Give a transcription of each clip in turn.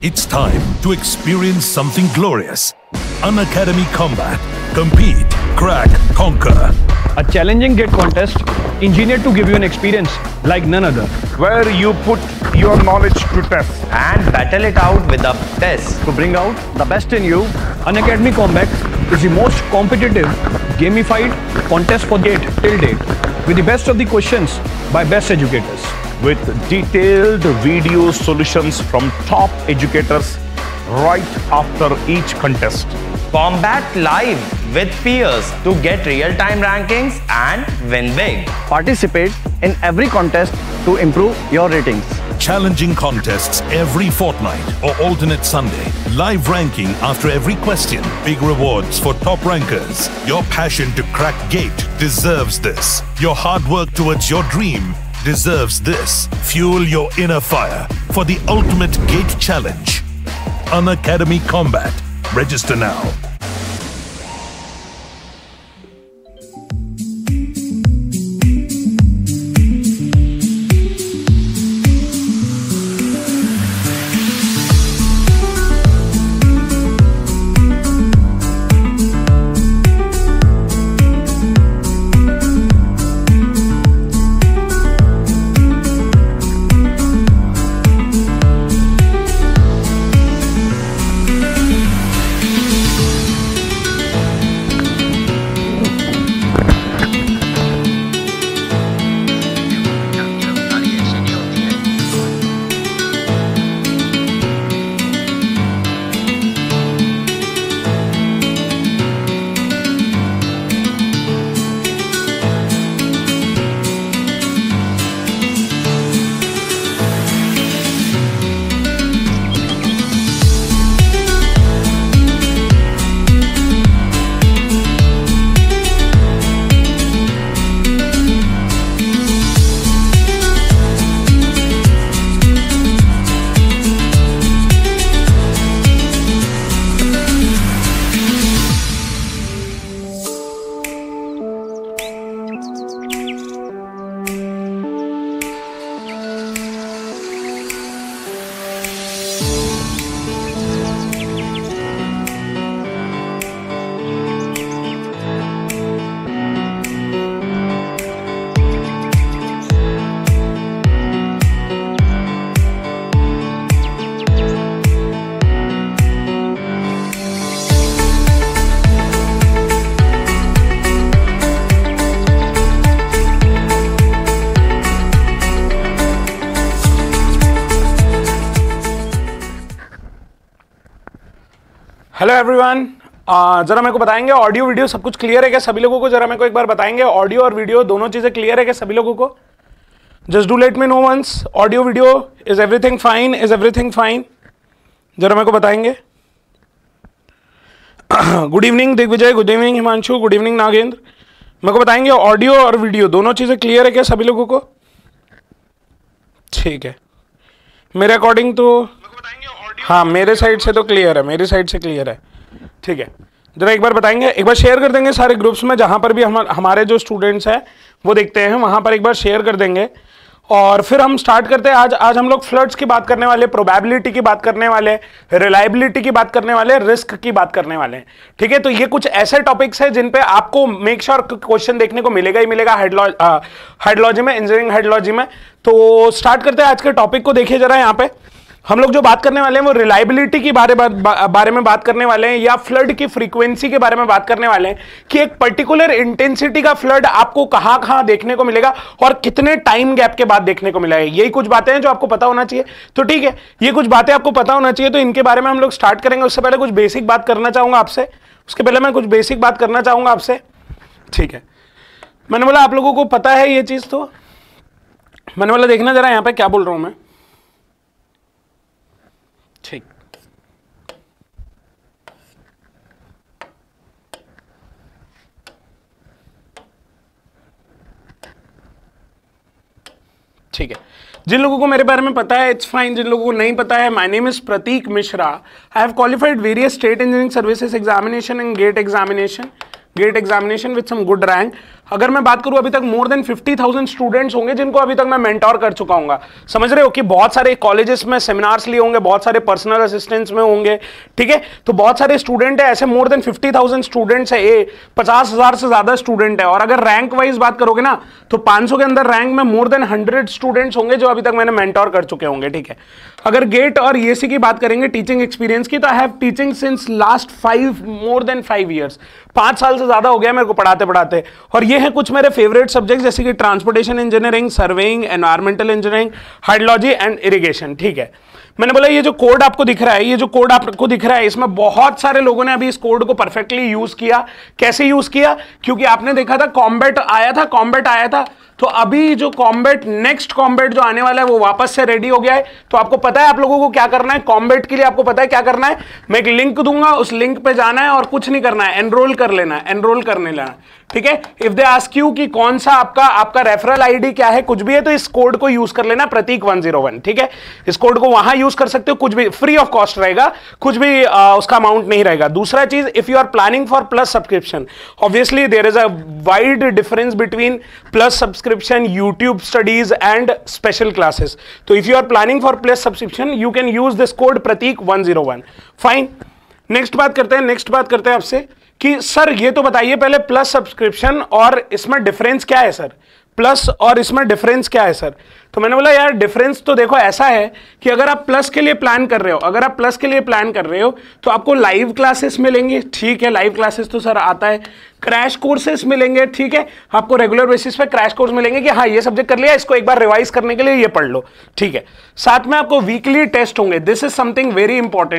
It's time to experience something glorious. Unacademy Combat. Compete, crack, conquer. A challenging gate contest engineered to give you an experience like none other. Where you put your knowledge to test and battle it out with a test. To bring out the best in you, Unacademy Combat is the most competitive, gamified contest for gate till date, with the best of the questions by best educators. with detailed video solutions from top educators right after each contest. Combat live with peers to get real-time rankings and win big. Participate in every contest to improve your ratings. Challenging contests every fortnight or alternate Sunday. Live ranking after every question. Big rewards for top rankers. Your passion to crack gate deserves this. Your hard work towards your dream deserves this. Fuel your inner fire for the ultimate gate challenge. Unacademy Combat. Register now. Hello everyone, जरा मेरे को बताएंगे audio video सब कुछ clear है क्या सभी लोगों को? जरा मेरे को एक बार बताएंगे ऑडियो और वीडियो दोनों चीजें क्लियर है क्या सभी लोगों को? Just do let me know once. Audio video is everything fine? Is everything fine? जरा मेरे को बताएंगे. Good evening Digvijay, good evening Himanshu, good evening Nagendra. मेरे को बताएंगे ऑडियो और वीडियो दोनों चीजें क्लियर है क्या सभी लोगों को? ठीक है, मेरे अकॉर्डिंग तो हाँ, मेरे साइड से तो क्लियर है, मेरी साइड से क्लियर है. ठीक है, जरा एक बार बताएंगे, एक बार शेयर कर देंगे सारे ग्रुप्स में जहां पर भी हमारे जो स्टूडेंट्स हैं वो देखते हैं, वहां पर एक बार शेयर कर देंगे. और फिर हम स्टार्ट करते हैं. आज हम लोग फ्लड्स की बात करने वाले, प्रोबेबिलिटी की बात करने वाले, रिलायबिलिटी की बात करने वाले, रिस्क की बात करने वाले हैं. ठीक है, तो ये कुछ ऐसे टॉपिक्स हैं जिन पे आपको मेक श्योर क्वेश्चन देखने को मिलेगा ही मिलेगा हाइड्रोलॉजी में, इंजीनियरिंग हाइड्रोलॉजी में. तो स्टार्ट करते हैं आज के टॉपिक को. देखिए जरा, यहाँ पे हम लोग जो बात करने वाले हैं वो रिलायबिलिटी के बारे में बात करने वाले हैं, या फ्लड की फ्रीक्वेंसी के बारे में बात करने वाले हैं कि एक पर्टिकुलर इंटेंसिटी का फ्लड आपको कहां देखने को मिलेगा और कितने टाइम गैप के बाद देखने को मिलेगा. यही कुछ बातें हैं जो आपको पता होना चाहिए. तो ठीक है, ये कुछ बातें आपको पता होना चाहिए, तो इनके बारे में हम लोग स्टार्ट करेंगे. उससे पहले कुछ बेसिक बात करना चाहूंगा आपसे. ठीक है, मैंने बोला आप लोगों को पता है ये चीज, तो मैंने बोला देखना जरा यहाँ पे क्या बोल रहा हूं मैं. ठीक, ठीक है. जिन लोगों को मेरे बारे में पता है इट्स फाइन, जिन लोगों को नहीं पता है, my name is Prateek Mishra. I have qualified various state engineering services examination and GATE examination with some good rank. अगर मैं बात करूं अभी तक मोर देन 50,000 स्टूडेंट्स होंगे जिनको अभी तक मैं मेंटोर कर चुका हूं। समझ रहे हो कि बहुत सारे कॉलेजेस में सेमिनार्स लिए होंगे, बहुत सारे पर्सनल असिस्टेंट्स में होंगे, ठीक है। तो बहुत सारे स्टूडेंट है, ऐसे मोर देन 50,000 स्टूडेंट्स है, 50,000 से ज्यादा स्टूडेंट है। और अगर रैंक वाइज बात करोगे ना तो 500 के अंदर रैंक में मोर देन 100 स्टूडेंट्स होंगे जो अभी तक मैंने मेंटोर कर चुके होंगे, ठीक है। अगर गेट और ईएसी की बात करेंगे टीचिंग एक्सपीरियंस की, तो I have teaching since last more than 5 years, 5 साल से ज्यादा हो गया मेरे को पढ़ाते पढ़ाते। और ये है कुछ मेरे फेवरेट सब्जेक्ट जैसे कि transportation engineering, surveying, environmental engineering, hydrology and irrigation, ठीक है। मैंने बोला ये जो कोड आपको दिख रहा है, ये जो कोड आपको दिख रहा है, इसमें बहुत सारे लोगों ने अभी इस कोड को परफेक्टली यूज किया। कैसे यूज किया? क्योंकि आपने देखा था कॉम्बैट आया था, तो अभी जो कॉम्बैट, नेक्स्ट कॉम्बैट जो आने वाला है वो वापस से रेडी हो गया है। तो आपको पता है आप लोगों को क्या करना है कॉम्बैट के लिए, आपको पता है क्या करना है। मैं एक लिंक दूंगा, उस लिंक पे जाना है और कुछ नहीं करना है, एनरोल कर लेना है, एनरोल करने लेना, ठीक है। इफ दे आस्क यू कि कौन सा आपका रेफरल आईडी क्या है, कुछ भी है, तो इस कोड को यूज कर लेना, प्रतीक 101, ठीक है। इस कोड को वहां यूज कर सकते हो, कुछ भी फ्री ऑफ कॉस्ट रहेगा, कुछ भी उसका अमाउंट नहीं रहेगा। दूसरा चीज, if you are planning for plus subscription, obviously there is a wide difference between plus subscription, YouTube studies and special classes. तो if you are planning for plus subscription you can use this code Prateek 101। Fine, next बात करते हैं आपसे कि sir ये तो बताइए पहले प्लस सब्सक्रिप्शन और इसमें डिफरेंस क्या है सर, प्लस और इसमें डिफरेंस क्या है सर। तो मैंने बोला यार डिफरेंस तो देखो ऐसा है कि अगर आप प्लस के लिए प्लान कर रहे हो, तो आपको लाइव क्लासेस मिलेंगे, ठीक है। लाइव क्लासेस तो सर आता है, क्रैश कोर्सेस मिलेंगे, ठीक है। आपको रेगुलर बेसिस पे क्रैश कोर्स मिलेंगे कि हाँ ये सब्जेक्ट कर लिया, इसको एक बार रिवाइज करने के लिए ये पढ़ लो, ठीक है। साथ में आपको वीकली टेस्ट होंगे। This is something very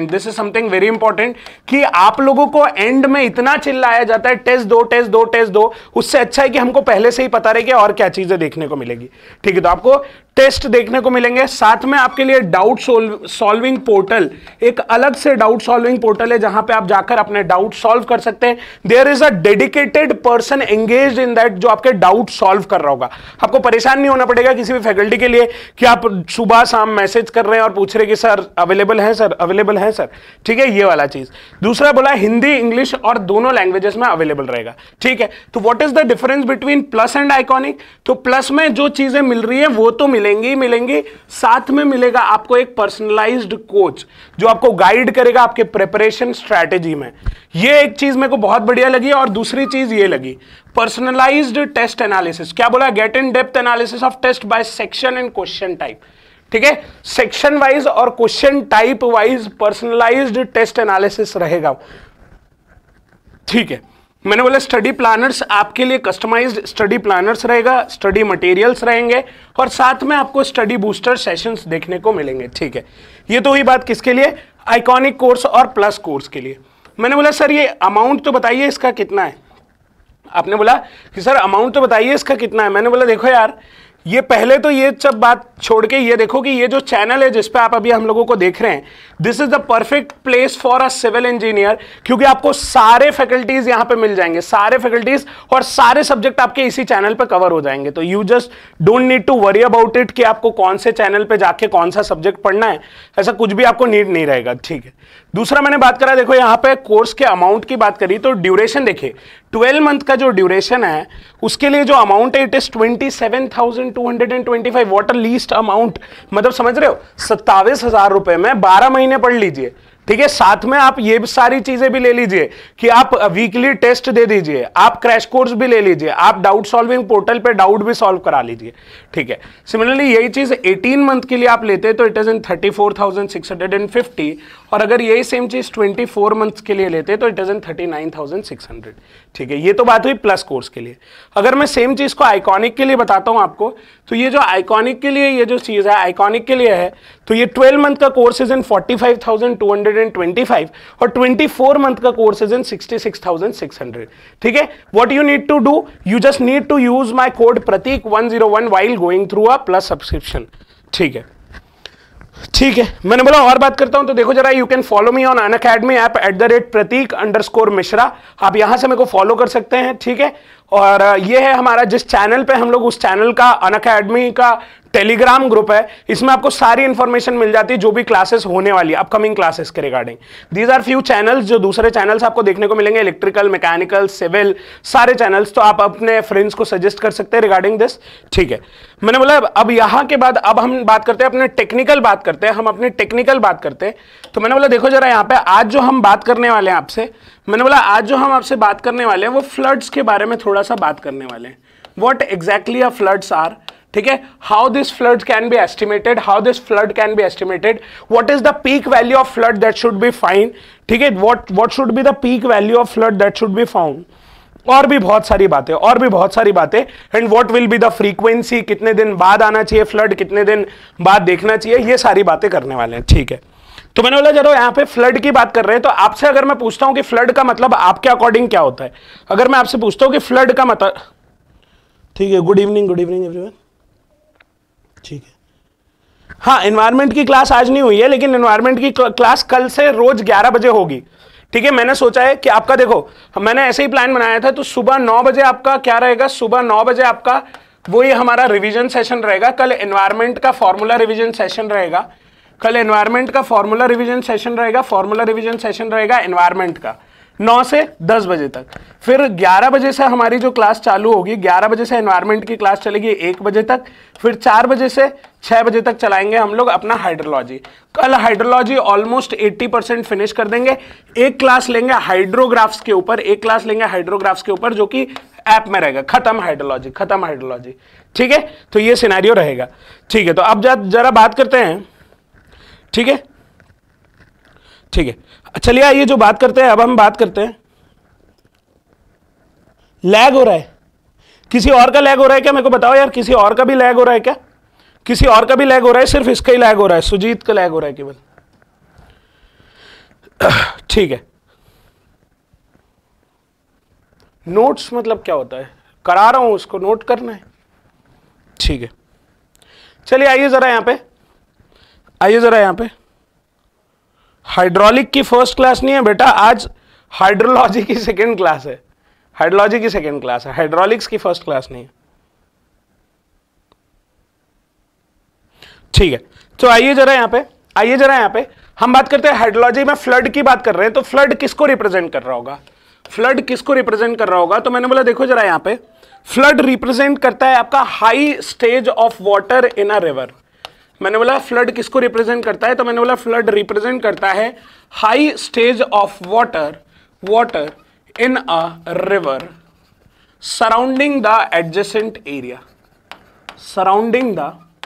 important कि आप लोगों को एंड में इतना चिल्लाया जाता है टेस्ट दो, उससे अच्छा है कि हमको पहले से ही पता रहे कि और क्या चीजें देखने को मिलेगी, ठीक है। तो आपको टेस्ट देखने को मिलेंगे, साथ में आपके लिए डाउट सॉल्विंग पोर्टल, एक अलग से डाउट सॉल्विंग पोर्टल है जहां पे आप जाकर अपने डाउट सॉल्व कर सकते हैं। There is a dedicated person engaged in that जो आपके डाउट सॉल्व कर रहा होगा। आपको परेशान नहीं होना पड़ेगा किसी भी फैकल्टी के लिए कि आप सुबह शाम मैसेज कर रहे हैं और पूछ रहे कि सर अवेलेबल है सर, ठीक है, ये वाला चीज। दूसरा बोला हिंदी इंग्लिश और दोनों लैंग्वेजेस में अवेलेबल रहेगा, ठीक है। तो what is the difference between plus and iconic? तो प्लस में जो चीजें मिल रही है वो तो मिलेंगी, साथ में मिलेगा आपको एक पर्सनलाइज्ड कोच जो आपको गाइड करेगा आपके प्रिपरेशन स्ट्रैटेजी में। ये एक चीज मेरे को बहुत बढ़िया लगी। और दूसरी चीज ये लगी पर्सनलाइज्ड टेस्ट एनालिसिस। क्या बोला? Get in depth analysis of test by section and question type, ठीक है। सेक्शन वाइज और question type wise personalized test analysis रहेगा, ठीक है। मैंने बोला स्टडी प्लानर्स आपके लिए कस्टमाइज्ड स्टडी प्लानर्स रहेगा, स्टडी मटेरियल्स रहेंगे और साथ में आपको स्टडी बूस्टर सेशंस देखने को मिलेंगे, ठीक है। ये तो हुई बात किसके लिए? आइकॉनिक कोर्स और प्लस कोर्स के लिए। मैंने बोला सर ये अमाउंट तो बताइए इसका कितना है। आपने बोला कि सर अमाउंट तो बताइए इसका कितना है। मैंने बोला देखो यार ये पहले तो ये सब बात छोड़ के ये देखो कि ये जो चैनल है जिस पे आप अभी हम लोगों को देख रहे हैं, this is the perfect place for a civil engineer, क्योंकि आपको सारे फैकल्टीज यहां पे मिल जाएंगे, सारे फैकल्टीज और सारे सब्जेक्ट आपके इसी चैनल पे कवर हो जाएंगे। तो you just don't need to worry about it कि आपको कौन से चैनल पे जाके कौन सा सब्जेक्ट पढ़ना है, ऐसा कुछ भी आपको नीड नहीं रहेगा, ठीक है। दूसरा मैंने बात करा, देखो यहाँ पे कोर्स के अमाउंट की बात करी तो ड्यूरेशन देखिए 12 मंथ का जो ड्यूरेशन है उसके लिए जो अमाउंट है it is 27,225। What a least amount, मतलब समझ रहे हो 27,000 रुपए में 12 महीने पढ़ लीजिए, ठीक है। साथ में आप ये सारी चीजें भी ले लीजिए कि आप वीकली टेस्ट दे दीजिए, आप क्रैश कोर्स भी ले लीजिए, आप डाउट सॉल्विंग पोर्टल पे डाउट भी सॉल्व करा लीजिए, ठीक है। सिमिलरली यही चीज 18 मंथ के लिए आप लेते हैं तो इट इज इन 34,650 और अगर यही सेम चीज 24 मंथ के लिए लेते हैं तो इट इज इन 39,600, ठीक है। ये तो बात हुई प्लस कोर्स के लिए। अगर मैं सेम चीज को आइकॉनिक के लिए बताता हूं आपको, तो ये जो आइकॉनिक के लिए ये जो चीज है आइकॉनिक के लिए है तो ये 12 मंथ का कोर्स इज इन 45,225 और 24 मंथ का कोर्स इज इन 66,600, ठीक है। What you need to do, you just need to use my code Prateek 101 while going through a plus subscription, ठीक है। ठीक है, मैंने बोला और बात करता हूं तो देखो जरा, you can follow me on Unacademy app @pratik_mishra। आप यहां से मेरे को फॉलो कर सकते हैं, ठीक है। और ये है हमारा जिस चैनल पे हम लोग उस चैनल का अनअकैडमी का टेलीग्राम ग्रुप है, इसमें आपको सारी इंफॉर्मेशन मिल जाती है जो भी क्लासेस होने वाली है अपकमिंग क्लासेस के regarding. These are few channels जो दूसरे चैनल्स आपको देखने को मिलेंगे, इलेक्ट्रिकल, मैकेनिकल, सिविल, सारे चैनल्स, तो आप अपने फ्रेंड्स को सजेस्ट कर सकते हैं रिगार्डिंग दिस। ठीक है, मैंने बोला अब यहां के बाद अब हम बात करते हैं अपने टेक्निकल बात करते हैं, हम अपनी टेक्निकल बात करते हैं। तो मैंने बोला देखो जरा यहाँ पे आज जो हम बात करने वाले हैं आपसे, मैंने बोला आज जो हम आपसे बात करने वाले हैं वो फ्लड्स के बारे में थोड़ा सा बात करने वाले हैं। What exactly a floods are, ठीक है, how this flood can be estimated, how this flood can be estimated, what is the peak value of flood that should be find, ठीक है, what should be the peak value of flood that should be found, और भी बहुत सारी बातें, और भी बहुत सारी बातें। And what will be the frequency, कितने दिन बाद आना चाहिए फ्लड, कितने दिन बाद देखना चाहिए, ये सारी बातें करने वाले हैं। ठीक है, तो मैंने बोला जरा यहाँ पे फ्लड की बात कर रहे हैं, तो आपसे अगर मैं पूछता हूं कि फ्लड का मतलब आपके अकॉर्डिंग क्या होता है, अगर मैं आपसे पूछता हूं कि फ्लड का मतलब, ठीक है, गुड इवनिंग एवरीवन, ठीक है, हाँ, एनवायरमेंट की क्लास आज नहीं हुई है, लेकिन एनवायरमेंट की क्लास कल से रोज 11 बजे होगी। ठीक है, मैंने सोचा है कि आपका देखो, मैंने ऐसे ही प्लान बनाया था, तो सुबह 9 बजे आपका क्या रहेगा, सुबह 9 बजे आपका वही हमारा रिवीजन सेशन रहेगा। कल एनवायरमेंट का फॉर्मूला रिवीजन सेशन रहेगा, कल एनवायरमेंट का फॉर्मूला रिवीजन सेशन रहेगा, फॉर्मूला रिवीजन सेशन रहेगा एनवायरमेंट का 9 से 10 बजे तक। फिर 11 बजे से हमारी जो क्लास चालू होगी, 11 बजे से एनवायरमेंट की क्लास चलेगी 1 बजे तक, फिर 4 बजे से 6 बजे तक चलाएंगे हम लोग अपना हाइड्रोलॉजी। कल हाइड्रोलॉजी ऑलमोस्ट 80% फिनिश कर देंगे। एक क्लास लेंगे हाइड्रोग्राफ्स के ऊपर, एक क्लास लेंगे हाइड्रोग्राफ्स के ऊपर जो कि ऐप में रहेगा। खत्म हाइड्रोलॉजी, खत्म हाइड्रोलॉजी। ठीक है, तो ये सिनेरियो रहेगा। ठीक है, तो अब जरा बात करते हैं। ठीक है, ठीक है, चलिए आइए जो बात करते हैं, अब हम बात करते हैं, लैग हो रहा है, किसी और का लैग हो रहा है क्या, मेरे को बताओ यार, किसी और का भी लैग हो रहा है क्या, किसी और का भी लैग हो रहा है, सिर्फ इसका ही लैग हो रहा है, सुजीत का लैग हो रहा है केवल। ठीक है, नोट्स मतलब क्या होता है, करा रहा हूं उसको, नोट करना है। ठीक है, चलिए आइए जरा यहां पे, आइए जरा यहां पे, हाइड्रोलिक की फर्स्ट क्लास नहीं है बेटा, आज हाइड्रोलॉजी की सेकंड क्लास है, हाइड्रोलॉजी की सेकंड क्लास है, हाइड्रोलिक्स की फर्स्ट क्लास नहीं है। ठीक है, तो आइए जरा यहां पे, आइए जरा यहां पे हम बात करते हैं हाइड्रोलॉजी में फ्लड की बात कर रहे हैं। तो फ्लड किसको रिप्रेजेंट कर रहा होगा, फ्लड किसको रिप्रेजेंट कर रहा होगा, तो मैंने बोला देखो जरा यहां पे, फ्लड रिप्रेजेंट करता है आपका high stage of water in a river. मैंने बोला फ्लड किसको रिप्रेजेंट करता है, तो मैंने बोला फ्लड रिप्रेजेंट करता है high stage of water in a river surrounding the adjacent area, surrounding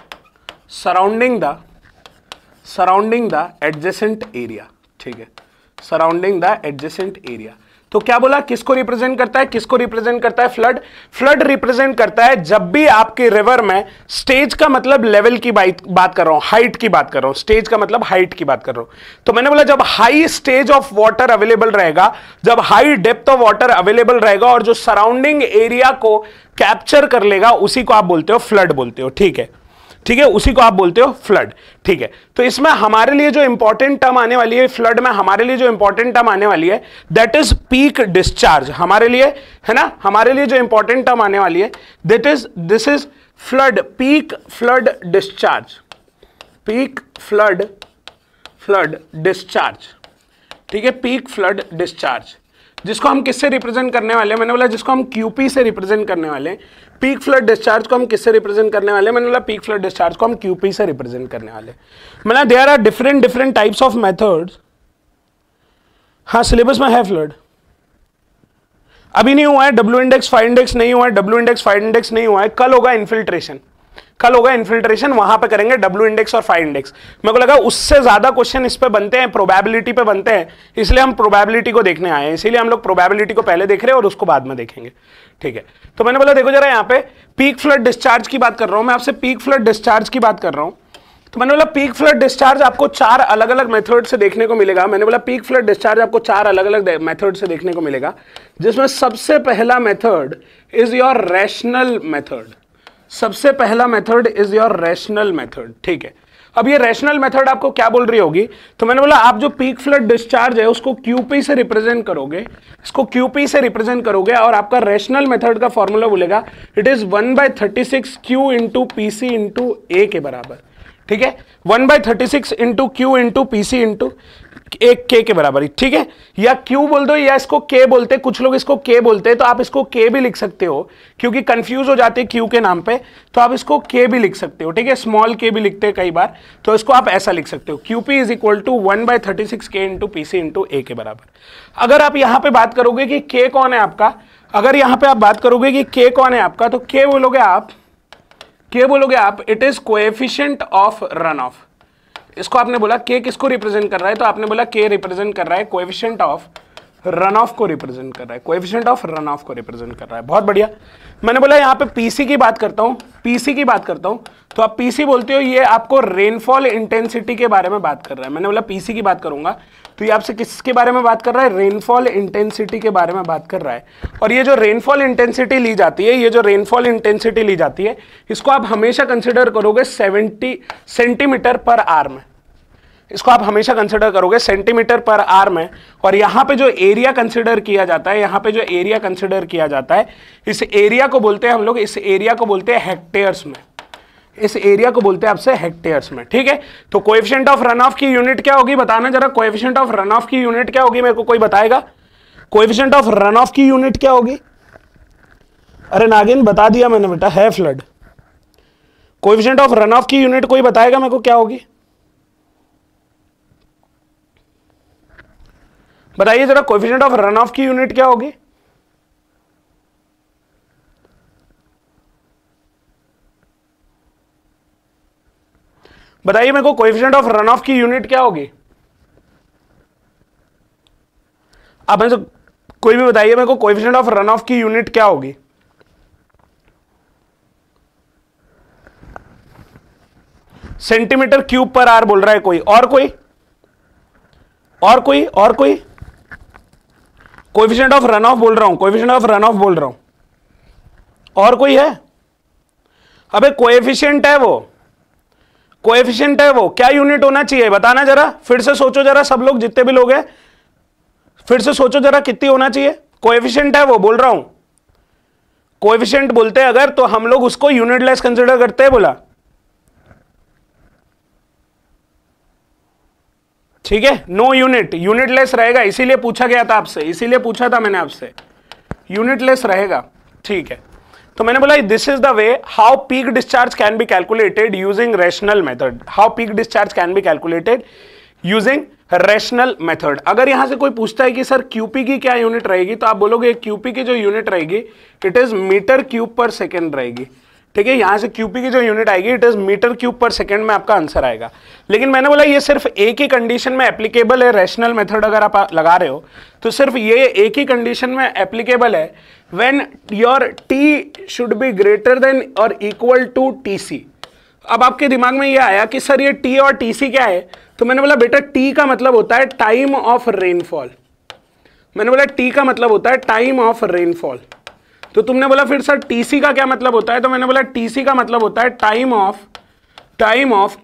the adjacent area. ठीक है, सराउंडिंग द एडजेसेंट एरिया। तो क्या बोला, किसको रिप्रेजेंट करता है, किसको रिप्रेजेंट करता है, फ्लड। फ्लड रिप्रेजेंट करता है जब भी आपके रिवर में, स्टेज का मतलब लेवल की बात कर रहा हूं, हाइट की बात कर रहा हूं, स्टेज का मतलब हाइट की बात कर रहा हूं। तो मैंने बोला जब high stage of water available रहेगा, जब high depth of water available रहेगा और जो सराउंडिंग एरिया को कैप्चर कर लेगा, उसी को आप बोलते हो फ्लड बोलते हो। ठीक है, ठीक है, उसी को आप बोलते हो फ्लड। ठीक है, तो इसमें हमारे लिए जो इंपॉर्टेंट टर्म आने वाली है, फ्लड में हमारे लिए जो इंपॉर्टेंट टर्म आने वाली है, दैट इज पीक डिस्चार्ज। हमारे लिए है ना, हमारे लिए जो इंपॉर्टेंट टर्म आने वाली है, this is flood, peak flood discharge, peak flood discharge. ठीक है, पीक फ्लड डिस्चार्ज, जिसको हम किससे रिप्रेजेंट करने वाले हैं, मैंने बोला जिसको हम क्यूपी से रिप्रेजेंट करने वाले हैं। पीक फ्लड डिस्चार्ज को हम किससे रिप्रेजेंट करने वाले हैं, मैंने बोला पीक फ्लड डिस्चार्ज को हम क्यूपी से रिप्रेजेंट करने वाले हैं। मतलब there are different types of methods. हाँ, सिलेबस में है फ्लड, अभी नहीं हुआ है, डब्ल्यू इंडेक्स फाइव इंडेक्स नहीं हुआ है, डब्ल्यू इंडेक्स फाइव इंडेक्स नहीं हुआ है। कल होगा इन्फिल्ट्रेशन, कल होगा इन्फिल्ट्रेशन, वहां पे करेंगे डब्ल्यू इंडेक्स और फाइव इंडेक्स। मेरे को लगा उससे ज्यादा क्वेश्चन इस पे बनते हैं, प्रोबेबिलिटी पे बनते हैं, इसलिए हम प्रोबेबिलिटी को देखने आए हैं, इसीलिए हम लोग प्रोबेबिलिटी को पहले देख रहे हैं और उसको बाद में देखेंगे। ठीक है, तो मैंने बोला देखो जरा यहाँ पे पीक फ्लड डिस्चार्ज की बात कर रहा हूं मैं आपसे, पीक फ्लड डिस्चार्ज की बात कर रहा हूं। तो मैंने बोला पीक फ्लड डिस्चार्ज आपको 4 अलग अलग मेथड से देखने को मिलेगा। मैंने बोला पीक फ्लड डिस्चार्ज आपको 4 अलग अलग मेथड से देखने को मिलेगा, जिसमें सबसे पहला method is your rational method, सबसे पहला method is your rational method. ठीक है, अब ये रैशनल मेथड आपको क्या बोल रही होगी, तो मैंने बोला आप जो पीक फ्लड डिस्चार्ज है उसको क्यूपी से रिप्रेजेंट करोगे, इसको क्यूपी से रिप्रेजेंट करोगे और आपका रैशनल मेथड का फॉर्मूला बोलेगा it is 1/36 Q into PC into A के बराबर, ठीक है, 1/36 into Q into PC into एक के बराबर, ठीक है, या क्यू बोल दो या इसको के बोलते, कुछ लोग इसको के बोलते हैं तो आप इसको के भी लिख सकते हो क्योंकि कंफ्यूज हो जाते हैं क्यू के नाम पे, तो आप इसको के भी लिख सकते हो, ठीक है, स्मॉल के भी लिखते हैं कई बार, तो इसको आप ऐसा लिख सकते हो क्यूपी इज इक्वल टू 1/36 के इंटू पीसी इंटू ए के बराबर। अगर आप यहां पर बात करोगे कि के कौन है आपका, अगर यहां पर आप बात करोगे कि के कौन है आपका, तो के बोलोगे आप it is coefficient of runoff. इसको आपने बोला के किसको रिप्रेजेंट कर रहा है, तो आपने बोला के रिप्रेजेंट कर रहा है कोएफिशिएंट ऑफ रन ऑफ को रिप्रेजेंट कर रहा है, कोएफिशिएंट ऑफ रन ऑफ को रिप्रेजेंट कर रहा है। बहुत बढ़िया। मैंने बोला यहाँ पे पीसी की बात करता हूँ, तो आप पीसी बोलते हो, ये आपको रेनफॉल इंटेंसिटी के बारे में बात कर रहा है। मैंने बोला पीसी की बात करूंगा तो ये आपसे किसके बारे में बात कर रहा है, रेनफॉल इंटेंसिटी के बारे में बात कर रहा है। और ये जो रेनफॉल इंटेंसिटी ली जाती है, इसको आप हमेशा कंसिडर करोगे 70 सेंटीमीटर पर आवर में, इसको आप हमेशा कंसिडर करोगे सेंटीमीटर पर आवर में। और यहाँ पे जो एरिया कंसिडर किया जाता है, इस एरिया को बोलते हैं हम लोग, इस एरिया को बोलते हैं हेक्टेयर्स में, आपसे हेक्टेयर्स में, ठीक है। तो कोएफिशिएंट ऑफ रन ऑफ की यूनिट क्या होगी, बताना जरा, कोएफिशिएंट ऑफ रन ऑफ की यूनिट क्या होगी, मेरे को कोई बताएगा, कोएफिशिएंट ऑफ रन ऑफ की यूनिट क्या होगी। अरे नागिन बता दिया मैंने बेटा, है flood. Coefficient of runoff की यूनिट कोई बताएगा मेरे को क्या होगी, बताइए जरा, कोएफिशिएंट ऑफ रन ऑफ की यूनिट क्या होगी। बताइए मेरे को, कोएफिशिएंट ऑफ रन ऑफ की यूनिट क्या होगी। आप में से कोई भी बताइए मेरे को, कोएफिशिएंट ऑफ रन ऑफ की यूनिट क्या होगी। सेंटीमीटर क्यूब पर आवर बोल रहा है कोई, और कोई कोएफिशिएंट ऑफ रन ऑफ बोल रहा हूं, और कोई है। अबे कोएफिशिएंट है वो, क्या यूनिट होना चाहिए बताना जरा, फिर से सोचो जरा, सब लोग जितने भी लोग हैं फिर से सोचो जरा, कितनी होना चाहिए। कोएफिशिएंट है वो, बोल रहा हूं, कोएफिशिएंट बोलते हैं अगर, तो हम लोग उसको यूनिटलेस कंसिडर करते हैं, बोला ठीक है, नो यूनिट, यूनिटलेस रहेगा, इसीलिए पूछा गया था आपसे, मैंने आपसे, यूनिटलेस रहेगा, ठीक है। तो मैंने बोला this is the way how peak discharge can be calculated using rational method, अगर यहां से कोई पूछता है कि सर क्यूपी की क्या यूनिट रहेगी, तो आप बोलोगे क्यूपी की जो यूनिट रहेगी it is metre cube per second रहेगी, ठीक है, यहां से क्यूपी की जो यूनिट आएगी it is metre cube per second में आपका आंसर आएगा। लेकिन मैंने बोला ये सिर्फ एक ही कंडीशन में एप्लीकेबल है, रैशनल मेथड अगर आप लगा रहे हो तो सिर्फ ये एक ही कंडीशन में एप्लीकेबल है, when your T should be greater than और इक्वल टू टीसी। अब आपके दिमाग में ये आया कि सर ये टी और टीसी क्या है, तो मैंने बोला बेटा टी का मतलब होता है टाइम ऑफ रेनफॉल, तो तुमने बोला फिर सर टीसी का क्या मतलब होता है, तो मैंने बोला टीसी का मतलब होता है टाइम ऑफ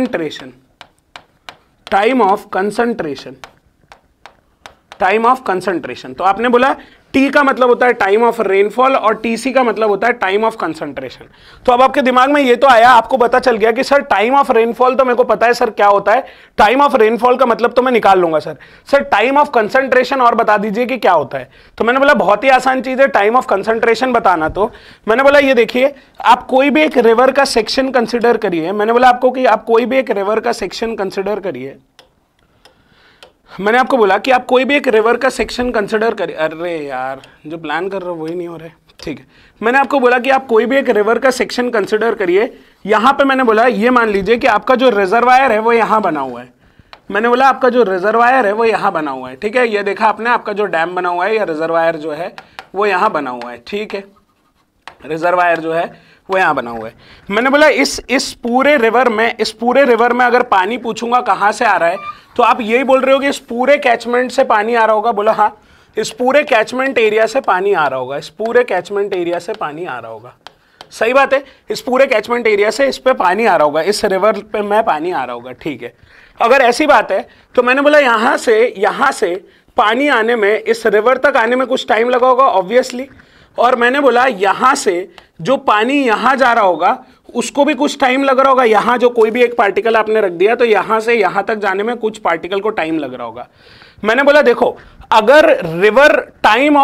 कंसंट्रेशन। तो आपने बोला टी का मतलब होता है टाइम ऑफ रेनफॉल और टीसी का मतलब होता है टाइम ऑफ कंसंट्रेशन। तो अब आपके दिमाग में ये तो आया, आपको पता चल गया कि सर टाइम ऑफ रेनफॉल तो मेरे को पता है सर क्या होता है, टाइम ऑफ रेनफॉल का मतलब तो मैं निकाल लूंगा सर टाइम ऑफ कंसंट्रेशन और बता दीजिए कि क्या होता है। तो मैंने बोला बहुत ही आसान चीज है टाइम ऑफ कंसंट्रेशन बताना। तो मैंने बोला ये देखिए, आप कोई भी एक रिवर का सेक्शन कंसिडर करिए, मैंने बोला आपको कि आप कोई भी एक रिवर का सेक्शन कंसिडर करिए, मैंने आपको बोला कि आप कोई भी एक रिवर का सेक्शन कंसिडर करिए। अरे यार जो प्लान कर रहे हो वही नहीं हो रहा है, ठीक है। मैंने आपको बोला कि आप कोई भी एक रिवर का सेक्शन कंसिडर करिए। यहाँ पे मैंने बोला ये मान लीजिए कि आपका जो रिजर्वायर है वो यहाँ बना हुआ है, मैंने बोला आपका जो रिजर्वायर है वो यहाँ बना हुआ है, ठीक है। ये देखा आपने, आपका जो डैम बना हुआ है या रिजर्वायर जो है वो यहाँ बना हुआ है, ठीक है, रिजर्वायर जो है वो यहाँ बना हुआ है। मैंने बोला इस पूरे रिवर में अगर पानी पूछूंगा कहाँ से आ रहा है, तो आप यही बोल रहे हो कि इस पूरे कैचमेंट से पानी आ रहा होगा। बोला हाँ, इस पूरे कैचमेंट एरिया से पानी आ रहा होगा, सही बात है, इस पूरे कैचमेंट एरिया से इस पे पानी आ रहा होगा, इस रिवर पे में पानी आ रहा होगा, ठीक है। अगर ऐसी बात है तो मैंने बोला यहां से पानी आने में, इस रिवर तक आने में कुछ टाइम लगा होगा ऑब्वियसली, और मैंने बोला यहां से जो पानी यहां जा रहा होगा उसको भी कुछ टाइम लग रहा होगा। यहां जो कोई भी एक पार्टिकल आपने रख दिया तो यहां से यहां तक जाने में कुछ पार्टिकल को टाइम लग रहा होगा। मैंने बोला देखो, अगर time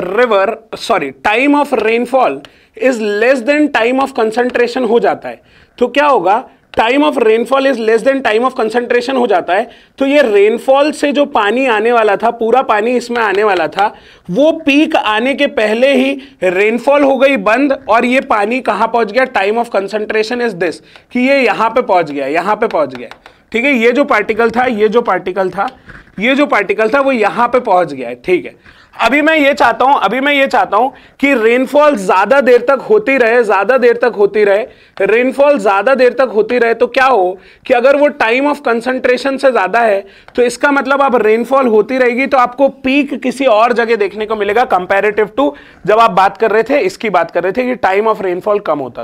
of rainfall is less than time of concentration हो जाता है तो क्या होगा, time of rainfall is less than time of concentration हो जाता है तो ये रेनफॉल से जो पानी आने वाला था, पूरा पानी इसमें आने वाला था, वो पीक आने के पहले ही रेनफॉल हो गई बंद और ये पानी कहां पहुंच गया, time of concentration is this, कि ये यहां पे पहुंच गया, ठीक है। ये जो पार्टिकल था वो यहां पे पहुंच गया है, ठीक है। अभी मैं ये चाहता हूं कि रेनफॉल ज्यादा देर तक होती रहे, रेनफॉल ज्यादा देर तक होती रहे तो क्या हो कि अगर वो टाइम ऑफ कंसंट्रेशन से ज्यादा है तो इसका मतलब अब रेनफॉल होती रहेगी तो आपको पीक किसी और जगह देखने को मिलेगा कंपैरेटिव टू जब आप बात कर रहे थे कि टाइम ऑफ रेनफॉल कम होता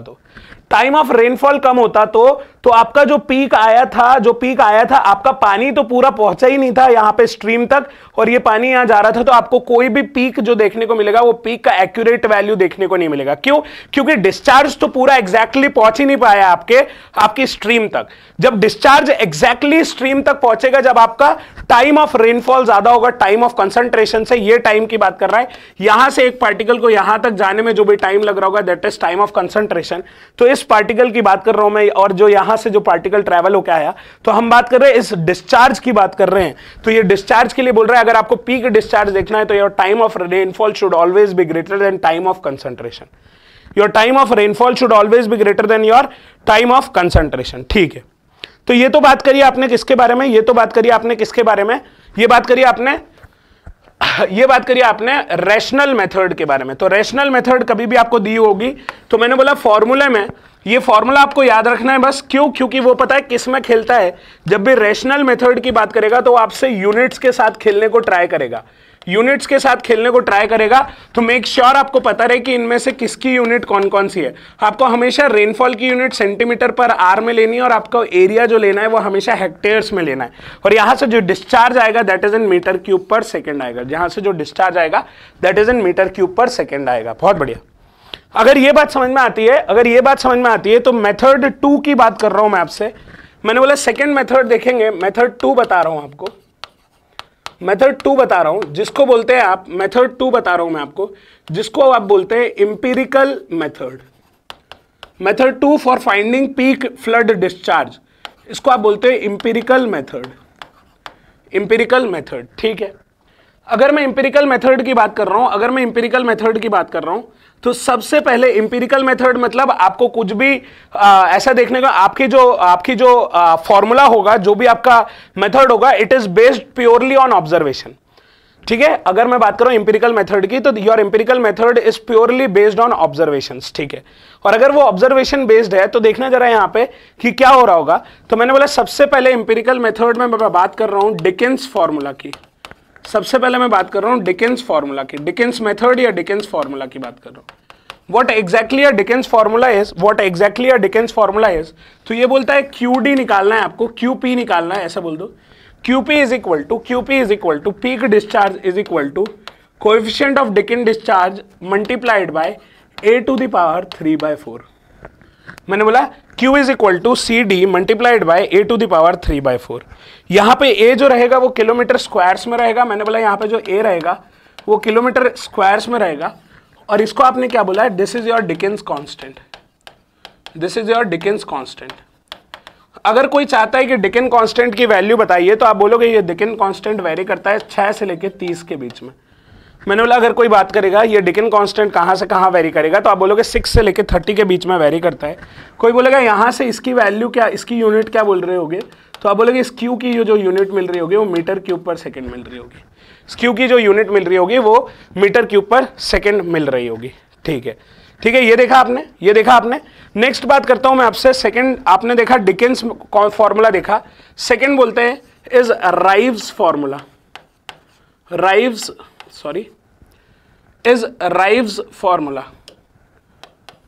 तो आपका जो पीक आया था आपका पानी तो पूरा पहुंचा ही नहीं था यहां पे स्ट्रीम तक, और ये पानी यहां जा रहा था, तो आपको कोई भी पीक जो देखने को मिलेगा वो पीक का एक्यूरेट वैल्यू देखने को नहीं मिलेगा। क्यों? क्योंकि डिस्चार्ज तो पूरा एग्जैक्टली पहुंच ही नहीं पाया आपकी स्ट्रीम तक। जब डिस्चार्ज एग्जैक्टली स्ट्रीम तक पहुंचेगा, जब आपका टाइम ऑफ रेनफॉल ज्यादा होगा टाइम ऑफ कंसंट्रेशन से, ये टाइम की बात कर रहा है, यहां से एक पार्टिकल को यहां तक जाने में जो भी टाइम लग रहा होगा that is time of concentration. तो इस पार्टिकल की बात कर रहा हूं मैं, और जो यहां से जो पार्टिकल ट्रैवल होकर आया, तो हम बात कर रहे हैं इस डिस्चार्ज की बात कर रहे हैं। तो ये डिस्चार्ज के लिए बोल रहा है अगर आपको पीक डिस्चार्ज देखना है तो your time of rainfall should always be greater than time of concentration. Your time of rainfall should always be greater than your time of concentration, ठीक है। तो ये तो बात करिए आपने किसके बारे में, ये बात करिए आपने रैशनल मेथड के बारे में। तो रैशनल मेथड कभी भी आपको दी होगी तो मैंने बोला फॉर्मूले में ये फॉर्मूला आपको याद रखना है बस। क्यों? क्योंकि वो पता है किस में खेलता है, जब भी रैशनल मेथड की बात करेगा तो आपसे यूनिट्स के साथ खेलने को ट्राई करेगा, तो मेक श्योर आपको पता रहे कि इनमें से किसकी यूनिट कौन कौन सी है। आपको हमेशा रेनफॉल की यूनिट सेंटीमीटर पर आर में लेनी है और आपको एरिया जो लेना है वो हमेशा हेक्टेयर्स में लेना है, और यहां से जो डिस्चार्ज आएगा that is in metre cube per second आएगा। बहुत बढ़िया। अगर ये बात समझ में आती है तो मेथड 2 की बात कर रहा हूं मैं आपसे। मैंने बोला सेकंड मेथड देखेंगे, मेथड 2 बता रहा हूं आपको, जिसको बोलते हैं आप मेथड 2 बता रहा हूं मैं आपको, जिसको आप बोलते हैं empirical method 2 for finding peak flood discharge, इसको आप बोलते हैं इंपिरिकल मेथड, ठीक है। अगर मैं इंपिरिकल मेथड की बात कर रहा हूं तो सबसे पहले इंपिरिकल मेथड मतलब आपको कुछ भी ऐसा देखने का, आपकी जो फॉर्मूला होगा, जो भी आपका मेथड होगा, it is based purely on observation, ठीक है। अगर मैं बात करूं इंपिरिकल मेथड की तो your empirical method is purely based on observations, ठीक है। और अगर वो ऑब्जर्वेशन बेस्ड है तो देखना जरा यहां पे कि क्या हो रहा होगा। तो मैंने बोला सबसे पहले इंपिरिकल मेथड में मैं बात कर रहा हूं डिकेंस फार्मूला की, डिकेंस मेथड या डिकेंस फार्मूला की बात कर रहा हूं। What exactly a Dickens formula is? तो ये बोलता है QD निकालना है आपको, QP निकालना है, ऐसा बोल दो। QP is equal to peak discharge is equal to coefficient of Dickens discharge multiplied by a to the power 3/4। मैंने बोला Q is equal to CD multiplied by a to the power 3/4। यहाँ पे a जो रहेगा वो kilometre squares में रहेगा। मैंने बोला यहाँ पे जो a रहेगा वो किलोमीटर स्क्वायर्स में रहेगा, और इसको आपने क्या बोला है, this is your Dickens constant. अगर कोई चाहता है कि डिकेन कांस्टेंट की वैल्यू बताइए तो आप बोलोगे ये डिकेन कांस्टेंट वेरी करता है 6 से लेके 30 के बीच में। मैंने बोला अगर कोई बात करेगा ये डिकेन कांस्टेंट कहाँ से कहाँ वेरी करेगा तो आप बोलोगे 6 से लेके 30 के बीच में वेरी करता है। कोई बोलेगा यहाँ से इसकी वैल्यू क्या, इसकी यूनिट क्या बोल रहे होगे, तो आप बोलोगे इस क्यू की जो यूनिट मिल रही होगी वो मीटर क्यूब पर सेकेंड मिल रही होगी। क्यू की जो यूनिट मिल रही होगी वो मीटर क्यूब पर सेकेंड मिल रही होगी, ठीक है। ये देखा आपने। नेक्स्ट बात करता हूं मैं आपसे। सेकंड आपने देखा डिकेंस फॉर्मूला देखा, सेकंड बोलते हैं is Ryves formula.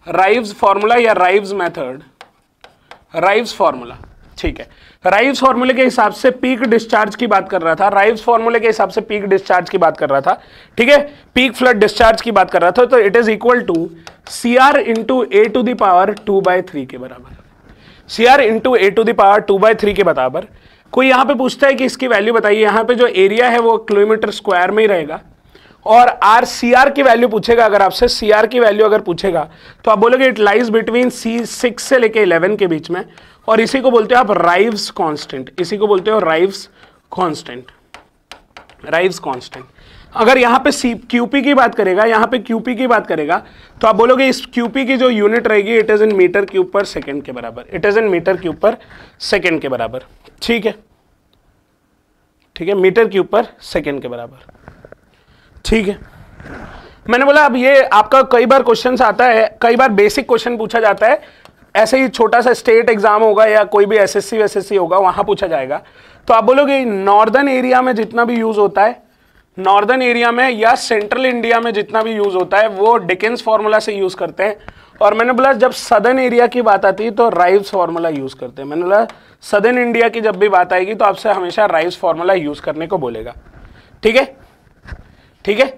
Ryves formula या राइव्स मेथड, राइव्स फॉर्मूला, ठीक है। राइव्स फॉर्मूले के हिसाब से पीक डिस्चार्ज की बात कर रहा था, राइव्स फॉर्मूले के हिसाब से पीक डिस्चार्ज की बात कर रहा था, ठीक है, पीक फ्लड डिस्चार्ज की बात कर रहा था। तो it is equal to CR into A to the power 2/3 के बराबर, CR into A to the power 2/3 के बराबर। कोई यहां पे पूछता है कि इसकी वैल्यू बताइए, यहां पे जो एरिया है वो किलोमीटर स्क्वायर में ही रहेगा, और CR की वैल्यू पूछेगा, अगर आपसे CR की वैल्यू अगर पूछेगा तो आप बोलोगे इट लाइज बिटवीन 6 से लेके 11 के बीच में, और इसी को बोलते हो आप राइव्स कांस्टेंट, इसी को बोलते हो राइव्स कांस्टेंट, राइव्स कांस्टेंट। अगर यहाँ पे QP की बात करेगा, यहाँ पे QP की बात करेगा, तो आप बोलोगे इस QP की जो यूनिट रहेगी it is in metre cube per second के बराबर, it is in metre cube per second के बराबर, ठीक है, ठीक है, मीटर क्यूब पर सेकेंड के बराबर, ठीक है। मैंने बोला अब ये आपका कई बार क्वेश्चन आता है, कई बार बेसिक क्वेश्चन पूछा जाता है, ऐसे ही छोटा सा स्टेट एग्जाम होगा या कोई भी SSC होगा वहां पूछा जाएगा। तो आप बोलोगे नॉर्दर्न एरिया में जितना भी यूज होता है, नॉर्दर्न एरिया में या सेंट्रल इंडिया में जितना भी यूज होता है वो डिकेंस फॉर्मूला से यूज करते हैं, और मैंने बोला जब सदर्न एरिया की बात आती है तो राइव्स फॉर्मूला यूज करते हैं। मैंने बोला सदर्न इंडिया की जब भी बात आएगी तो आपसे हमेशा राइव्स फॉर्मूला यूज करने को बोलेगा, ठीक है, ठीक है,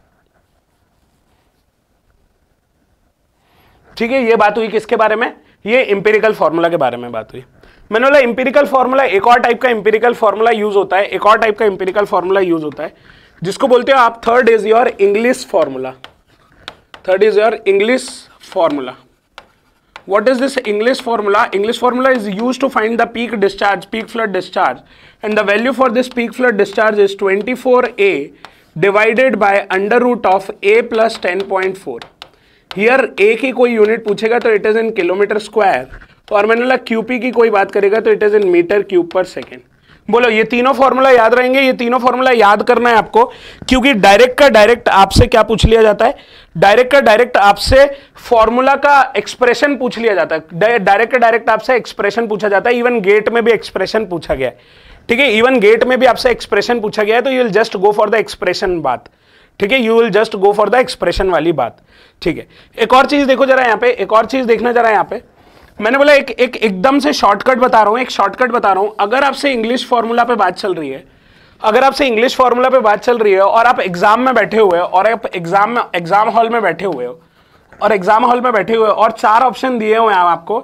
ठीक है। ये बात हुई किसके बारे में, ये इंपेरिकल फॉर्मूला के बारे में बात हुई। मैंने बोला इंपेरिकल फॉर्मूला, एक और टाइप का इंपेरिकल फॉर्मूला यूज होता है, एक और टाइप का इंपेरिकल फॉर्मूला यूज होता है जिसको बोलते हो आप third is your Inglis formula, third is your Inglis formula. What is this English formula? English formula is used to find the peak discharge, peak flood discharge, and the value for this peak flood discharge is 24A divided by under root of A plus 10.4. Here A की कोई unit पूछेगा तो it is in kilometre square, और मैंने बोला QP की कोई बात करेगा तो it is in metre cube per second. बोलो ये तीनों फॉर्मूला याद रहेंगे, ये तीनों फॉर्मूला याद करना है आपको, क्योंकि डायरेक्ट का डायरेक्ट आपसे क्या पूछ लिया जाता है, डायरेक्ट का डायरेक्ट आपसे फॉर्मूला का एक्सप्रेशन पूछ लिया जाता है, डायरेक्ट का डायरेक्ट आपसे एक्सप्रेशन पूछा जाता है। इवन गेट में भी एक्सप्रेशन पूछा गया है, ठीक है, इवन गेट में भी आपसे एक्सप्रेशन पूछा गया है, तो you will just go for the expression बात, ठीक है, you will just go for the expression वाली बात, ठीक है। एक और चीज देखो जरा यहाँ पे, एक और चीज देखना जरा यहाँ पे, मैंने बोला एकदम से शॉर्टकट बता रहा हूं, एक शॉर्टकट बता रहा हूं। अगर आपसे इंग्लिश फॉर्मूला पे बात चल रही है, अगर आपसे इंग्लिश फॉर्मूला पे बात चल रही है और आप एग्जाम में बैठे हुए हो, और आप एग्जाम हॉल में बैठे हुए हो, और एग्जाम हॉल में बैठे हुए हो और 4 ऑप्शन दिए हुए हैं आपको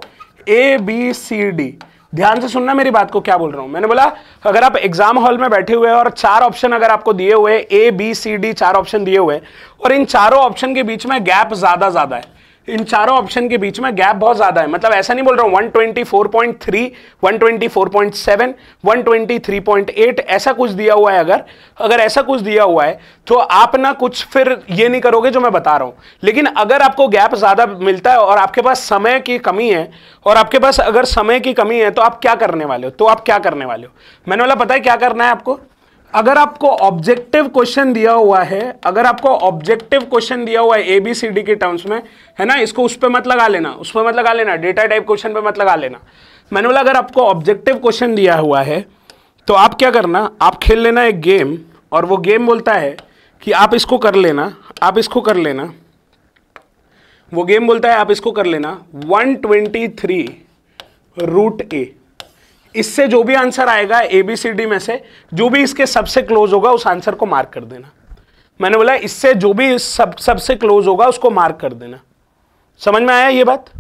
ABCD, ध्यान से सुनना मेरी बात को, क्या बोल रहा हूं। मैंने बोला अगर आप एग्जाम हॉल में बैठे हुए हैं और 4 ऑप्शन अगर आपको दिए हुए ABCD 4 ऑप्शन दिए हुए, और इन चारों ऑप्शन के बीच में गैप ज्यादा है, इन चारों ऑप्शन के बीच में गैप बहुत ज्यादा है, मतलब ऐसा नहीं बोल रहा हूं 124.3, 124.7, 123.8 ऐसा कुछ दिया हुआ है। अगर ऐसा कुछ दिया हुआ है तो आप ना कुछ फिर ये नहीं करोगे जो मैं बता रहा हूं। लेकिन अगर आपको गैप ज्यादा मिलता है और आपके पास समय की कमी है, और आपके पास अगर समय की कमी है तो आप क्या करने वाले हो, मैंने बोला पता है क्या करना है आपको। अगर आपको ऑब्जेक्टिव क्वेश्चन दिया हुआ है, अगर आपको ऑब्जेक्टिव क्वेश्चन दिया हुआ है ABCD के टर्म्स में, है ना, इसको उस पर मत लगा लेना, डेटा टाइप क्वेश्चन पे मत लगा लेना। मैंने बोला अगर आपको ऑब्जेक्टिव क्वेश्चन दिया हुआ है तो आप क्या करना, आप खेल लेना एक गेम, और वो गेम बोलता है कि आप इसको कर लेना, वो गेम बोलता है आप इसको कर लेना 123 रूट A। इससे जो भी आंसर आएगा ABCD में से, जो भी इसके सबसे क्लोज होगा उस आंसर को मार्क कर देना। मैंने बोला इससे जो भी सबसे क्लोज होगा उसको मार्क कर देना। समझ में आया ये बात,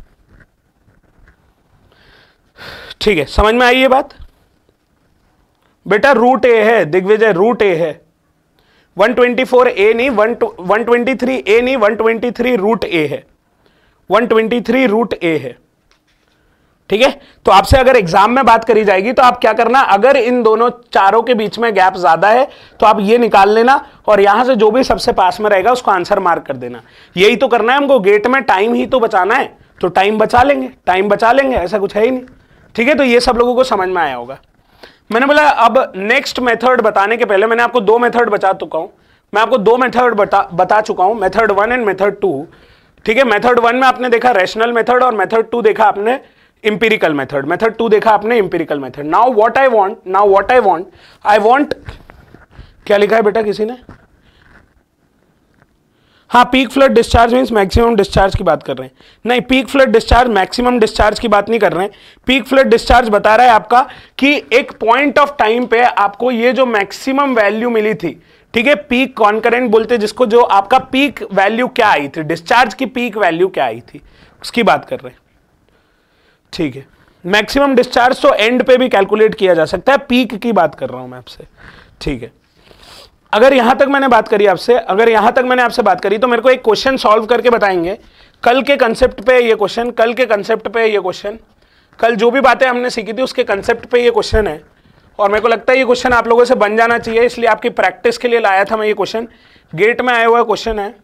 ठीक है, समझ में आई ये बात बेटा। रूट A है दिग्विजय, रूट A है, 124A नहीं, 123A नहीं, 123 रूट A है, 123 रूट A है, ठीक है। तो आपसे अगर एग्जाम में बात करी जाएगी तो आप क्या करना, अगर इन दोनों चारों के बीच में गैप ज्यादा है तो आप ये निकाल लेना, और यहां से जो भी सबसे पास में रहेगा उसको आंसर मार्क कर देना। यही तो करना है हमको, गेट में टाइम ही तो बचाना है, तो टाइम बचा लेंगे, ऐसा कुछ है ही नहीं, ठीक है। तो ये सब लोगों को समझ में आया होगा। मैंने बोला अब नेक्स्ट मेथड बताने के पहले मैंने आपको 2 मेथड बता चुका हूं, मैं आपको 2 मेथड बता चुका हूं, मेथड 1 एंड मेथड 2, ठीक है। मेथड 1 में आपने देखा रैशनल मेथड, और मेथड 2 देखा आपने इंपेरिकल मेथड, मेथड 2 देखा आपने empirical method. Now what I want, क्या लिखा है बेटा किसी ने, हाँ, peak flood discharge means maximum discharge की बात कर रहे हैं। नहीं, peak flood discharge maximum discharge की बात नहीं कर रहे हैं। पीक फ्लड डिस्चार्ज बता रहा है आपका कि एक पॉइंट ऑफ टाइम पे आपको ये जो मैक्सिमम वैल्यू मिली थी, ठीक है, पीक कॉन्करेंट बोलते जिसको, जो आपका पीक वैल्यू क्या आई थी, डिस्चार्ज की पीक वैल्यू क्या आई थी, उसकी बात कर रहे हैं। ठीक है, मैक्सिमम डिस्चार्ज तो एंड पे भी कैलकुलेट किया जा सकता है, पीक की बात कर रहा हूं मैं आपसे। ठीक है, अगर यहां तक मैंने बात करी आपसे, अगर यहां तक मैंने आपसे बात करी तो मेरे को एक क्वेश्चन सॉल्व करके बताएंगे। कल के कंसेप्ट पे ये क्वेश्चन, कल के कंसेप्ट पे ये क्वेश्चन, कल जो भी बातें हमने सीखी थी उसके कंसेप्ट पे ये क्वेश्चन है, और मेरे को लगता है ये क्वेश्चन आप लोगों से बन जाना चाहिए, इसलिए आपकी प्रैक्टिस के लिए लाया था मैं ये क्वेश्चन। गेट में आया हुआ क्वेश्चन है,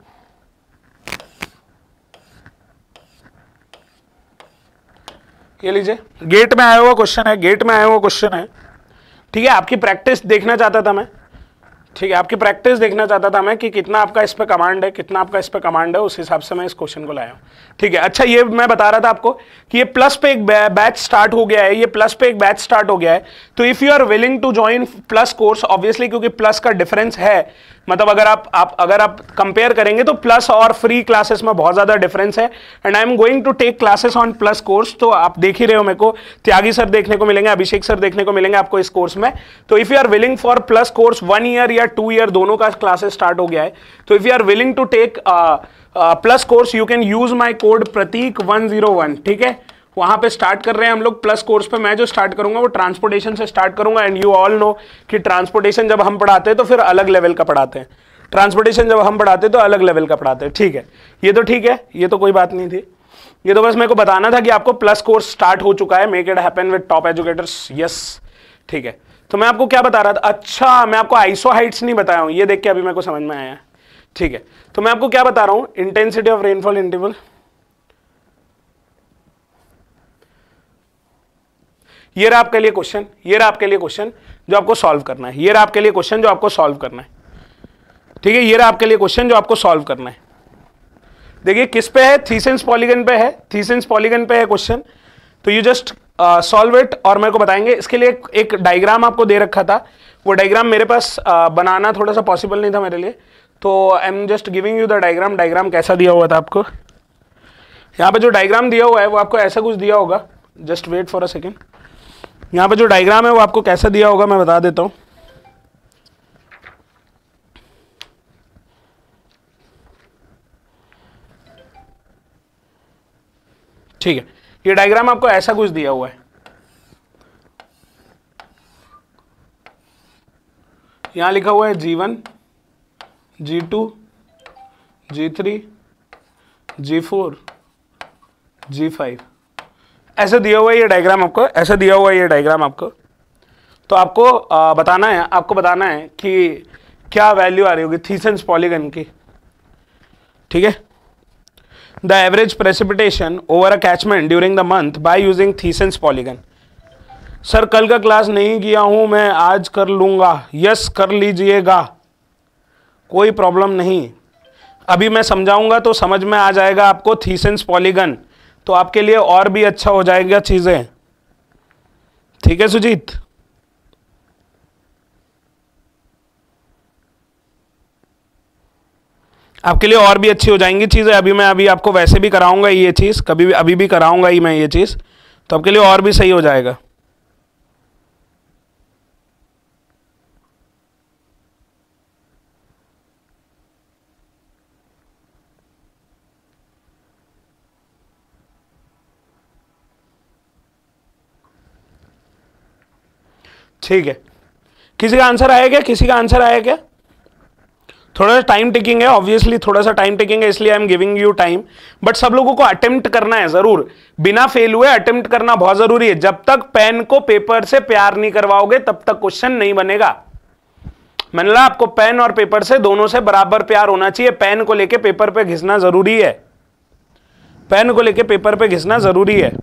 ये लीजिए, गेट में आया हुआ क्वेश्चन है, गेट में आया हुआ क्वेश्चन है। ठीक है, आपकी प्रैक्टिस देखना चाहता था मैं, ठीक है, आपकी प्रैक्टिस देखना चाहता था मैं कि कितना आपका इस पे कमांड है, कितना आपका इस पे कमांड है, उस हिसाब से मैं इस क्वेश्चन को लाया हूं। ठीक है, अच्छा, ये मैं बता रहा था आपको कि ये प्लस पे एक बैच स्टार्ट हो गया है, ये प्लस पे एक बैच स्टार्ट हो गया है। तो if you are willing to join plus course, obviously क्योंकि प्लस का डिफरेंस है, मतलब अगर आप कंपेयर करेंगे तो प्लस और फ्री क्लासेस में बहुत ज्यादा डिफरेंस है। And I am going to take classes on plus course, तो आप देख ही रहे हो, मेरे को त्यागी सर देखने को मिलेंगे, अभिषेक सर देखने को मिलेंगे आपको इस कोर्स में। तो if you are willing for plus course 1 year या 2 ईयर दोनों का क्लासेस स्टार्ट हो गया है, तो if you are willing to take plus course you can use my code प्रतीक 101। ठीक है, वहां पे स्टार्ट कर रहे हैं हम लोग प्लस कोर्स पे। मैं जो स्टार्ट करूंगा वो ट्रांसपोर्टेशन से स्टार्ट करूंगा, एंड यू ऑल नो कि ट्रांसपोर्टेशन जब हम पढ़ाते हैं तो फिर अलग लेवल का पढ़ाते हैं, ट्रांसपोर्टेशन जब हम पढ़ाते हैं तो अलग लेवल का पढ़ाते हैं। ठीक है, ये तो ठीक है, ये तो कोई बात नहीं थी, ये तो बस मेरे को बताना था कि आपको प्लस कोर्स स्टार्ट हो चुका है, make it happen with top educators. Yes, ठीक है, तो मैं आपको क्या बता रहा था, अच्छा मैं आपको आइसो हाइट्स नहीं बताया हूं, ये देख के अभी मेरे को समझ में आया। ठीक है, तो मैं आपको क्या बता रहा हूं, इंटेंसिटी ऑफ रेनफॉल इंटरवल। ये रहा आपके लिए क्वेश्चन, ये रहा आपके लिए क्वेश्चन जो आपको सॉल्व करना है, ये रहा आपके लिए क्वेश्चन जो आपको सॉल्व करना है। ठीक है, ये रहा आपके लिए क्वेश्चन जो आपको सॉल्व करना है। देखिए किस पे है, थीसिस पॉलीगन पे है, थीसिस पॉलीगन पे है क्वेश्चन, तो यू जस्ट सॉल्व इट और मेरे को बताएंगे। इसके लिए एक डायग्राम आपको दे रखा था, वो डायग्राम मेरे पास बनाना थोड़ा सा पॉसिबल नहीं था मेरे लिए, तो I am just giving you the diagram. Diagram कैसा दिया हुआ था आपको, यहाँ पे जो डायग्राम दिया हुआ है वो आपको ऐसा कुछ दिया होगा, just wait for a second. यहाँ पे जो डायग्राम है वो आपको कैसा दिया होगा मैं बता देता हूँ। ठीक है, ये डायग्राम आपको ऐसा कुछ दिया हुआ है, यहां लिखा हुआ है G1, G2, G3, G4, G5, ऐसे दिया हुआ है ये डायग्राम आपको, ऐसा दिया हुआ है ये डायग्राम आपको। तो आपको बताना है कि क्या वैल्यू आ रही होगी थीसिस पॉलीगन की। ठीक है, the average precipitation over a catchment during the month by using Thiessen polygon. Sir कल का क्लास नहीं किया हूं मैं, आज कर लूंगा। यस, कर लीजिएगा, कोई प्रॉब्लम नहीं। अभी मैं समझाऊंगा तो समझ में आ जाएगा आपको थीसिस पॉलीगन, तो आपके लिए और भी अच्छा हो जाएगा चीजें। ठीक है सुजीत, आपके लिए और भी अच्छी हो जाएंगी चीजें। अभी आपको वैसे भी कराऊंगा ये चीज, कभी भी अभी भी कराऊंगा ही मैं ये चीज, तो आपके लिए और भी सही हो जाएगा। ठीक है, किसी का आंसर आया क्या, किसी का आंसर आया क्या? थोड़ा सा टाइम टेकिंग है, ऑब्वियसली थोड़ा सा टाइम टेकिंग है, इसलिए I am giving you time, but सब लोगों को अटेम्प्ट करना है जरूर, बिना फेल हुए अटेम्प्ट करना बहुत जरूरी है। जब तक पेन को पेपर से प्यार नहीं करवाओगे तब तक क्वेश्चन नहीं बनेगा। मैंने कहा आपको पेन और पेपर से दोनों से बराबर प्यार होना चाहिए। पेन को लेके पेपर पे घिसना जरूरी है, पेन को लेके पेपर पे घिसना जरूरी है।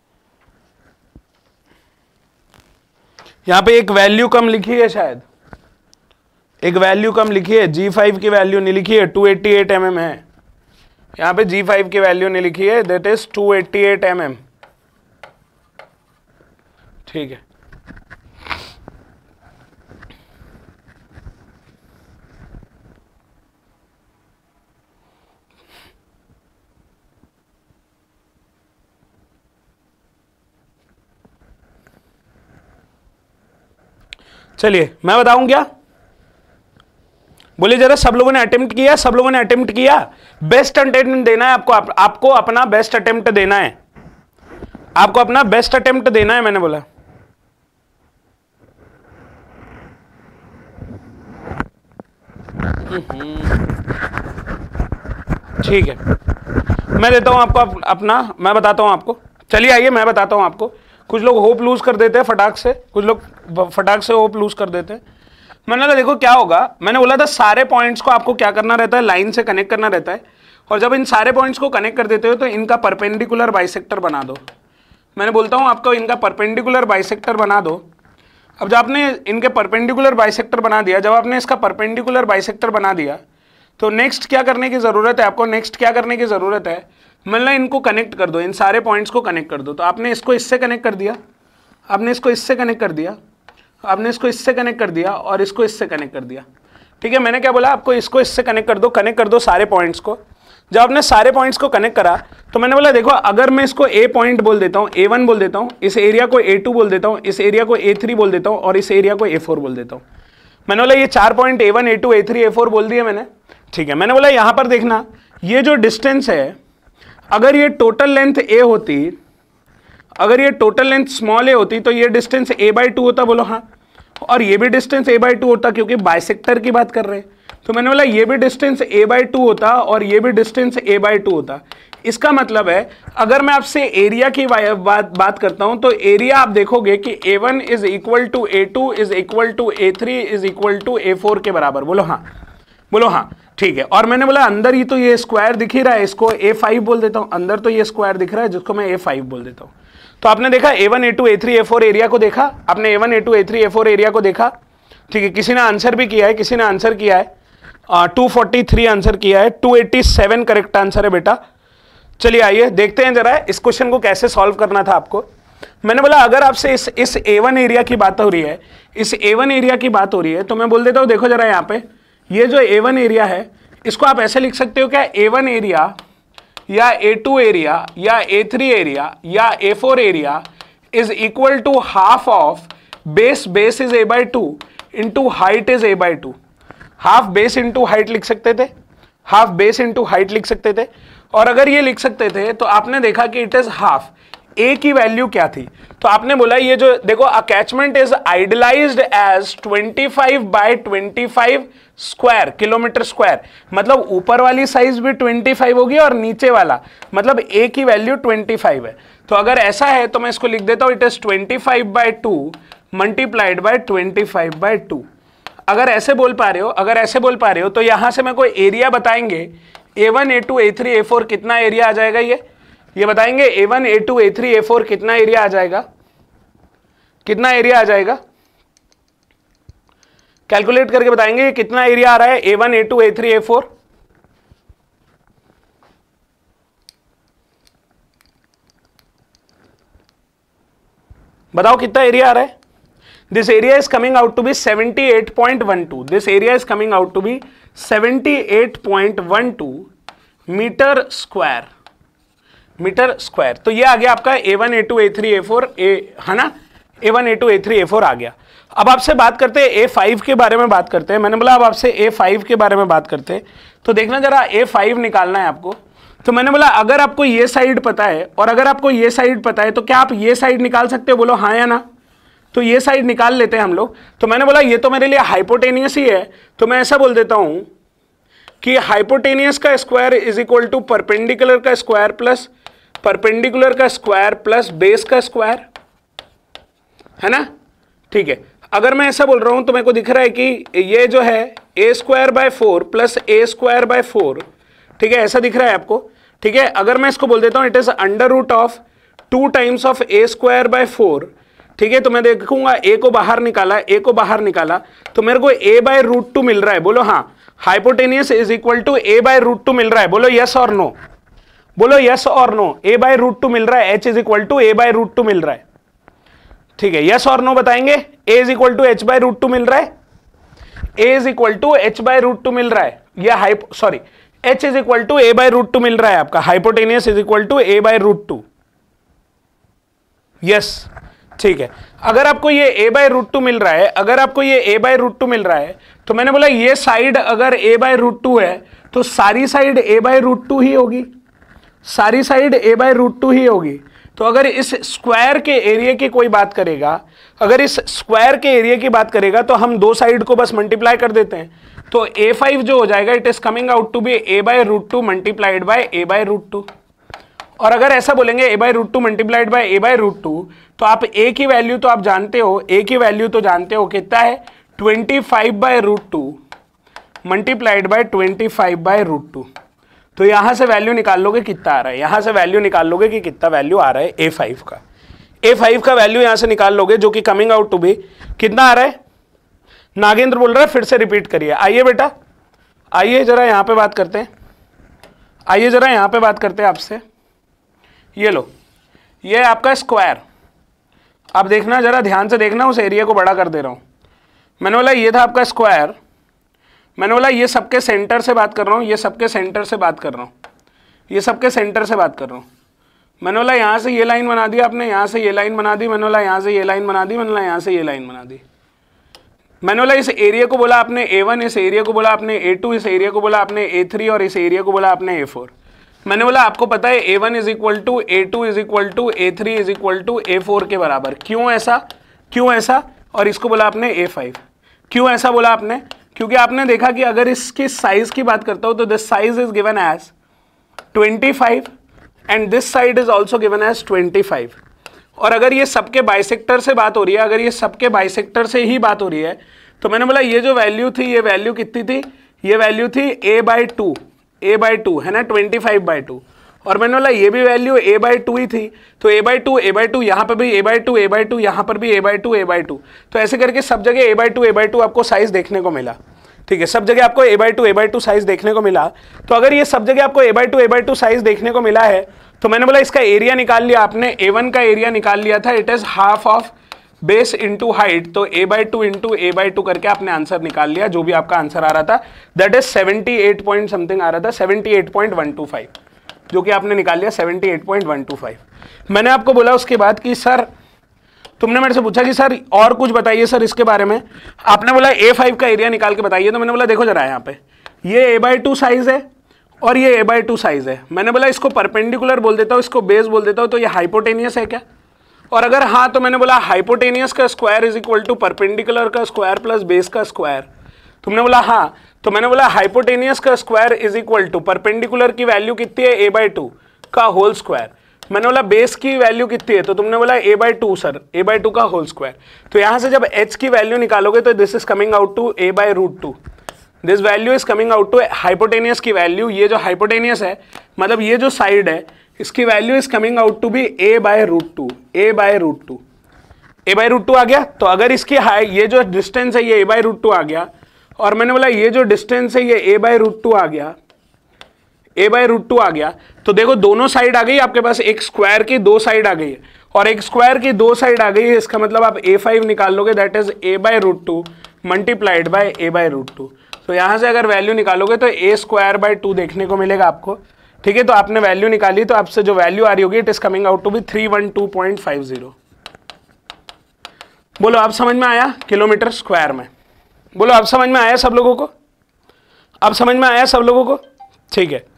यहां पे एक वैल्यू कम लिखी है शायद, एक वैल्यू कम लिखी है, G5 की वैल्यू नहीं लिखी है, 288 mm है। यहाँ पे G5 की वैल्यू नहीं लिखी है, दैट इज 288 mm। ठीक है, चलिए मैं बताऊं क्या, बोलिए जरा, सब लोगों ने अटेम्प्ट किया, सब लोगों ने अटेम्प्ट किया? बेस्ट अटेम्प्ट देना है आपको, आपको अपना बेस्ट अटेम्प्ट देना है, आपको अपना बेस्ट अटेम्प्ट देना है, मैंने बोला। ठीक है, मैं देता हूं आपको अपना, मैं बताता हूं आपको। चलिए आइए मैं बताता हूं आपको। कुछ लोग होप लूज कर देते हैं फटाक से, कुछ लोग फटाक से होप लूज कर देते हैं। मैंने बोला देखो क्या होगा, मैंने बोला था सारे पॉइंट्स को आपको क्या करना रहता है, लाइन से कनेक्ट करना रहता है, और जब इन सारे पॉइंट्स को कनेक्ट कर देते हो तो इनका परपेंडिकुलर बाइसेक्टर बना दो। मैंने बोलता हूँ आपको इनका परपेंडिकुलर बाइसेक्टर बना दो। अब जब आपने इनके परपेंडिकुलर बाइसेक्टर बना दिया, जब आपने इसका परपेंडिकुलर बाइसेक्टर बना दिया, तो नेक्स्ट क्या करने की ज़रूरत है आपको, नेक्स्ट क्या करने की ज़रूरत है, मतलब इनको कनेक्ट कर दो, इन सारे पॉइंट्स को कनेक्ट कर दो। तो आपने इसको इससे कनेक्ट कर दिया, आपने इसको इससे कनेक्ट कर दिया, आपने इसको इससे कनेक्ट कर दिया, और इसको इससे कनेक्ट कर दिया। ठीक है, मैंने क्या बोला आपको, इसको इससे कनेक्ट कर दो सारे पॉइंट्स को। जब आपने सारे पॉइंट्स को कनेक्ट करा तो मैंने बोला देखो, अगर मैं इसको ए पॉइंट बोल देता हूँ, A1 बोल देता हूँ, इस एरिया को A2 बोल देता हूँ, इस एरिया को A3 बोल देता हूँ, और इस एरिया को A4 बोल देता हूँ। मैंने बोला ये 4 point A1 A2 A3 A4 बोल दिया मैंने। ठीक है, मैंने बोला यहाँ पर देखना, ये जो डिस्टेंस है, अगर ये टोटल लेंथ A होती, अगर ये टोटल लेंथ स्मॉल a होती तो ये डिस्टेंस a/2 होता, बोलो हाँ, और ये भी डिस्टेंस a/2 होता, क्योंकि बाइसेक्टर की बात कर रहे हैं। तो मैंने बोला ये भी डिस्टेंस a/2 होता और ये भी डिस्टेंस a/2 होता। इसका मतलब है अगर मैं आपसे एरिया की बात करता हूं तो एरिया आप देखोगे कि a1 is equal to a2 is equal to a3 is equal to a4 के बराबर। बोलो हाँ, बोलो हाँ, ठीक है। और मैंने बोला अंदर ही तो ये स्क्वायर दिख ही रहा है, इसको a5 बोल देता हूं, अंदर तो ये स्क्वायर दिख रहा है जिसको मैं a5 बोल देता हूं। तो आपने देखा a1 a2 a3 a4 area को देखा, आपने a1 a2 a3 a4 area को देखा। ठीक है, किसी ने आंसर भी किया है, किसी ने आंसर किया है 243 आंसर किया है, 287 करेक्ट आंसर है बेटा। चलिए आइए देखते हैं जरा इस क्वेश्चन को कैसे सॉल्व करना था आपको। मैंने बोला अगर आपसे इस A1 एरिया की बात हो रही है, इस A1 एरिया की बात हो रही है, तो मैं बोल देता हूं देखो जरा यहाँ पे ये जो A1 एरिया है इसको आप ऐसे लिख सकते हो क्या, A1 एरिया या A2 एरिया या A3 एरिया या A4 area is equal to half of base is a/2 into height is a/2। Half base into height लिख सकते थे, हाफ बेस इंटू हाइट लिख सकते थे। और अगर ये लिख सकते थे तो आपने देखा कि इट इज हाफ, ए की वैल्यू क्या थी, तो आपने बोला ये जो देखो attachment is idealised as 25/25 square kilometre square, मतलब ऊपर वाली साइज भी 25 होगी और नीचे वाला मतलब ए की वैल्यू 25 है। तो अगर ऐसा है तो मैं इसको लिख देता हूं, इट इज 25/2 मल्टीप्लाइड बाय 25/2। अगर ऐसे बोल पा रहे हो, अगर ऐसे बोल पा रहे हो तो यहां से मैं कोई एरिया बताएंगे A1 A2 A3 A4 कितना एरिया आ जाएगा, ये बताएंगे A1 A2 A3 A4 कितना एरिया आ जाएगा, कितना एरिया आ जाएगा, कैलकुलेट करके बताएंगे कितना एरिया आ रहा है A1 A2 A3 A4। बताओ कितना एरिया आ रहा है। This area is coming out to be 78.12. This area is coming out to be 78.12 metre square, metre square. तो ये आ गया आपका A1 A2 A3 A4 है ना, A1 A2 A3 A4 आ गया। अब आपसे बात करते हैं A5 के बारे में बात करते हैं। मैंने बोला अब आपसे A5 के बारे में बात करते हैं, तो देखना जरा A5 निकालना है आपको। तो मैंने बोला अगर आपको ये साइड पता है और अगर आपको ये साइड पता है तो क्या आप ये साइड निकाल सकते हो, बोलो हाँ या ना। तो ये साइड निकाल लेते हैं हम लोग। तो मैंने बोला ये तो मेरे लिए हाइपोटेनियस ही है, तो मैं ऐसा बोल देता हूं कि हाइपोटेनियस का square is equal to perpendicular का स्क्वायर प्लस परपेंडिकुलर का स्क्वायर प्लस बेस का स्क्वायर, है ना। ठीक है, अगर मैं ऐसा बोल रहा हूं तो मेरे को दिख रहा है कि ये जो है a²/4 प्लस a²/4, ठीक है, ऐसा दिख रहा है आपको। ठीक है, अगर मैं इसको बोल देता हूं it is under root of 2 times of a²/4, ठीक है, तो मैं देखूंगा ए को बाहर निकाला, ए को बाहर निकाला, तो मेरे को a बाय रूट 2 मिल रहा है। बोलो हाँ, hypotenuse is equal to a by root 2 मिल रहा है। बोलो यस और नो, बोलो यस और नो। a बाय रूट 2 मिल रहा है, h is equal to a by root 2 मिल रहा है। ठीक है, यस और नो बताएंगे। a is equal to h by root 2 मिल रहा है, a is equal to h by root 2 मिल रहा है, या sorry h is equal to a by root 2 मिल रहा है आपका। Hypotenuse is equal to a by root 2। Yes, ठीक है। अगर आपको ये a बाय रूट 2 मिल रहा है, अगर आपको ये a बाय रूट 2 मिल रहा है, तो मैंने बोला ये साइड अगर a बाय रूट 2 है तो सारी साइड a बाय रूट 2 ही होगी, सारी साइड a बाय रूट 2 ही होगी। तो अगर इस स्क्वायर के एरिया की कोई बात करेगा, अगर इस स्क्वायर के एरिया की बात करेगा तो हम दो साइड को बस मल्टीप्लाई कर देते हैं, तो a5 जो हो जाएगा it is coming out to be a by root 2 multiplied by a by root 2। और अगर ऐसा बोलेंगे a by root 2 multiplied by a by root 2, तो आप a की वैल्यू तो आप जानते हो, a की वैल्यू तो जानते हो कितना है, 25 by root 2 multiplied by 25 by root 2। तो यहां से वैल्यू निकाल लोगे कितना आ रहा है, यहां से वैल्यू निकाल लोगे कि कितना वैल्यू आ रहा है a5 का। a5 का वैल्यू यहां से निकाल लोगे जो कि कमिंग आउट टू बी कितना आ रहा है। नागेंद्र बोल रहा है फिर से रिपीट करिए। आइए बेटा, आइए जरा यहां पे बात करते हैं, आइए जरा यहां पे बात करते हैं आपसे। ये लो, ये आपका स्क्वायर, आप देखना जरा ध्यान से देखना, उस एरिया को बड़ा कर दे रहा हूं। मैंने बोला ये था आपका स्क्वायर, मैंने बोला ये सबके सेंटर से बात कर रहा हूँ, ये सबके सेंटर से बात कर रहा हूँ, ये सबके सेंटर से बात कर रहा हूँ। मैंने बोला यहाँ से ये लाइन बना दी आपने, यहाँ से ये लाइन बना दी, मैंने बोला यहाँ से ये लाइन बना दी, मैंने बोला यहाँ से ये लाइन बना दी। मैंने बोला इस एरिया को बोला आपने A1, इस एरिया को बोला आपने A2, इस एरिया को बोला आपने A3 और इस एरिया को बोला आपने A4। मैंने बोला आपको पता है A1 is equal to A2 is equal to A3 is equal to A4 के बराबर। क्यों ऐसा, क्यों ऐसा? और इसको बोला आपने A5। क्यों ऐसा बोला आपने? क्योंकि आपने देखा कि अगर इसकी साइज की बात करता हूं तो this size is given as 25 and this side is also given as 25। और अगर ये सबके बाइसेक्टर से बात हो रही है, अगर ये सबके बाइसेक्टर से ही बात हो रही है, तो मैंने बोला ये जो वैल्यू थी, ये वैल्यू कितनी थी, ये वैल्यू थी a बाई टू है ना, 25 बाई 2। और मैंने बोला ये भी वैल्यू a बाई 2 ही थी, तो a बाई टू यहाँ पर भी a बाई टू यहाँ पर भी a बाई टू। तो ऐसे करके सब जगह a बाई टू आपको साइज देखने को मिला। ठीक है, सब जगह आपको a बाई टू साइज देखने को मिला। तो अगर ये सब जगह आपको a बाई टू साइज देखने को मिला है, तो मैंने बोला इसका एरिया निकाल लिया आपने, A1 का एरिया निकाल लिया था, it is half of base into height. तो a by two into a by two करके आपने आंसर निकाल लिया, जो भी आपका आंसर आ रहा था दैट इज 78 पॉइंट समथिंग आ रहा था, 78.125, जो कि आपने निकाल लिया 78.125। मैंने आपको बोला उसके बाद कि सर, तुमने मेरे से पूछा कि सर और कुछ बताइए सर इसके बारे में, आपने बोला A5 का एरिया निकाल के बताइए। तो मैंने बोला देखो जरा यहाँ पे ये a बाई टू साइज है और ये a बाई टू साइज है। मैंने बोला इसको परपेंडिकुलर बोल देता हूँ, इसको बेस बोल देता हूँ, तो ये हाइपोटेनियस है क्या? और अगर हाँ तो मैंने बोला हाइपोटेनियस का square is equal to perpendicular का स्क्वायर प्लस बेस का स्क्वायर। तुमने बोला हाँ, तो मैंने बोला हाइपोटेनियस का square is equal to perpendicular की वैल्यू कितनी है, a बाई टू का होल स्क्वायर। मैंने बोला बेस की वैल्यू कितनी है, तो तुमने बोला a by two sir, a by two का होल स्क्वायर। तो यहाँ से जब h की वैल्यू निकालोगे तो this is coming out to a by root 2। This value is coming out to hypotenuse की वैल्यू, ये जो हाइपोटेनियस है मतलब ये जो साइड है इसकी value is coming out to be a by root 2, a by root 2, a by root 2 आ गया। तो अगर इसकी ये जो डिस्टेंस है ये a बाई रूट 2 आ गया, और मैंने बोला ये जो डिस्टेंस है ये a बाई रूट 2 आ गया, a बाई रूट 2 आ गया। तो देखो दोनों साइड आ गई आपके पास, एक स्क्वायर की दो साइड आ गई है और एक स्क्वायर की दो साइड आ गई है, इसका मतलब आप a5 निकाल लोगे that is a by root 2 multiplied by a by root 2। तो यहाँ से अगर वैल्यू निकालोगे तो a स्क्वायर बाई 2 देखने को मिलेगा आपको। ठीक है, तो आपने वैल्यू निकाली, तो आपसे जो वैल्यू आ रही होगी it is coming out to be 312.50। बोलो आप समझ में आया किलोमीटर स्क्वायर में? बोलो आप समझ में आया सब लोगों को? अब समझ में आया सब लोगों को? ठीक है,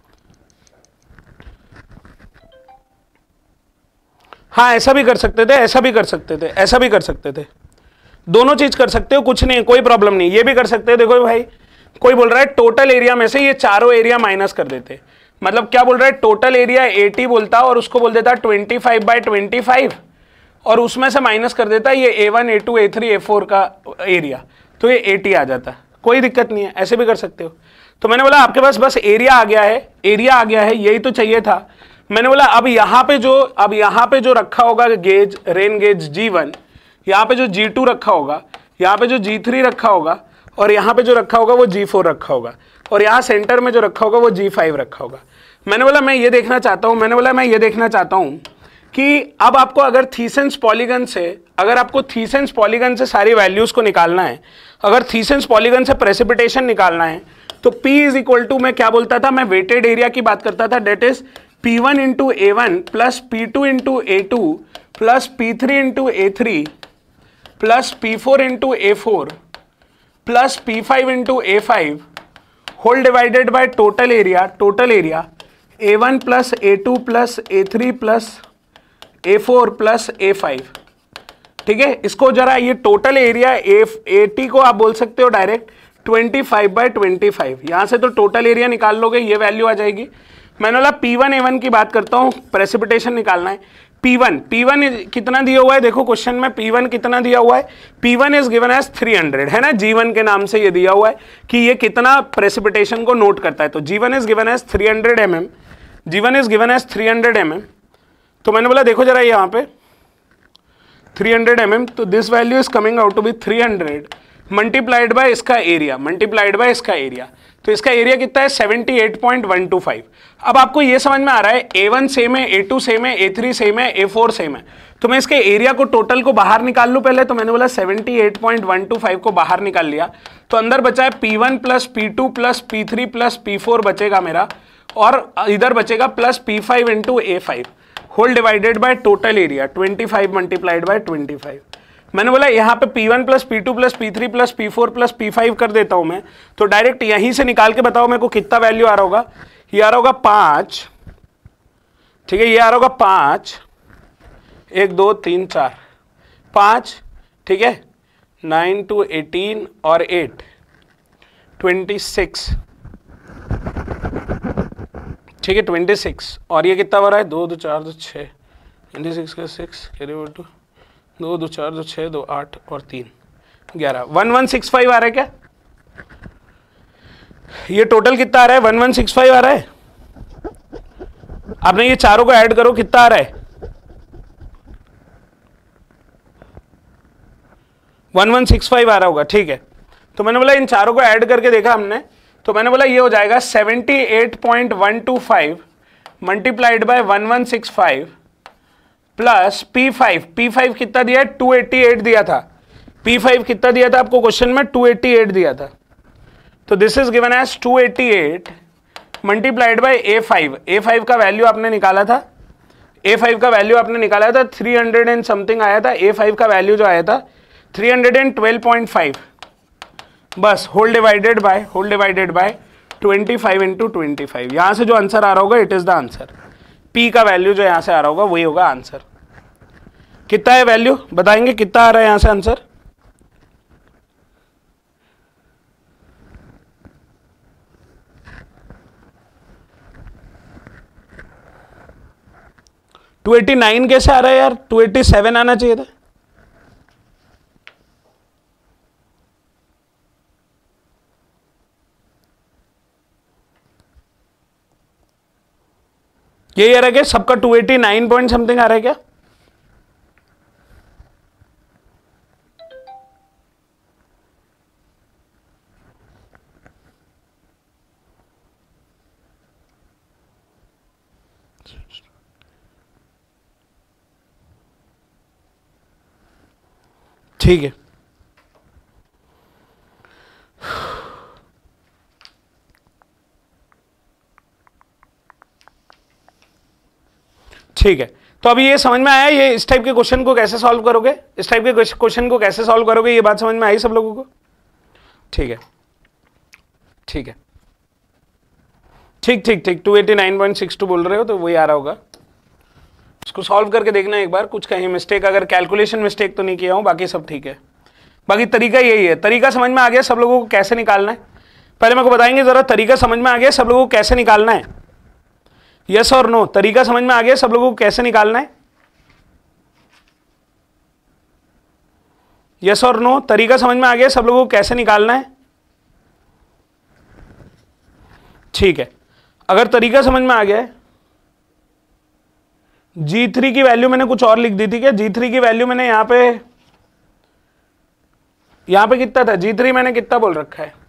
हाँ ऐसा भी कर सकते थे, ऐसा भी कर सकते थे, ऐसा भी कर सकते थे, दोनों चीज कर सकते हो, कुछ नहीं, कोई प्रॉब्लम नहीं। ये भी कर सकते हो। देखो भाई कोई बोल रहा है टोटल एरिया में से ये चारों एरिया माइनस कर देते, मतलब क्या बोल रहा है, टोटल एरिया 80 बोलता और उसको बोल देता 25 बाई 25 और उसमें से माइनस कर देता ये A1 A2 A3 A4 का एरिया, तो ये 80 आ जाता। कोई दिक्कत नहीं है, ऐसे भी कर सकते हो। तो मैंने बोला आपके पास बस एरिया आ गया है, एरिया आ गया है, यही तो चाहिए था। मैंने बोला अब यहाँ पे जो रखा होगा गेज, रेन गेज G1, यहाँ पे जो G2 रखा होगा, यहाँ पे जो G3 रखा होगा, और यहाँ पे जो रखा होगा वो G4 रखा होगा, और यहाँ सेंटर में जो रखा होगा वो G5 रखा होगा। मैंने बोला मैं ये देखना चाहता हूँ कि अब आपको अगर थीसेंस पॉलीगन से, अगर आपको थीसेंस पॉलीगन से सारी वैल्यूज को निकालना है, अगर थीसेंस पॉलीगन से प्रेसिपिटेशन निकालना है, तो P इज इक्वल टू, मैं क्या बोलता था, मैं वेटेड एरिया की बात करता था, that is P1 into A1 plus P2 into A2 plus P3 into A3 plus P4 into A4 plus P5 into A5 whole divided by total area A1 plus A2 plus A3 plus A4 plus A5। ठीक है, इसको जरा ये total area AT को आप बोल सकते हो डायरेक्ट 25/25, यहां से तो टोटल एरिया निकाल लोगे, ये वैल्यू आ जाएगी। मैंने बोला P1 A1 की बात करता हूं, प्रेसिपिटेशन निकालना है। P1 कितना दिया हुआ है, देखो क्वेश्चन में P1 कितना दिया हुआ है, P1 इज गिवन एज 300 है ना, G1 के नाम से ये दिया हुआ है कि ये कितना प्रेसिपिटेशन को नोट करता है, तो G1 is given as 300 mm, G1 is given as 300 mm। तो मैंने बोला देखो जरा यहाँ पे 300 mm, तो this value is coming out to be 300 multiplied by इसका एरिया, तो इसका एरिया कितना है 78.125। अब आपको ये समझ में आ रहा है A1 सेम है, A2 सेम है, A3 सेम है, A4 सेम है, तो मैं इसके एरिया को टोटल को बाहर निकाल लूँ पहले। तो मैंने बोला 78.125 को बाहर निकाल लिया, तो अंदर बचा है P1 plus P2 plus P3 plus P4 बचेगा मेरा, और इधर बचेगा plus P5 into A5 whole divided by total area 25 multiplied by 25। मैंने बोला यहाँ पे P1 plus P2 plus P3 plus P4 plus P5 कर देता हूँ मैं, तो डायरेक्ट यहीं से निकाल के बताओ मेरे को कितना वैल्यू आ रहा होगा। ये आ रहा होगा 5, ठीक है, ये आ रहा होगा 5, 1 2 3 4 5, ठीक है, 9 to 18 और 8 26, ठीक है 26, और ये कितना बन रहा है 2 2 4 2 6, 26 का 6 कैरी ओवर टू 2 2 4 2 6 2 8 और 3 11, 1165 आ रहा है क्या? ये टोटल कितना आ रहा है 1165 आ रहा है। आपने ये चारों को ऐड करो, कितना आ रहा है 1165 आ रहा होगा, ठीक है। तो मैंने बोला इन चारों को ऐड करके देखा हमने, तो मैंने बोला ये हो जाएगा 78.125 मल्टीप्लाइड बाय 1165 प्लस P5 कितना दिया है 288 दिया था, P5 कितना दिया था आपको क्वेश्चन में 288 दिया था, तो this is given as 288 multiplied by A5 का वैल्यू आपने निकाला था, A5 का वैल्यू आपने निकाला था 300 एंड समथिंग आया था, A5 का वैल्यू जो आया था 312.5, बस होल डिवाइडेड बाय 25 इंटू 25। यहां से जो आंसर आ रहा होगा it is the answer, P का वैल्यू जो यहां से आ रहा होगा वही होगा आंसर। कितना है वैल्यू बताएंगे, कितना आ रहा है यहां से आंसर? $289 कैसे आ रहा है यार, 287 आना चाहिए था। ये आ रहा है क्या सबका 289 पॉइंट समथिंग आ रहा है क्या? ठीक है, ठीक है। तो अभी ये समझ में आया ये इस टाइप के क्वेश्चन को कैसे सॉल्व करोगे, इस टाइप के क्वेश्चन को कैसे सॉल्व करोगे, ये बात समझ में आई सब लोगों को? ठीक है, ठीक है, ठीक ठीक ठीक 289.62 बोल रहे हो तो वही आ रहा होगा, इसको सॉल्व करके देखना एक बार, कुछ कहीं मिस्टेक, अगर कैलकुलेशन मिस्टेक तो नहीं किया हूं, बाकी सब ठीक है। बाकी तरीका यही है, तरीका समझ में आ गया सब लोगों को कैसे निकालना है? पहले मेरे को बताएंगे जरा, तरीका समझ में आ गया सब लोगों को कैसे निकालना है? यस और नो, तरीका समझ में आ गया सब लोगों को कैसे निकालना है? यस और नो, तरीका समझ में आ गया सब लोगों को कैसे निकालना है? ठीक है, अगर तरीका समझ में आ गया है, G3 की वैल्यू मैंने कुछ और लिख दी थी क्या? G3 की वैल्यू मैंने यहां पे यहां पे कितना था, G3 मैंने कितना बोल रखा है,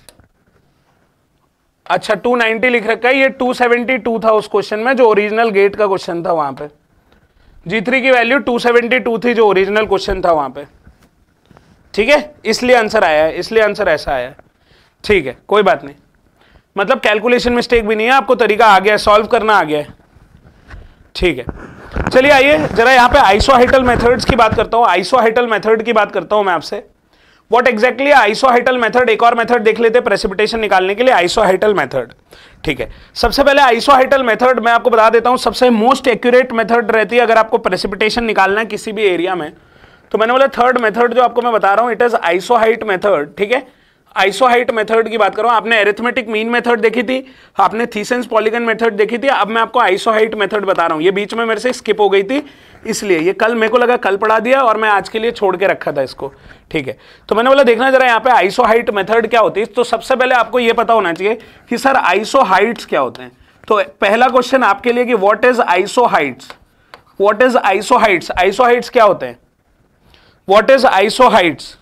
अच्छा 290 लिख रखा है, ये 272 था उस क्वेश्चन में जो ओरिजिनल गेट का क्वेश्चन था, वहां पे G3 की वैल्यू 272 थी जो ओरिजिनल क्वेश्चन था वहां पे, ठीक है, इसलिए आंसर आया है, इसलिए आंसर ऐसा आया है, ठीक है, कोई बात नहीं, मतलब कैलकुलेशन मिस्टेक भी नहीं है, आपको तरीका आ गया है, सॉल्व करना आ गया है, ठीक है। चलिए आइए जरा यहाँ पे आइसोहाइटल मेथड्स की बात करता हूँ, आइसोहाइटल मेथड की बात करता हूँ मैं आपसे। व्हाट एग्जैक्टली आइसोहाइटल मेथड, एक और मेथड देख लेते हैं प्रेसिपिटेशन निकालने के लिए, आइसोहाइटल मेथड, ठीक है। सबसे पहले आइसोहाइटल मेथड मैं आपको बता देता हूँ, सबसे मोस्ट एक्यूरेट मेथड रहती है अगर आपको प्रेसिपिटेशन निकालना है किसी भी एरिया में, तो मैंने बोला थर्ड मेथड जो आपको मैं बता रहा हूँ इट इज आइसोहाइट मेथड, ठीक है। आइसोहाइट मेथड की बात करो, आपने एरिथमेटिक मीन मेथड देखी थी, आपने थीसेंस पॉलीगन मेथड देखी थी, अब मैं आपको आइसोहाइट मेथड बता रहा हूं, ये बीच में मेरे से स्किप हो गई थी, इसलिए ये कल मेरे को लगा कल पढ़ा दिया और मैं आज के लिए छोड़ के रखा था इसको, ठीक है। तो मैंने बोला देखना जरा यहाँ पे आइसोहाइट मेथड क्या होती है, तो सबसे पहले आपको ये पता होना चाहिए कि सर आइसोहाइट्स क्या होते हैं। तो पहला क्वेश्चन आपके लिए कि what is isohyets, what is isohyets, isohyets क्या होते हैं, व्हाट इज आइसोहाइट्स।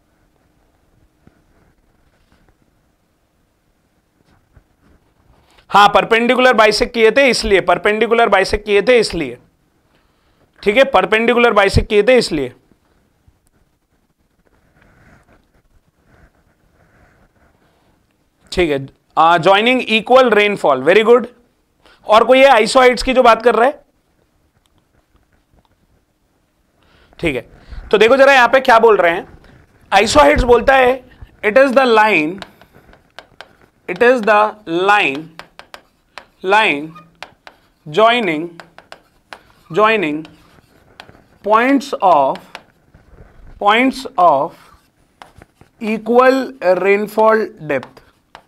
हाँ, परपेंडिकुलर बाइसेक्ट किए थे इसलिए, परपेंडिकुलर बाइसेक्ट किए थे इसलिए, ठीक है, परपेंडिकुलर बाइसेक्ट किए थे इसलिए, ठीक है। Joining equal rainfall, very good. और कोई है आइसोहाइट्स की जो बात कर रहा है, ठीक है। तो देखो जरा यहां पे क्या बोल रहे हैं, आइसोहाइट्स बोलता है it is the line, it is the line joining points of equal rainfall depth,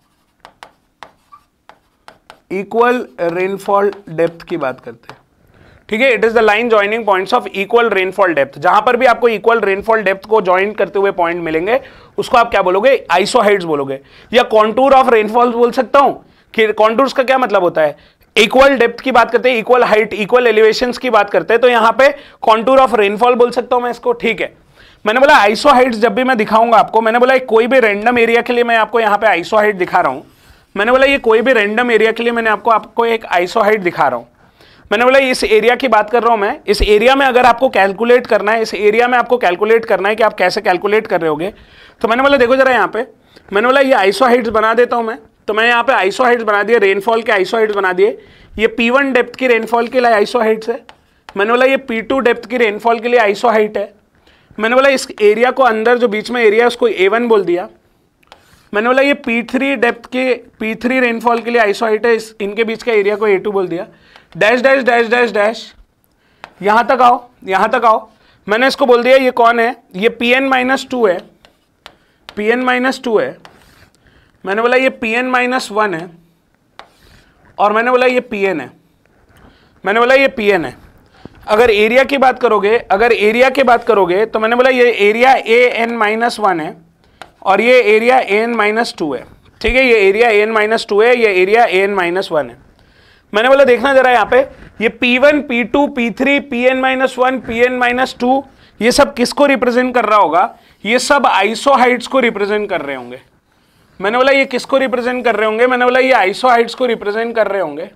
equal rainfall depth की बात करते हैं, ठीक है। It is the line joining points of equal rainfall depth, जहां पर भी आपको इक्वल रेनफॉल डेप्थ को ज्वाइन करते हुए पॉइंट मिलेंगे उसको आप क्या बोलोगे, आइसोहाइट्स बोलोगे, या कॉन्टूर ऑफ रेनफॉल बोल सकता हूं कि कॉन्टूर्स का क्या मतलब होता है, इक्वल डेप्थ की बात करते हैं, इक्वल हाइट, इक्वल एलिवेशंस की बात करते हैं, तो यहां पे कॉन्टूर ऑफ रेनफॉल बोल सकता हूं मैं इसको, ठीक है। मैंने बोला आइसोहाइट्स जब भी मैं दिखाऊंगा आपको, मैंने बोला कोई भी रैंडम एरिया के लिए मैं आपको यहां पे आइसोहाइट दिखा रहा हूं, मैंने बोला ये कोई भी रैंडम एरिया के लिए मैंने आपको एक आइसोहाइट दिखा रहा हूं, मैंने बोला इस एरिया की बात कर रहा हूं मैं, इस एरिया में अगर आपको कैलकुलेट करना है, इस एरिया में आपको कैलकुलेट करना है कि आप कैसे कैलकुलेट कर रहे होगे, तो मैंने बोला देखो जरा यहाँ पे, मैंने बोला ये आइसोहाइट्स बना देता हूं मैं, तो मैं यहाँ पे आइसोहाइट्स बना दिए, रेनफॉल के आइसोहाइट्स बना दिए, ये P1 डेप्थ की रेनफॉल के लिए आइसोहाइट्स है, मैंने बोला ये P2 डेप्थ की रेनफॉल के लिए आइसोहाइट है, मैंने बोला इस एरिया को अंदर जो बीच में एरिया है उसको A1 बोल दिया, मैंने बोला ये P3 डेप्थ के P3 रेनफॉल के लिए आइसोहाइट है, इनके बीच का एरिया को A2 बोल दिया, dash dash dash dash dash, यहां तक आओ, यहां तक आओ, मैंने इसको बोल दिया ये कौन है, ये Pn-2 है, Pn-2 है, मैंने बोला ये Pn-1 है, और मैंने बोला ये Pn है, मैंने बोला ये Pn है। अगर एरिया की बात करोगे, अगर एरिया की बात करोगे तो मैंने बोला ये एरिया An-1 है और ये एरिया An-2 है, ठीक है, ये एरिया An-2 है, ये एरिया An-1 है। मैंने बोला देखना जरा यहाँ पे ये P1, P2, P3, Pn-1, Pn-2 ये सब किसको रिप्रेजेंट कर रहा होगा, ये सब आइसोहाइट्स को रिप्रेजेंट कर रहे होंगे। मैंने बोला ये किसको रिप्रेजेंट कर रहे होंगे, मैंने बोला ये आइसोहाइट्स को रिप्रेजेंट कर रहे होंगे,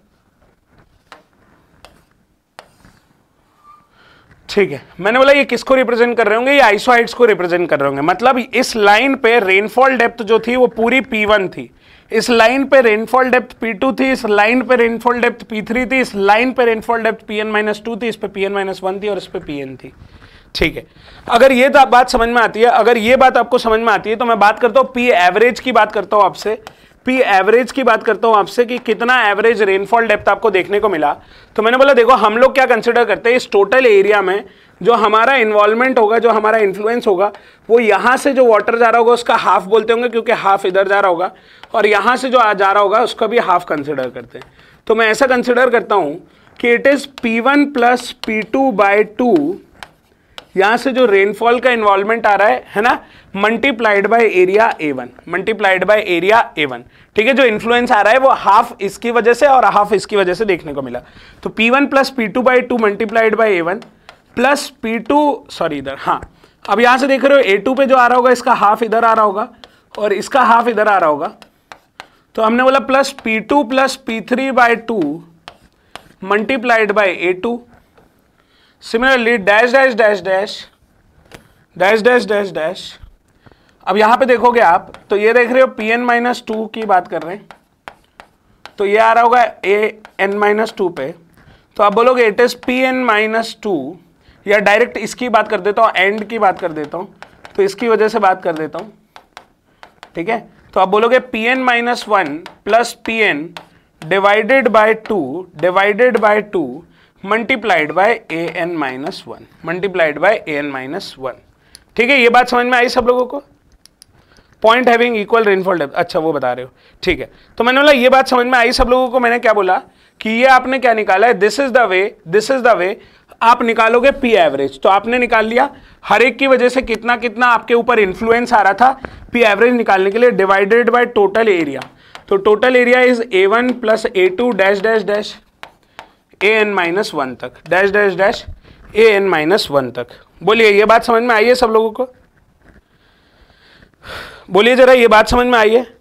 ठीक है। मैंने बोला ये किसको रिप्रेजेंट कर रहे होंगे, ये आइसोहाइट्स को रिप्रेजेंट कर रहे होंगे, मतलब इस लाइन पे रेनफॉल डेप्थ जो थी वो पूरी P1 थी, इस लाइन पे रेनफॉल डेप्थ P2 थी, इस लाइन पे रेनफॉल डेप्थ P3 थी, इस लाइन पे रेनफॉल डेप्थ Pn-2 थी, इस पे Pn-1 थी और इस पे Pn थी, ठीक है। अगर ये बात समझ में आती है, अगर ये बात आपको समझ में आती है तो मैं बात करता हूँ P एवरेज की बात करता हूँ आपसे, P एवरेज की बात करता हूँ आपसे कि कितना एवरेज रेनफॉल डेप्थ आपको देखने को मिला। तो मैंने बोला देखो हम लोग क्या कंसिडर करते हैं, इस टोटल एरिया में जो हमारा इन्वॉल्वमेंट होगा, जो हमारा इन्फ्लुएंस होगा, वो यहाँ से जो वाटर जा रहा होगा उसका हाफ बोलते होंगे क्योंकि हाफ इधर जा रहा होगा, और यहाँ से जो जा रहा होगा उसका भी हाफ कंसिडर करते हैं। तो मैं ऐसा कंसिडर करता हूँ कि it is P1 plus P2/2, यहां से जो रेनफॉल का इन्वॉल्वमेंट आ रहा है ना, multiplied by area A1, multiplied by area A1, ठीक है। जो इन्फ्लुएंस आ रहा है वो हाफ इसकी वजह से और हाफ इसकी वजह से देखने को मिला। तो P1 plus P2/2 multiplied by A1 plus P2, sorry इधर, हाँ, अब यहां से देख रहे हो A2 पे जो आ रहा होगा इसका हाफ इधर आ रहा होगा और इसका हाफ इधर आ रहा होगा, तो हमने बोला plus P2 plus P3 by 2 multiplied by A2। Similarly dash dash dash dash dash dash dash dash. अब यहां पे देखोगे आप तो ये देख रहे हो Pn माइनस 2 की बात कर रहे हैं, तो ये आ रहा होगा An माइनस 2 पे, तो आप बोलोगे इट इज Pn माइनस 2, या डायरेक्ट इसकी बात कर देता हूँ, एंड की बात कर देता हूँ, तो इसकी वजह से बात कर देता हूँ, ठीक है। तो आप बोलोगे Pn minus 1 plus Pn divided by 2 multiplied by An minus 1 multiplied by An minus 1। ठीक है, ये बात समझ में आई सब लोगों को? Point having equal rainfall depth, अच्छा वो बता रहे हो, ठीक है। तो मैंने बोला ये बात समझ में आई सब लोगों को। मैंने क्या बोला कि ये आपने क्या निकाला है, दिस इज द वे आप निकालोगे पी एवरेज। तो आपने निकाल लिया हर एक की वजह से कितना कितना आपके ऊपर इन्फ्लुएंस आ रहा था पी एवरेज निकालने के लिए, डिवाइडेड बाय टोटल एरिया। तो total area is A1 plus A2 dash dash dash An minus 1 तक, dash dash dash An minus 1 तक। बोलिए ये बात समझ में आई है सब लोगों को? बोलिए जरा ये बात समझ में आई है?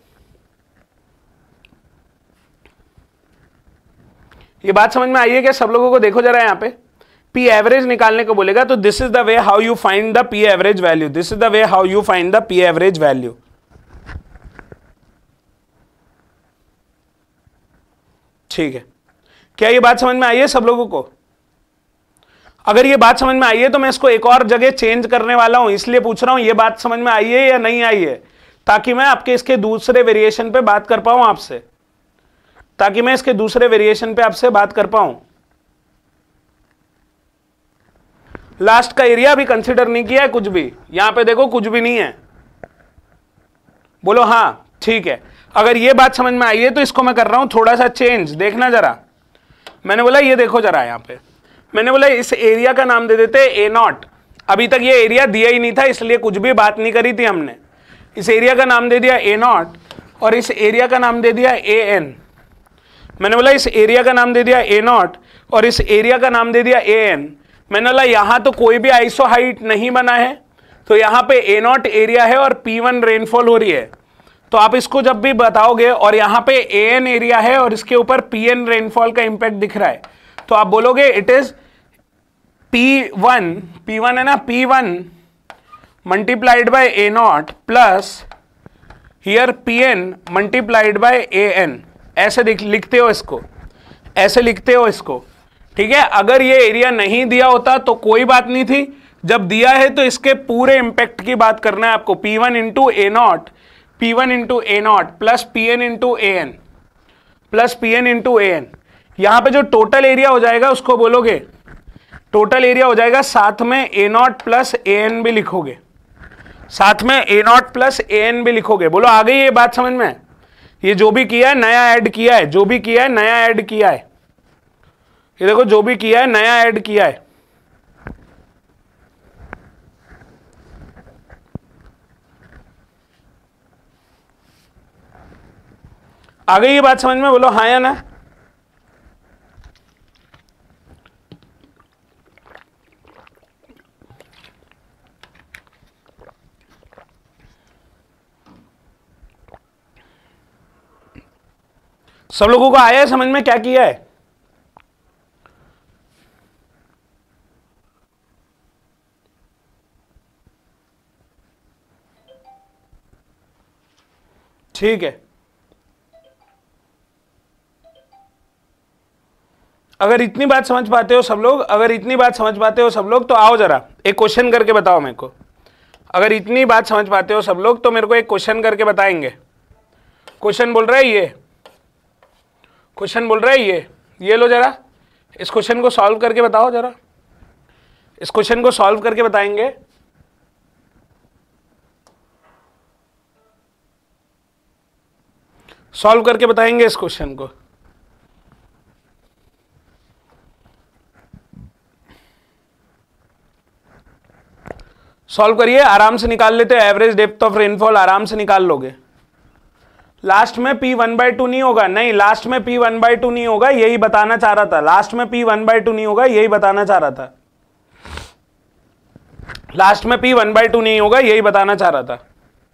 ये बात समझ में आई है क्या सब लोगों को? देखो जरा यहाँ पे पी एवरेज निकालने को बोलेगा तो this is the way how you find the P average value, this is the way how you find the P average value. ठीक है, क्या ये बात समझ में आई है सब लोगों को? अगर ये बात समझ में आई है तो मैं इसको एक और जगह चेंज करने वाला हूं, इसलिए पूछ रहा हूं ये बात समझ में आई है या नहीं आई है, ताकि मैं आपके इसके दूसरे वेरिएशन पे बात कर पाऊं आपसे, ताकि मैं इसके दूसरे वेरिएशन पे आपसे बात कर पाऊं। लास्ट का एरिया भी कंसीडर नहीं किया है कुछ भी, यहां पे देखो कुछ भी नहीं है। बोलो हाँ ठीक है। अगर ये बात समझ में आई है तो इसको मैं कर रहा हूं थोड़ा सा चेंज, देखना जरा। मैंने बोला ये देखो जरा, यहां पे मैंने बोला इस एरिया का नाम दे देते A0। अभी तक ये एरिया दिया ही नहीं था इसलिए कुछ भी बात नहीं करी थी हमने। इस एरिया का नाम दे दिया A0 और इस एरिया का नाम दे दिया AN। मैंने बोला इस एरिया का नाम दे दिया A0 और इस एरिया का नाम दे दिया AN। मैंने बोला यहां तो कोई भी आइसो हाइट नहीं बना है, तो यहां पे A0 एरिया है और P1 रेनफॉल हो रही है। तो आप इसको जब भी बताओगे और यहां पे AN एरिया है और इसके ऊपर PN रेनफॉल का इंपैक्ट दिख रहा है, तो आप बोलोगे इट इज P1 है ना, P1 multiplied by A0 plus here PN multiplied by AN। ऐसे लिखते हो इसको, ऐसे लिखते हो इसको, ठीक है। अगर ये एरिया नहीं दिया होता तो कोई बात नहीं थी, जब दिया है तो इसके पूरे इंपैक्ट की बात करना है आपको। P1 into A0 plus PN into AN plus PN into AN। यहां पे जो टोटल एरिया हो जाएगा उसको बोलोगे, टोटल एरिया हो जाएगा, साथ में A0 प्लस AN भी लिखोगे, साथ में A0 प्लस AN भी लिखोगे। बोलो आ गई ये बात समझ में? ये जो भी किया है नया ऐड किया है, जो भी किया है नया ऐड किया है, ये देखो जो भी किया है नया ऐड किया है। आ गई ये बात समझ में? बोलो हाँ या ना। सब लोगों को आया है समझ में क्या किया है? ठीक है, अगर इतनी बात समझ पाते हो सब लोग, अगर इतनी बात समझ पाते हो सब लोग तो आओ जरा एक क्वेश्चन करके बताओ मेरे को। अगर इतनी बात समझ पाते हो सब लोग तो मेरे को एक क्वेश्चन करके बताएंगे। क्वेश्चन बोल रहा है ये, क्वेश्चन बोल रहा है ये लो जरा, इस क्वेश्चन को सॉल्व करके बताओ जरा, इस क्वेश्चन को सॉल्व करके बताएंगे। सॉल्व करके बताएंगे इस क्वेश्चन को। सॉल्व करिए, आराम से निकाल लेते हैं। एवरेज डेप्थ ऑफ रेनफॉल आराम से निकाल लोगे। लास्ट में P1/2 नहीं होगा, नहीं लास्ट में P1/2 नहीं होगा, यही बताना चाह रहा था। लास्ट में P1/2 नहीं होगा, यही बताना चाह रहा था। लास्ट में P 1/2 नहीं होगा, यही बताना चाह रहा था।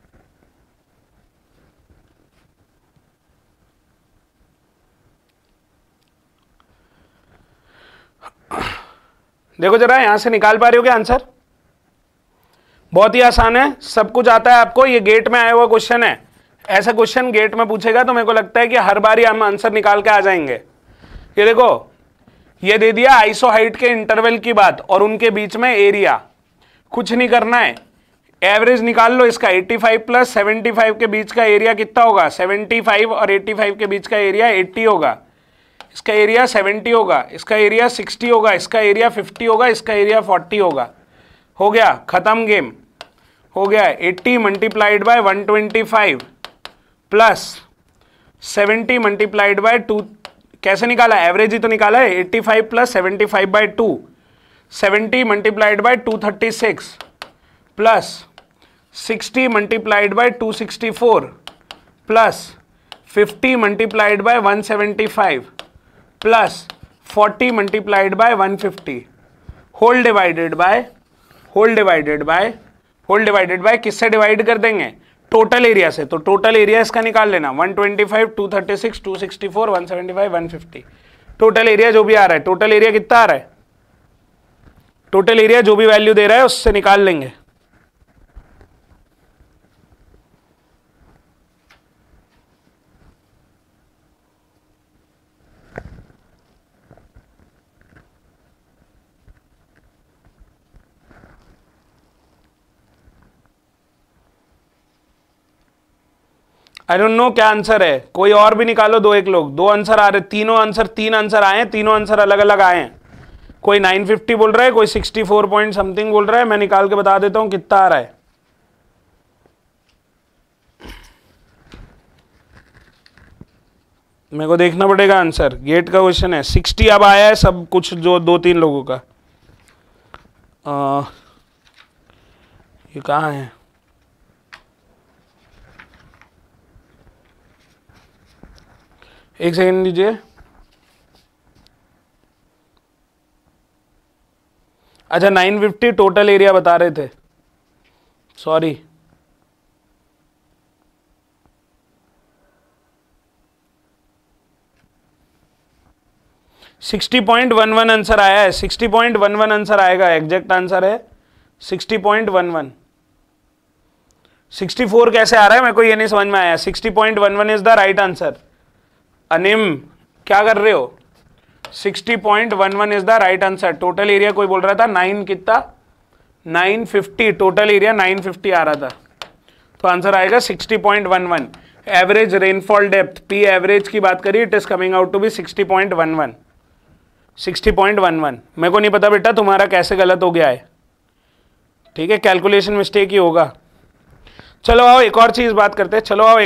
देखो जरा, यहां से निकाल पा रहे हो क्या आंसर? बहुत ही आसान है, सब कुछ आता है आपको, ये गेट में आया हुआ क्वेश्चन है। ऐसा क्वेश्चन गेट में पूछेगा तो मेरे को लगता है कि हर बार ही हम आंसर निकाल के आ जाएंगे। ये देखो, ये दे दिया आइसो हाइट के इंटरवल की बात और उनके बीच में एरिया। कुछ नहीं करना है, एवरेज निकाल लो इसका। 85 प्लस 75 के बीच का एरिया कितना होगा? 75 और 85 के बीच का एरिया 80 होगा। इसका एरिया 70 होगा, इसका एरिया 60 होगा, इसका एरिया 50 होगा, इसका एरिया 40 होगा। हो गया, खत्म गेम, हो गया। 80 multiplied by 125 plus 70 multiplied by 2, कैसे निकाला? एवरेज ही तो निकाला है। 85 plus 75/2, 70 multiplied by 236 plus 60 multiplied by 264 plus 50 multiplied by 175 plus 40 multiplied by 150 whole divided by किससे डिवाइड कर देंगे? टोटल एरिया से। तो टोटल एरिया इसका निकाल लेना, 125, 236, 264, 175, 150। टोटल एरिया जो भी आ रहा है, टोटल एरिया कितना आ रहा है? टोटल एरिया जो भी वैल्यू दे रहा है उससे निकाल लेंगे। आई डोंट नो क्या आंसर है, कोई और भी निकालो। दो एक लोग, दो आंसर आ रहे, तीन आंसर आए हैं, तीनों आंसर अलग अलग आए हैं। कोई 950 बोल रहा है, कोई 64 पॉइंट समथिंग बोल रहा है। मैं निकाल के बता देता हूं कितना आ रहा है। मेरे को देखना पड़ेगा आंसर, गेट का क्वेश्चन है। 60 अब आया है सब कुछ, जो 2-3 लोगों का। ये कहाँ है? एक सेकंड दीजिए। अच्छा, 950 टोटल एरिया बता रहे थे, सॉरी। $60.11 आंसर आया है, 60.11 आंसर आएगा। एग्जैक्ट आंसर है 60.11। 64 कैसे आ रहा है मेरे को ये नहीं समझ में आया। 60.11 is the right answer. Anim क्या कर रहे हो? 60.11 is the right answer. Total area कोई बोल रहा था 9 कितना? 950। टोटल एरिया 950 आ रहा था, तो आंसर आएगा 60.11। Average rainfall depth, P average की बात करिए, it is coming out to be 60.11। 60.11। मेरे को नहीं पता बेटा तुम्हारा कैसे गलत हो गया है, ठीक है, कैलकुलेशन मिस्टेक ही होगा। चलो आओ एक और चीज बात करते हैं,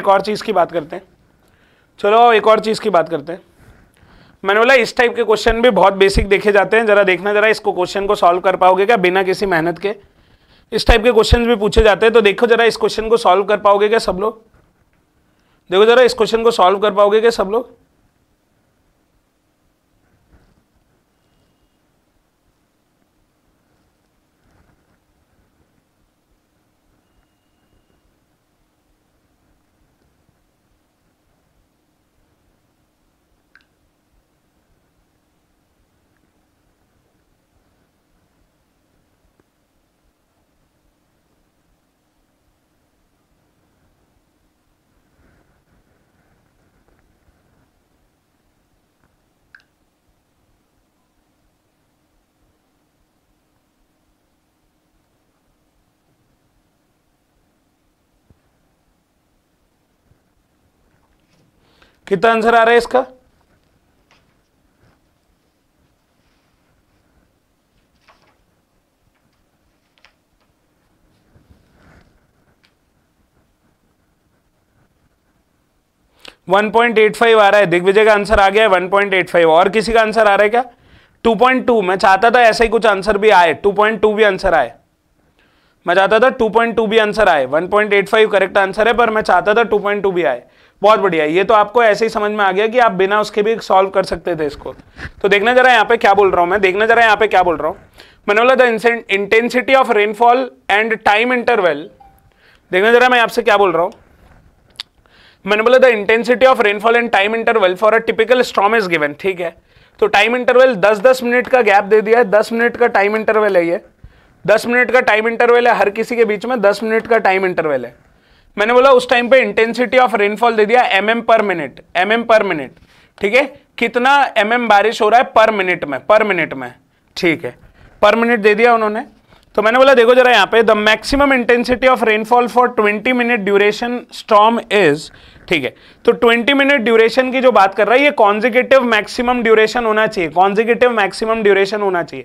मैंने बोला इस टाइप के क्वेश्चन भी बहुत बेसिक देखे जाते हैं। जरा देखना, जरा इसको क्वेश्चन को सॉल्व कर पाओगे क्या बिना किसी मेहनत के? इस टाइप के क्वेश्चन भी पूछे जाते हैं, तो देखो जरा इस क्वेश्चन को सॉल्व कर पाओगे क्या सब लोग? देखो जरा इस क्वेश्चन को सॉल्व कर पाओगे क्या सब लोग? कितना आंसर आ रहा है इसका? $1.85 आ रहा है। दिग्विजय का आंसर आ गया है 1.85। और किसी का आंसर आ रहा है क्या? 2.2। मैं चाहता था ऐसा ही कुछ आंसर भी आए, 2.2 भी आंसर आए। मैं चाहता था 2.2 भी आंसर आए। 1.85 करेक्ट आंसर है, पर मैं चाहता था 2.2 भी आए। बहुत बढ़िया, ये तो आपको ऐसे ही समझ में आ गया कि आप बिना उसके भी सॉल्व कर सकते थे इसको। तो देखना जरा यहाँ पे क्या बोल रहा हूं मैं, मैंने बोला the intensity of rainfall and time interval, देखना जरा मैं आपसे क्या बोल रहा हूं। मैंने बोला the intensity of rainfall and time interval for a typical storm is given, ठीक है। तो टाइम इंटरवल 10-10 मिनट का गैप दे दिया है, 10 मिनट का टाइम इंटरवल है, ये 10 मिनट का टाइम इंटरवल है, हर किसी के बीच में 10 मिनट का टाइम इंटरवल है। मैंने बोला उस टाइम पे इंटेंसिटी ऑफ रेनफॉल दे दिया mm पर मिनट, ठीक है। कितना mm बारिश हो रहा है पर मिनट में, ठीक है, पर मिनट दे दिया उन्होंने। तो मैंने बोला देखो जरा यहाँ पे the maximum intensity of rainfall for 20 minute duration storm is, ठीक है। तो 20 मिनट ड्यूरेशन की जो बात कर रहा है ये कॉन्जिक्यूटिव मैक्सिमम ड्यूरेशन होना चाहिए, कॉन्जिक्यूटिव मैक्सिमम ड्यूरेशन होना चाहिए।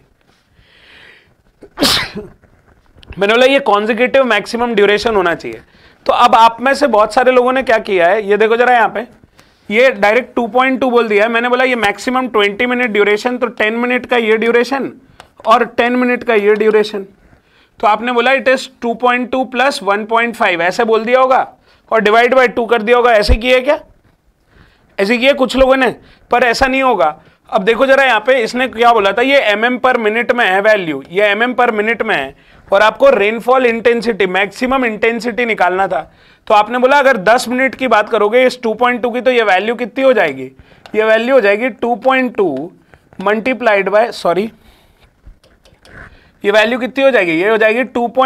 मैंने बोला ये कॉन्जिक्यूटिव मैक्सिमम ड्यूरेशन होना चाहिए। तो अब आप में से बहुत सारे लोगों ने क्या किया है, ये देखो जरा यहाँ पे, ये डायरेक्ट 2.2 बोल दिया है। मैंने बोला ये मैक्सिमम 20 मिनट ड्यूरेशन, तो 10 मिनट का ये ड्यूरेशन और 10 मिनट का ये ड्यूरेशन, तो आपने बोला इट इज 2.2 प्लस 1.5 ऐसे बोल दिया होगा और डिवाइड बाय 2 कर दिया होगा। ऐसे किया क्या? ऐसे किया कुछ लोगों ने, पर ऐसा नहीं होगा। अब देखो जरा यहाँ पे इसने क्या बोला था, ये mm पर मिनट में है वैल्यू, ये mm पर मिनट में है और आपको रेनफॉल इंटेंसिटी मैक्सिमम इंटेंसिटी निकालना था। तो आपने बोला अगर 10 मिनट की बात करोगे इस 2.2 की, तो ये वैल्यू कितनी हो जाएगी, ये वैल्यू हो जाएगी 2.2 मल्टीप्लाइड बाय, सॉरी ये वैल्यू कितनी हो जाएगी, ये हो जाएगी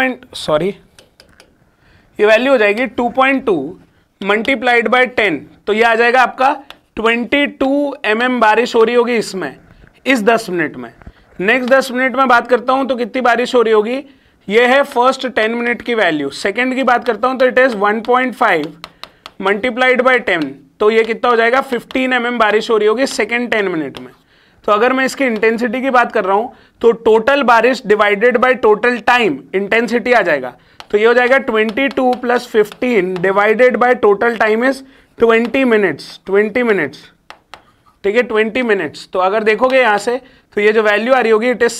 ये वैल्यू हो जाएगी 2.2 मल्टीप्लाइड बाय 10, तो ये आ जाएगा आपका 22 mm बारिश हो रही होगी इसमें इस 10 मिनट में। नेक्स्ट 10 मिनट में बात करता हूं तो कितनी बारिश हो रही होगी, ये है फर्स्ट 10 मिनट की वैल्यू। सेकंड की बात करता हूं तो इट इज 1.5 मल्टीप्लाइड बाय 10, तो ये कितना हो जाएगा 15 mm बारिश हो रही होगी सेकंड 10 मिनट में। तो अगर मैं इसकी इंटेंसिटी की बात कर रहा हूं तो टोटल बारिश divided by total time intensity आ जाएगा, तो ये हो जाएगा 22 plus 15 divided by total time is 20 minutes, ठीक है 20 मिनट्स। तो अगर देखोगे यहां से तो ये जो वैल्यू आ रही होगी it is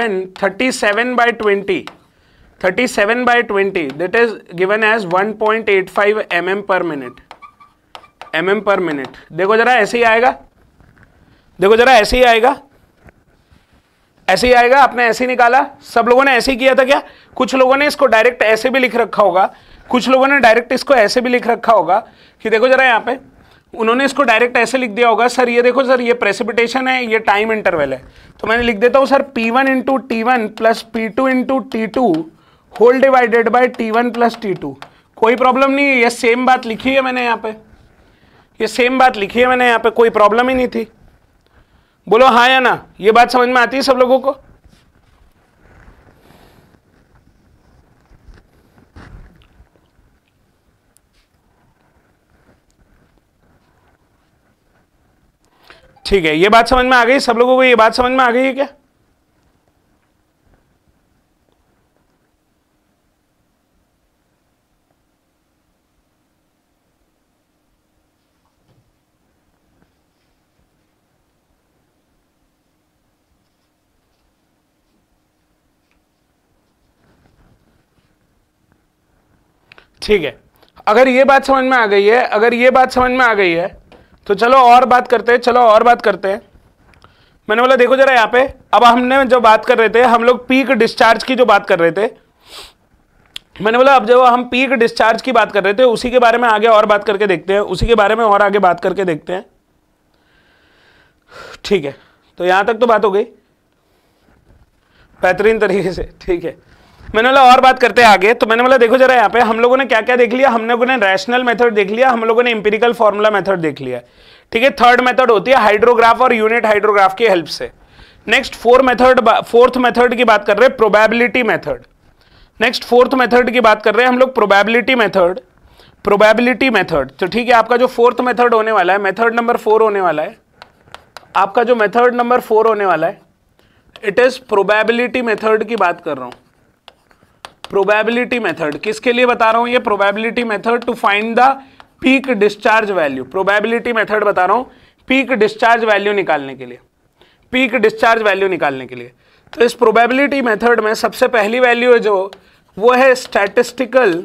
37 by 20 that is given as 1.85 mm पर मिनट। देखो जरा ऐसे ही आएगा, देखो जरा ऐसे ही आएगा, ऐसे ही आएगा। आपने ऐसे ही निकाला, सब लोगों ने ऐसे ही किया था क्या? कुछ लोगों ने इसको डायरेक्ट ऐसे भी लिख रखा होगा, कुछ लोगों ने डायरेक्ट इसको ऐसे भी लिख रखा होगा कि देखो जरा यहाँ पे उन्होंने इसको डायरेक्ट ऐसे लिख दिया होगा, सर ये देखो सर ये प्रेसिपिटेशन है, ये टाइम इंटरवल है, तो मैंने लिख देता हूँ sir P1 into T1 plus P2 into T2 whole divided by T1 plus T2। कोई प्रॉब्लम नहीं है, ये सेम बात लिखी है मैंने यहाँ पे, ये सेम बात लिखी है मैंने यहाँ पे, कोई प्रॉब्लम ही नहीं थी। बोलो हाँ या ना, ये बात समझ में आती है सब लोगों को? ठीक है, ये बात समझ में आ गई सब लोगों को? ये बात समझ में आ गई है क्या? ठीक है, अगर ये बात समझ में आ गई है, अगर ये बात समझ में आ गई है तो चलो और बात करते हैं, चलो और बात करते हैं। मैंने बोला देखो जरा यहाँ पे, अब हमने जो बात कर रहे थे हम लोग पीक डिस्चार्ज की जो बात कर रहे थे, मैंने बोला अब जो हम पीक डिस्चार्ज की बात कर रहे थे उसी के बारे में आगे और बात करके देखते हैं, उसी के बारे में और आगे बात करके देखते हैं। ठीक है, तो यहां तक तो बात हो गई बेहतरीन तरीके से। ठीक है, मैंने बोला और बात करते हैं आगे। तो मैंने बोला देखो जरा यहाँ पे हम लोगों ने क्या क्या देख लिया, हम लोगों ने रैशनल मेथड देख लिया, हम लोगों ने इंपेरिकल फॉर्मूला मेथड देख लिया। ठीक है, थर्ड मेथड होती है हाइड्रोग्राफ और यूनिट हाइड्रोग्राफ की हेल्प से। नेक्स्ट फोर्थ मेथड की बात कर रहे हैं probability method. Next fourth method की बात कर रहे हैं हम लोग प्रोबेबिलिटी मेथड। तो ठीक है, आपका जो फोर्थ मेथड होने वाला है, मेथड नंबर 4 होने वाला है, आपका जो मेथड नंबर 4 होने वाला है इट इज प्रोबेबिलिटी मेथड की बात कर रहा हूं। प्रोबेबिलिटी मेथड किसके लिए बता रहा हूं? ये probability method to find the peak discharge value. Probability method बता रहा हूं पीक डिस्चार्ज वैल्यू निकालने के लिए, पीक डिस्चार्ज वैल्यू निकालने के लिए। तो इस प्रोबेबिलिटी मेथड में सबसे पहली वैल्यू है जो वो है statistical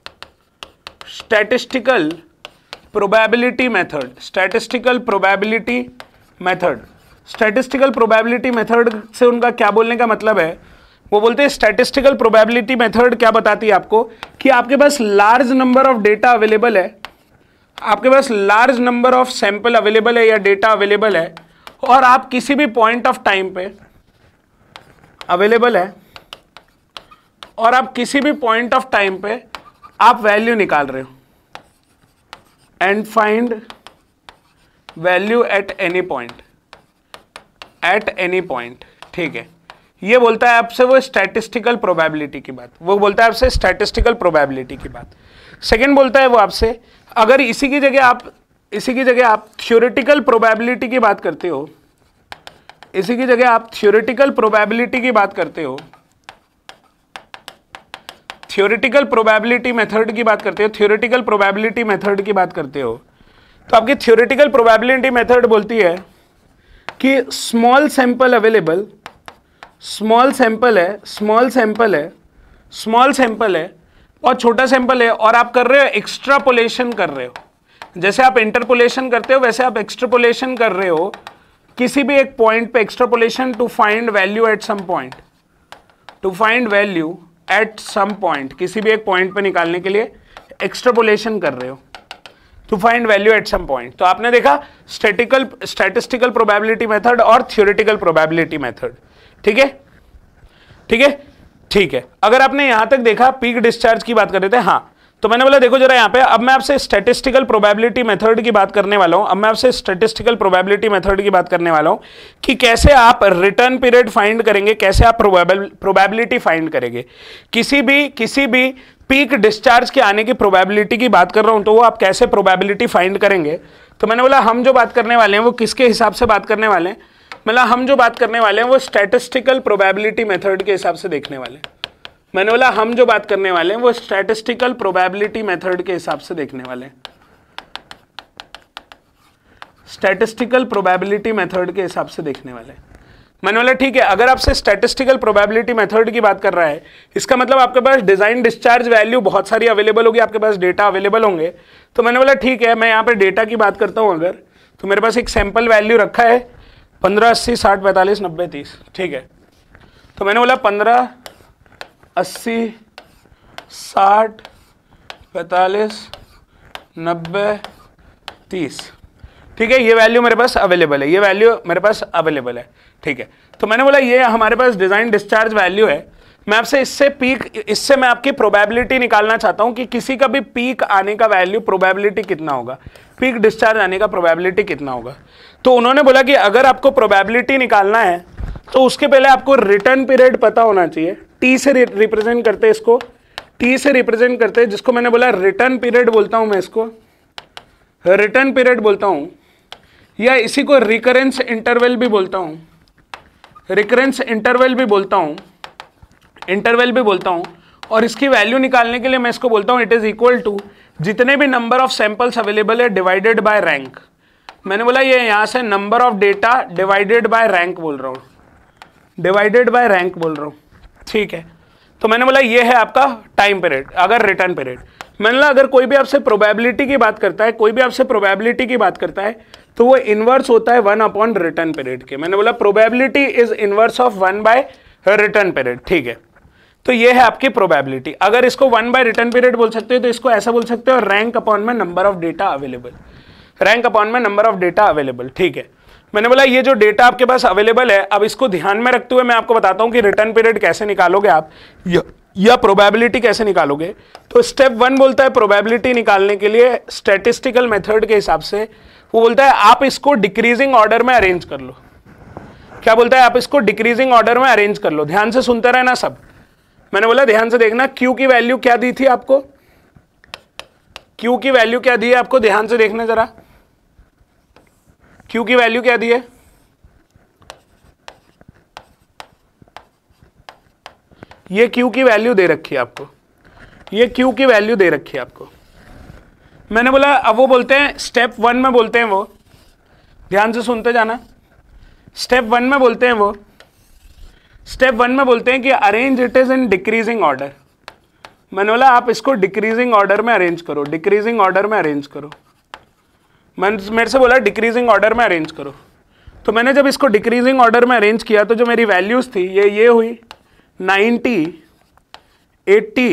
probability method. Statistical probability method से उनका क्या बोलने का मतलब है? वो बोलते हैं स्टैटिस्टिकल प्रोबेबिलिटी मेथड क्या बताती है आपको कि आपके पास large number of data available है, आपके पास large number of sample available है या डेटा अवेलेबल है, और आप किसी भी पॉइंट ऑफ टाइम पे अवेलेबल है, और आप किसी भी पॉइंट ऑफ टाइम पे आप वैल्यू निकाल रहे हो and find value at any point, ठीक है। ये बोलता है आपसे वो स्टैटिस्टिकल प्रोबेबिलिटी की बात, वो बोलता है आपसे स्टैटिस्टिकल प्रोबेबिलिटी की बात। सेकंड बोलता है वो आपसे अगर इसी की जगह आप थ्योरेटिकल प्रोबेबिलिटी की बात करते हो, इसी की जगह आप थ्योरेटिकल प्रोबेबिलिटी की बात करते हो, थ्योरेटिकल प्रोबेबिलिटी मेथड की बात करते हो, थ्योरेटिकल प्रोबेबिलिटी मेथड की बात करते हो, तो आपकी थ्योरेटिकल प्रोबेबिलिटी मेथड बोलती है कि small sample available, small sample है बहुत छोटा सैंपल है, और आप कर रहे हो एक्स्ट्रापोलेशन कर रहे हो, जैसे आप इंटरपोलेशन करते हो वैसे आप एक्स्ट्रापोलेशन कर रहे हो किसी भी एक पॉइंट पे, extrapolation to find value at some point, to find value at some point, किसी भी एक पॉइंट पे निकालने के लिए एक्स्ट्रापोलेशन कर रहे हो to find value at some point. तो आपने देखा स्टैटिस्टिकल प्रोबेबिलिटी मेथड और थ्योरेटिकल प्रोबेबिलिटी मेथड, ठीक है, ठीक है, ठीक है। अगर आपने यहां तक देखा पीक डिस्चार्ज की बात कर रहे थे, हाँ, तो मैंने बोला देखो जरा यहाँ पे, अब मैं आपसे स्टैटिस्टिकल प्रोबेबिलिटी मेथड की बात करने वाला हूं, अब मैं आपसे स्टैटिस्टिकल प्रोबेबिलिटी मेथड की बात करने वाला हूं कि कैसे आप रिटर्न पीरियड फाइंड करेंगे, कैसे आप प्रोबेबिलिटी फाइंड करेंगे। किसी भी पीक डिस्चार्ज के आने की प्रोबेबिलिटी की बात कर रहा हूं, तो वो आप कैसे प्रोबेबिलिटी फाइंड करेंगे। तो मैंने बोला हम जो बात करने वाले हैं वो किसके हिसाब से बात करने वाले हैं, मतलब हम जो बात करने वाले हैं वो स्टैटिस्टिकल प्रोबेबिलिटी मेथड के हिसाब से देखने वाले हैं। मैंने बोला हम जो बात करने वाले हैं वो स्टैटिस्टिकल प्रोबेबिलिटी मेथड के हिसाब से देखने वाले हैं, स्टैटिस्टिकल प्रोबेबिलिटी मेथड के हिसाब से देखने वाले हैं। मैंने बोला ठीक है, अगर आपसे स्टैटिस्टिकल प्रोबेबिलिटी मेथड की बात कर रहा है, इसका मतलब आपके पास डिजाइन डिस्चार्ज वैल्यू बहुत सारी अवेलेबल होगी, आपके पास डेटा अवेलेबल होंगे। तो मैंने बोला ठीक है, मैं यहाँ पे डेटा की बात करता हूँ, अगर तो मेरे पास एक सैंपल वैल्यू रखा है 15, 80, 60, 45, 90, 30, ठीक है। तो मैंने बोला 15, 80, 60, 45, 90, 30, ठीक है, ये वैल्यू मेरे पास अवेलेबल है, ये वैल्यू मेरे पास अवेलेबल है, ठीक है। तो मैंने बोला ये हमारे पास डिजाइन डिस्चार्ज वैल्यू है, मैं आपसे इससे मैं आपकी प्रोबेबिलिटी निकालना चाहता हूं कि किसी का भी पीक आने का वैल्यू प्रोबेबिलिटी कितना होगा, पीक डिस्चार्ज आने का प्रोबेबिलिटी कितना होगा। तो उन्होंने बोला कि अगर आपको प्रोबेबिलिटी निकालना है तो उसके पहले आपको रिटर्न पीरियड पता होना चाहिए। टी से रिप्रेजेंट करते हैं इसको, टी से रिप्रेजेंट करते हैं, जिसको मैंने बोला रिटर्न पीरियड बोलता हूं, मैं इसको रिटर्न पीरियड बोलता हूं, या इसी को रिकरेंस इंटरवल भी बोलता हूं, रिकरेंस इंटरवल भी बोलता हूं, और इसकी वैल्यू निकालने के लिए मैं इसको बोलता हूं इट इज इक्वल टू जितने भी नंबर ऑफ सैंपल्स अवेलेबल है डिवाइडेड बाय रैंक। मैंने बोला ये यहां से number of data divided by rank बोल रहा हूं, डिवाइडेड बाय रैंक बोल रहा हूं, ठीक है। तो मैंने बोला ये है आपका टाइम पीरियड, अगर रिटर्न पीरियड। मैंने बोला अगर कोई भी आपसे प्रोबेबिलिटी की बात करता है, कोई भी आपसे प्रोबेबिलिटी की बात करता है तो वो इनवर्स होता है 1 अपॉन रिटर्न पीरियड के। मैंने बोला probability is inverse of 1 by return period, ठीक है। तो ये है आपकी प्रोबेबिलिटी। अगर इसको 1 बाय रिटर्न पीरियड बोल सकते हो तो इसको ऐसा बोल सकते हो रैंक अपॉन में number of data available, rank upon में नंबर ऑफ डेटा अवेलेबल, ठीक है। मैंने बोला ये जो डेटा आपके पास अवेलेबल है, अब इसको ध्यान में रखते हुए मैं आपको बताता हूं कि रिटर्न पीरियड कैसे निकालोगे आप या प्रोबेबिलिटी कैसे निकालोगे। तो स्टेप 1 बोलता है प्रोबेबिलिटी निकालने के लिए स्टैटिस्टिकल मेथड के हिसाब से, वो बोलता है आप इसको डिक्रीजिंग ऑर्डर में अरेंज कर लो। क्या बोलता है? आप इसको डिक्रीजिंग ऑर्डर में अरेंज कर लो। ध्यान से सुनते रहना सब। मैंने बोला ध्यान से देखना, क्यू की वैल्यू क्या दी थी आपको, क्यू की वैल्यू क्या दी है आपको, ध्यान से देखना जरा। क्यू की वैल्यू क्या दी है, ये क्यू की वैल्यू दे रखी है आपको, ये क्यू की वैल्यू दे रखी है आपको। मैंने बोला अब वो बोलते हैं स्टेप 1 में बोलते हैं वो, ध्यान से सुनते जाना। स्टेप 1 में बोलते हैं वो, स्टेप 1 में बोलते हैं कि arrange it is in decreasing order. मैंने बोला आप इसको डिक्रीजिंग ऑर्डर में अरेंज करो, डिक्रीजिंग ऑर्डर में अरेंज करो। मेरे से बोला डिक्रीजिंग ऑर्डर में अरेंज करो। तो मैंने जब इसको डिक्रीजिंग ऑर्डर में अरेंज किया तो जो मेरी वैल्यूज थी ये हुई, 90, 80,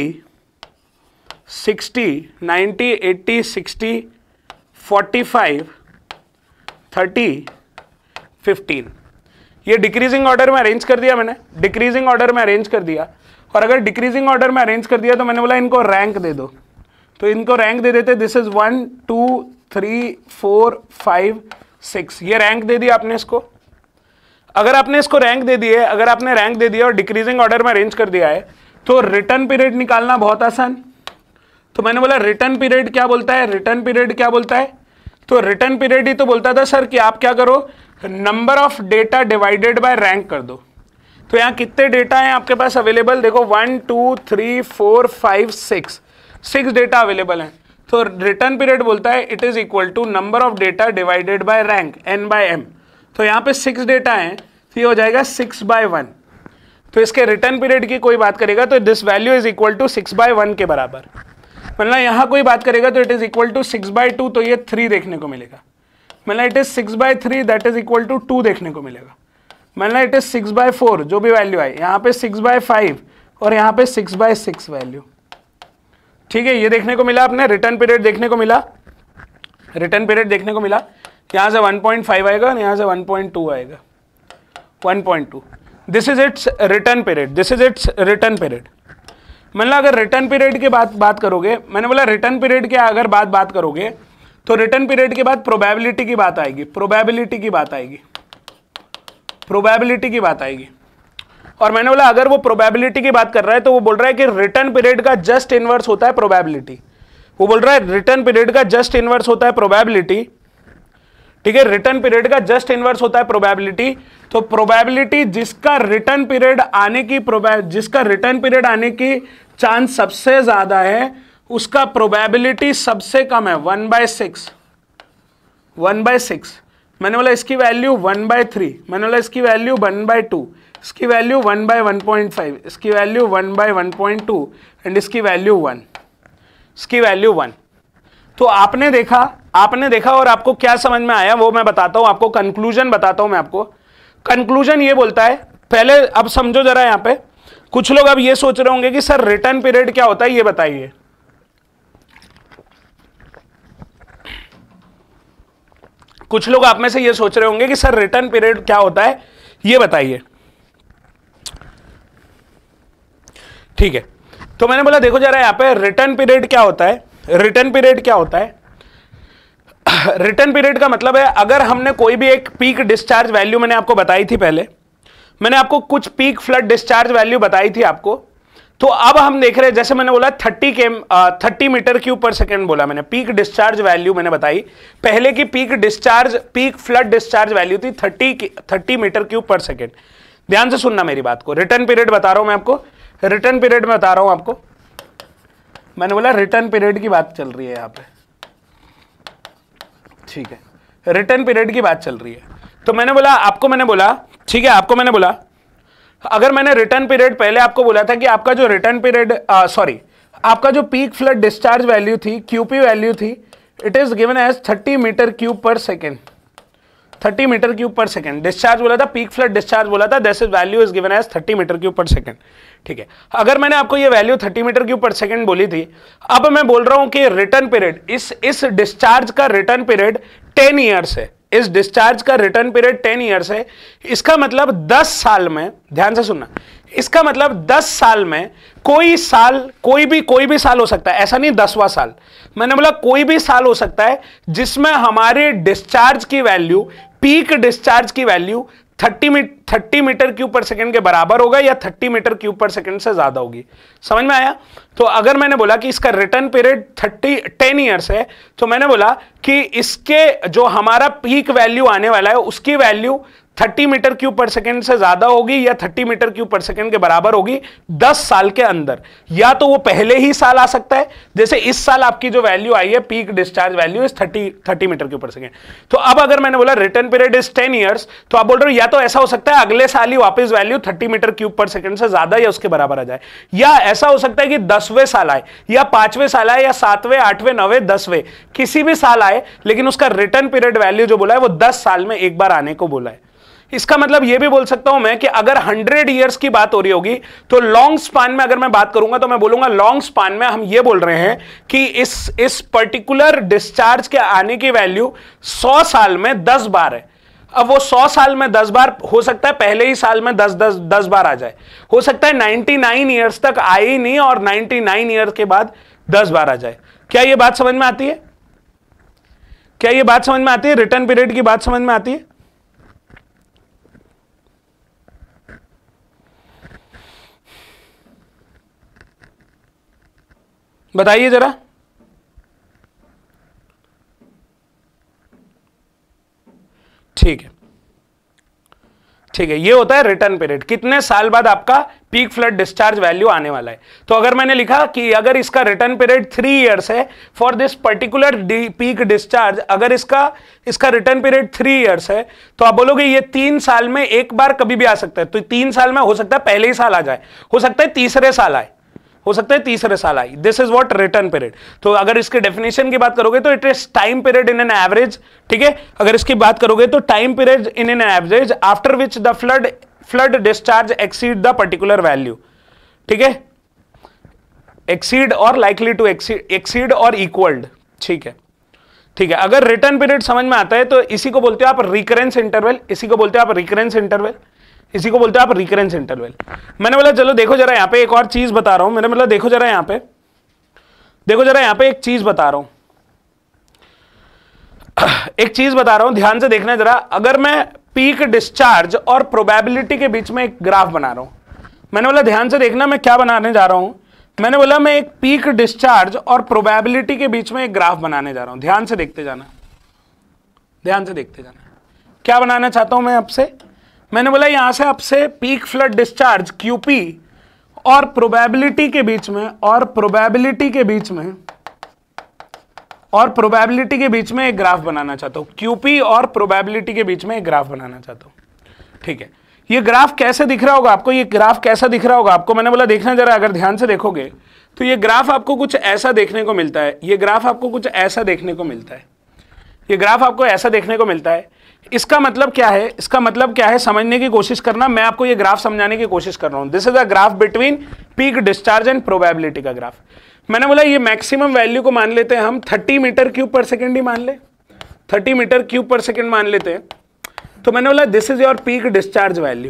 60, 90, 80, 60, 45, 30, 15। ये डिक्रीजिंग ऑर्डर में अरेंज कर दिया मैंने, डिक्रीजिंग ऑर्डर में अरेंज कर दिया। और अगर डिक्रीजिंग ऑर्डर में अरेंज कर दिया तो मैंने बोला इनको रैंक दे दो, तो इनको रैंक दे देते। दिस इज 1 2 3 4 5 6, ये रैंक दे दिया आपने इसको। अगर आपने इसको रैंक दे दिए, अगर आपने रैंक दे दिया और डिक्रीजिंग ऑर्डर में अरेंज कर दिया है, तो रिटर्न पीरियड निकालना बहुत आसान। तो मैंने बोला रिटर्न पीरियड क्या बोलता है, रिटर्न पीरियड क्या बोलता है, तो रिटर्न पीरियड ही तो बोलता था सर कि आप क्या करो, number of data divided by rank कर दो। तो यहाँ कितने डेटा हैं आपके पास अवेलेबल, देखो 1 2 3 4 5 6 डेटा अवेलेबल हैं। तो रिटर्न पीरियड बोलता है it is equal to number of data divided by rank n/m। तो यहाँ पे 6 डेटा हैं, तो ये हो जाएगा 6/1। तो इसके रिटर्न पीरियड की कोई बात करेगा तो this value is equal to 6/1 के बराबर। मतलब यहाँ कोई बात करेगा तो इट इज इक्वल टू 6/2, तो ये 3 देखने को मिलेगा। मतलब it is 6/3 that is equal to 2 देखने को मिलेगा। मतलब इट इज 6/4 जो भी वैल्यू आए, यहाँ पे 6/5 और यहाँ पे 6/6 वैल्यू। ठीक है, ये देखने को मिला अपने, रिटर्न पीरियड देखने को मिला, रिटर्न पीरियड देखने को मिला। यहाँ से 1.5 आएगा और यहाँ से 1.2 आएगा, 1.2। This is its return period, this is its return period. मतलब अगर रिटर्न पीरियड की बात करोगे, मैंने बोला रिटर्न पीरियड की अगर बात करोगे तो रिटर्न पीरियड के बाद प्रोबेबिलिटी की बात आएगी, प्रोबेबिलिटी की बात आएगी, प्रोबेबिलिटी की बात आएगी। और मैंने बोला अगर वो प्रोबेबिलिटी की बात कर रहा है तो वो बोल रहा है कि रिटर्न पीरियड का जस्ट इनवर्स होता है प्रोबेबिलिटी। वो बोल रहा है रिटर्न पीरियड का जस्ट इनवर्स होता है प्रोबेबिलिटी। ठीक है, रिटर्न पीरियड का जस्ट इनवर्स होता है प्रोबेबिलिटी। तो प्रोबेबिलिटी जिसका रिटर्न पीरियड आने की चांस सबसे ज्यादा है उसका प्रोबेबिलिटी सबसे कम है 1/6, 1/6। मैंने बोला इसकी वैल्यू 1/3, मैंने बोला इसकी वैल्यू 1/2, इसकी वैल्यू 1/1.5, इसकी वैल्यू 1/1.2 एंड इसकी वैल्यू 1, इसकी वैल्यू 1। तो आपने देखा और आपको क्या समझ में आया वो मैं बताता हूं आपको, कंक्लूजन बताता हूं मैं आपको। कंक्लूजन ये बोलता है, पहले अब समझो जरा, यहां पे कुछ लोग अब ये सोच रहे होंगे कि सर रिटर्न पीरियड क्या होता है ये बताइए। कुछ लोग आप में से ये सोच रहे होंगे कि सर रिटर्न पीरियड क्या होता है ये बताइए। ठीक है, तो मैंने बोला देखो जरा यहां पे रिटर्न पीरियड क्या होता है, रिटर्न पीरियड क्या होता है। रिटर्न पीरियड का मतलब है अगर हमने कोई भी एक पीक डिस्चार्ज वैल्यू मैंने आपको बताई थी, पहले मैंने आपको कुछ पीक फ्लड डिस्चार्ज वैल्यू बताई थी आपको, तो अब हम देख रहे हैं जैसे मैंने बोला 30 मीटर क्यूब पर सेकंड बोला मैंने, पीक डिस्चार्ज वैल्यू मैंने बताई। पहले की पीक फ्लड डिस्चार्ज वैल्यू थी 30 मीटर क्यूब पर सेकंड। ध्यान से सुनना मेरी बात को, रिटर्न पीरियड बता रहा हूं मैं आपको, रिटर्न पीरियड में बता रहा हूं आपको। मैंने बोला रिटर्न पीरियड की बात चल रही है यहां पे, ठीक है, रिटर्न पीरियड की बात चल रही है। तो मैंने बोला ठीक है, आपको मैंने बोला अगर मैंने रिटर्न पीरियड पहले आपको बोला था कि आपका जो रिटर्न पीरियड आपका जो पीक फ्लड डिस्चार्ज वैल्यू थी, क्यूपी वैल्यू थी, it is given as 30 meter cube per second, 30 meter cube per second. Discharge बोला था, पीक फ्लड डिस्चार्ज बोला था, this value is given as 30 meter cube per second. ठीक है, अगर मैंने आपको ये value 30 meter cube per second बोली थी, अब मैं बोल रहा हूं कि रिटर्न पीरियड इस डिस्चार्ज का रिटर्न पीरियड 10 ईयर्स है, इस डिस्चार्ज का रिटर्न पीरियड 10 ईयर्स है। इसका मतलब 10 साल में, ध्यान से सुनना, इसका मतलब 10 साल में कोई भी साल हो सकता है, ऐसा नहीं 10वां साल, मैंने बोला कोई भी साल हो सकता है जिसमें हमारे डिस्चार्ज की वैल्यू, पीक डिस्चार्ज की value 30 meter cube per second के बराबर होगा या 30 मीटर क्यूब पर सेकंड से ज्यादा होगी। समझ में आया? तो अगर मैंने बोला कि इसका रिटर्न पीरियड 10 ईयर्स है, तो मैंने बोला कि इसके जो हमारा पीक वैल्यू आने वाला है उसकी value 30 meter cube per second से ज्यादा होगी या 30 मीटर क्यूब पर सेकंड के बराबर होगी 10 साल के अंदर। या तो वो पहले ही साल आ सकता है, जैसे इस साल आपकी जो वैल्यू आई है peak discharge value is 30 meter cube per second. तो अब अगर मैंने बोला रिटर्न पीरियड इज 10 ईयर्स, तो आप बोल रहे हो या तो ऐसा हो सकता है अगले साल ही वापस value 30 meter cube per second से ज्यादा या उसके बराबर आ जाए, या ऐसा हो सकता है कि 10वें साल आए या 5वें साल आए या 7वें 8वें 9वें 10वें किसी भी साल आए, लेकिन उसका रिटर्न पीरियड वैल्यू जो बोला है वो 10 साल में एक बार आने को बोला है। इसका मतलब यह भी बोल सकता हूं मैं कि अगर 100 ईयर्स की बात हो रही होगी तो लॉन्ग स्पान में अगर मैं बात करूंगा तो मैं बोलूंगा लॉन्ग स्पान में हम ये बोल रहे हैं कि इस पर्टिकुलर डिस्चार्ज के आने की वैल्यू 100 साल में 10 बार है। अब वो 100 साल में 10 बार हो सकता है पहले ही साल में 10 बार आ जाए, हो सकता है 99 ईयर्स तक आए ही नहीं और 99 ईयर्स के बाद 10 बार आ जाए। क्या ये बात समझ में आती है? क्या ये बात समझ में आती है? रिटर्न पीरियड की बात समझ में आती है? बताइए जरा। ठीक है, ठीक है, ये होता है रिटर्न पीरियड, कितने साल बाद आपका पीक फ्लड डिस्चार्ज वैल्यू आने वाला है। तो अगर मैंने लिखा कि अगर इसका रिटर्न पीरियड 3 इयर्स है for this particular peak discharge, अगर इसका रिटर्न पीरियड 3 इयर्स है तो आप बोलोगे ये 3 साल में एक बार कभी भी आ सकता है। तो 3 साल में हो सकता है पहले ही साल आ जाए, हो सकता है तीसरे साल आए, हो सकता है तीसरे साल आई। This is what return period. तो अगर इसके डेफिनेशन की बात करोगे तो it is time period in an average, ठीक है। अगर इसकी बात करोगे तो time period in an average after which the flood discharge exceed the particular value, ठीक है, exceed or likely to exceed or equaled, ठीक है, ठीक है। अगर रिटर्न पीरियड समझ में आता है तो इसी को बोलते हो आप रिकरेंस इंटरवल, इसी को बोलते हो आप रिकरेंस इंटरवल, इसी को बोलते हो आप रिकरेंस इंटरवल। मैंने बोला चलो देखो जरा यहां पे एक और चीज बता रहा हूं, मैंने बोला देखो जरा यहां पे, देखो जरा यहां पे एक चीज बता रहा हूं, एक चीज बता रहा हूं, ध्यान से देखना जरा। अगर मैं पीक डिस्चार्ज और प्रोबेबिलिटी के बीच में एक ग्राफ बना रहा हूं, मैंने बोला ध्यान से देखना मैं क्या बनाने जा रहा हूं। मैंने बोला मैं एक पीक डिस्चार्ज और प्रोबेबिलिटी के बीच में एक ग्राफ बनाने जा रहा हूं। ध्यान से देखते जाना, ध्यान से देखते जाना। क्या बनाना चाहता हूं मैं आपसे? मैंने बोला यहां से आपसे पीक फ्लड डिस्चार्ज क्यूपी और प्रोबेबिलिटी के बीच में, और प्रोबेबिलिटी के बीच में, और प्रोबेबिलिटी के बीच में एक ग्राफ बनाना चाहता हूं। क्यूपी और प्रोबेबिलिटी के बीच में एक ग्राफ बनाना चाहता हूं, ठीक है। ये ग्राफ कैसे दिख रहा होगा आपको? ये ग्राफ कैसा दिख रहा होगा आपको? मैंने बोला देखना जरा, अगर ध्यान से देखोगे तो ये ग्राफ आपको कुछ ऐसा देखने को मिलता है, ये ग्राफ आपको कुछ ऐसा देखने को मिलता है, ये ग्राफ आपको ऐसा देखने को मिलता है। इसका मतलब क्या है? इसका मतलब क्या है समझने की कोशिश करना। मैं आपको ये ग्राफ समझाने की कोशिश कर रहा हूं। This is a graph between peak discharge and probability का ग्राफ। मैंने बोला ये मैक्सिमम वैल्यू को मान लेते हैं हम 30 मीटर क्यूब पर सेकेंड ही मान ले, 30 मीटर क्यूब पर सेकेंड मान लेते हैं। तो मैंने बोला this is your peak discharge value.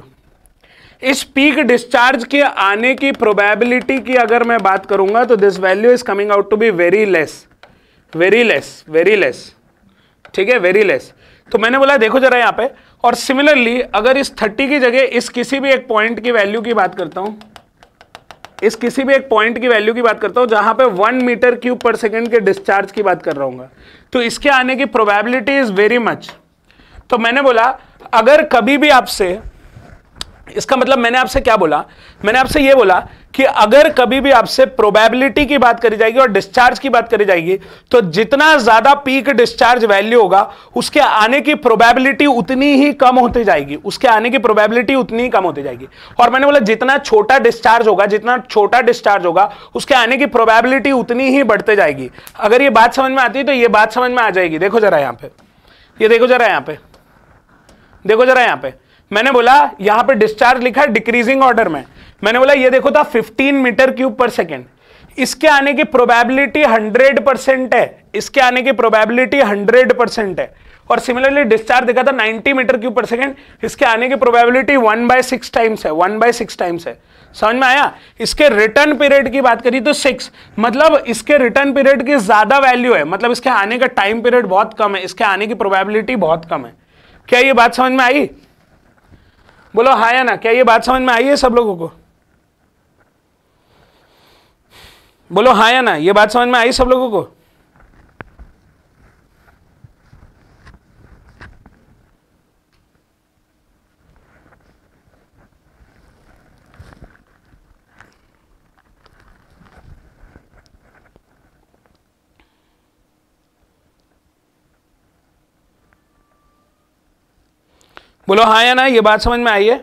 इस पीक डिस्चार्ज के आने की प्रोबेबिलिटी की अगर मैं बात करूंगा तो this value is coming out to be very less, very less, very less, ठीक है, वेरी लेस। तो मैंने बोला देखो जरा यहां पे, और सिमिलरली अगर इस 30 की जगह इस किसी भी एक पॉइंट की वैल्यू की बात करता हूं, इस किसी भी एक पॉइंट की वैल्यू की बात करता हूं जहां पे 1 मीटर क्यूब पर सेकेंड के डिस्चार्ज की बात कर रहा हूं, तो इसके आने की प्रोबेबिलिटी इज वेरी मच। तो मैंने बोला अगर कभी भी आपसे, इसका मतलब मैंने आपसे क्या बोला? मैंने आपसे यह बोला कि अगर कभी भी आपसे प्रोबेबिलिटी की बात करी जाएगी और डिस्चार्ज की बात करी जाएगी तो जितना ज्यादा पीक डिस्चार्ज वैल्यू होगा उसके आने की प्रोबेबिलिटी उतनी ही कम होती जाएगी, उसके आने की प्रोबेबिलिटी उतनी ही कम होती जाएगी। और मैंने बोला जितना छोटा डिस्चार्ज होगा, जितना छोटा डिस्चार्ज होगा उसके आने की प्रोबेबिलिटी उतनी ही बढ़ते जाएगी। अगर ये बात समझ में आती है तो ये बात समझ में आ जाएगी। देखो जरा यहां पे, ये देखो जरा यहां पे, देखो जरा यहां पे, मैंने बोला यहां पे डिस्चार्ज लिखा है डिक्रीजिंग ऑर्डर में। मैंने बोला ये देखो था 15 मीटर क्यूब पर सेकेंड, इसके आने की प्रोबेबिलिटी 100% है, इसके आने की प्रोबेबिलिटी 100% है। और सिमिलरली डिस्चार्ज देखा था 90 मीटर क्यूब पर सेकेंड, इसके आने की प्रोबेबिलिटी 1/6 टाइम्स है, 1/6 टाइम्स है। समझ में आया? इसके रिटर्न पीरियड की बात करी तो 6, मतलब इसके रिटर्न पीरियड की ज्यादा वैल्यू है, मतलब इसके आने का टाइम पीरियड बहुत कम है, इसके आने की प्रोबेबिलिटी बहुत कम है। क्या ये बात समझ में आई? बोलो हाँ या ना, क्या ये बात समझ में आई है सब लोगों को? बोलो हाँ या ना, ये बात समझ में आई सब लोगों को? बोलो हाँ या ना, ये बात समझ में आई है?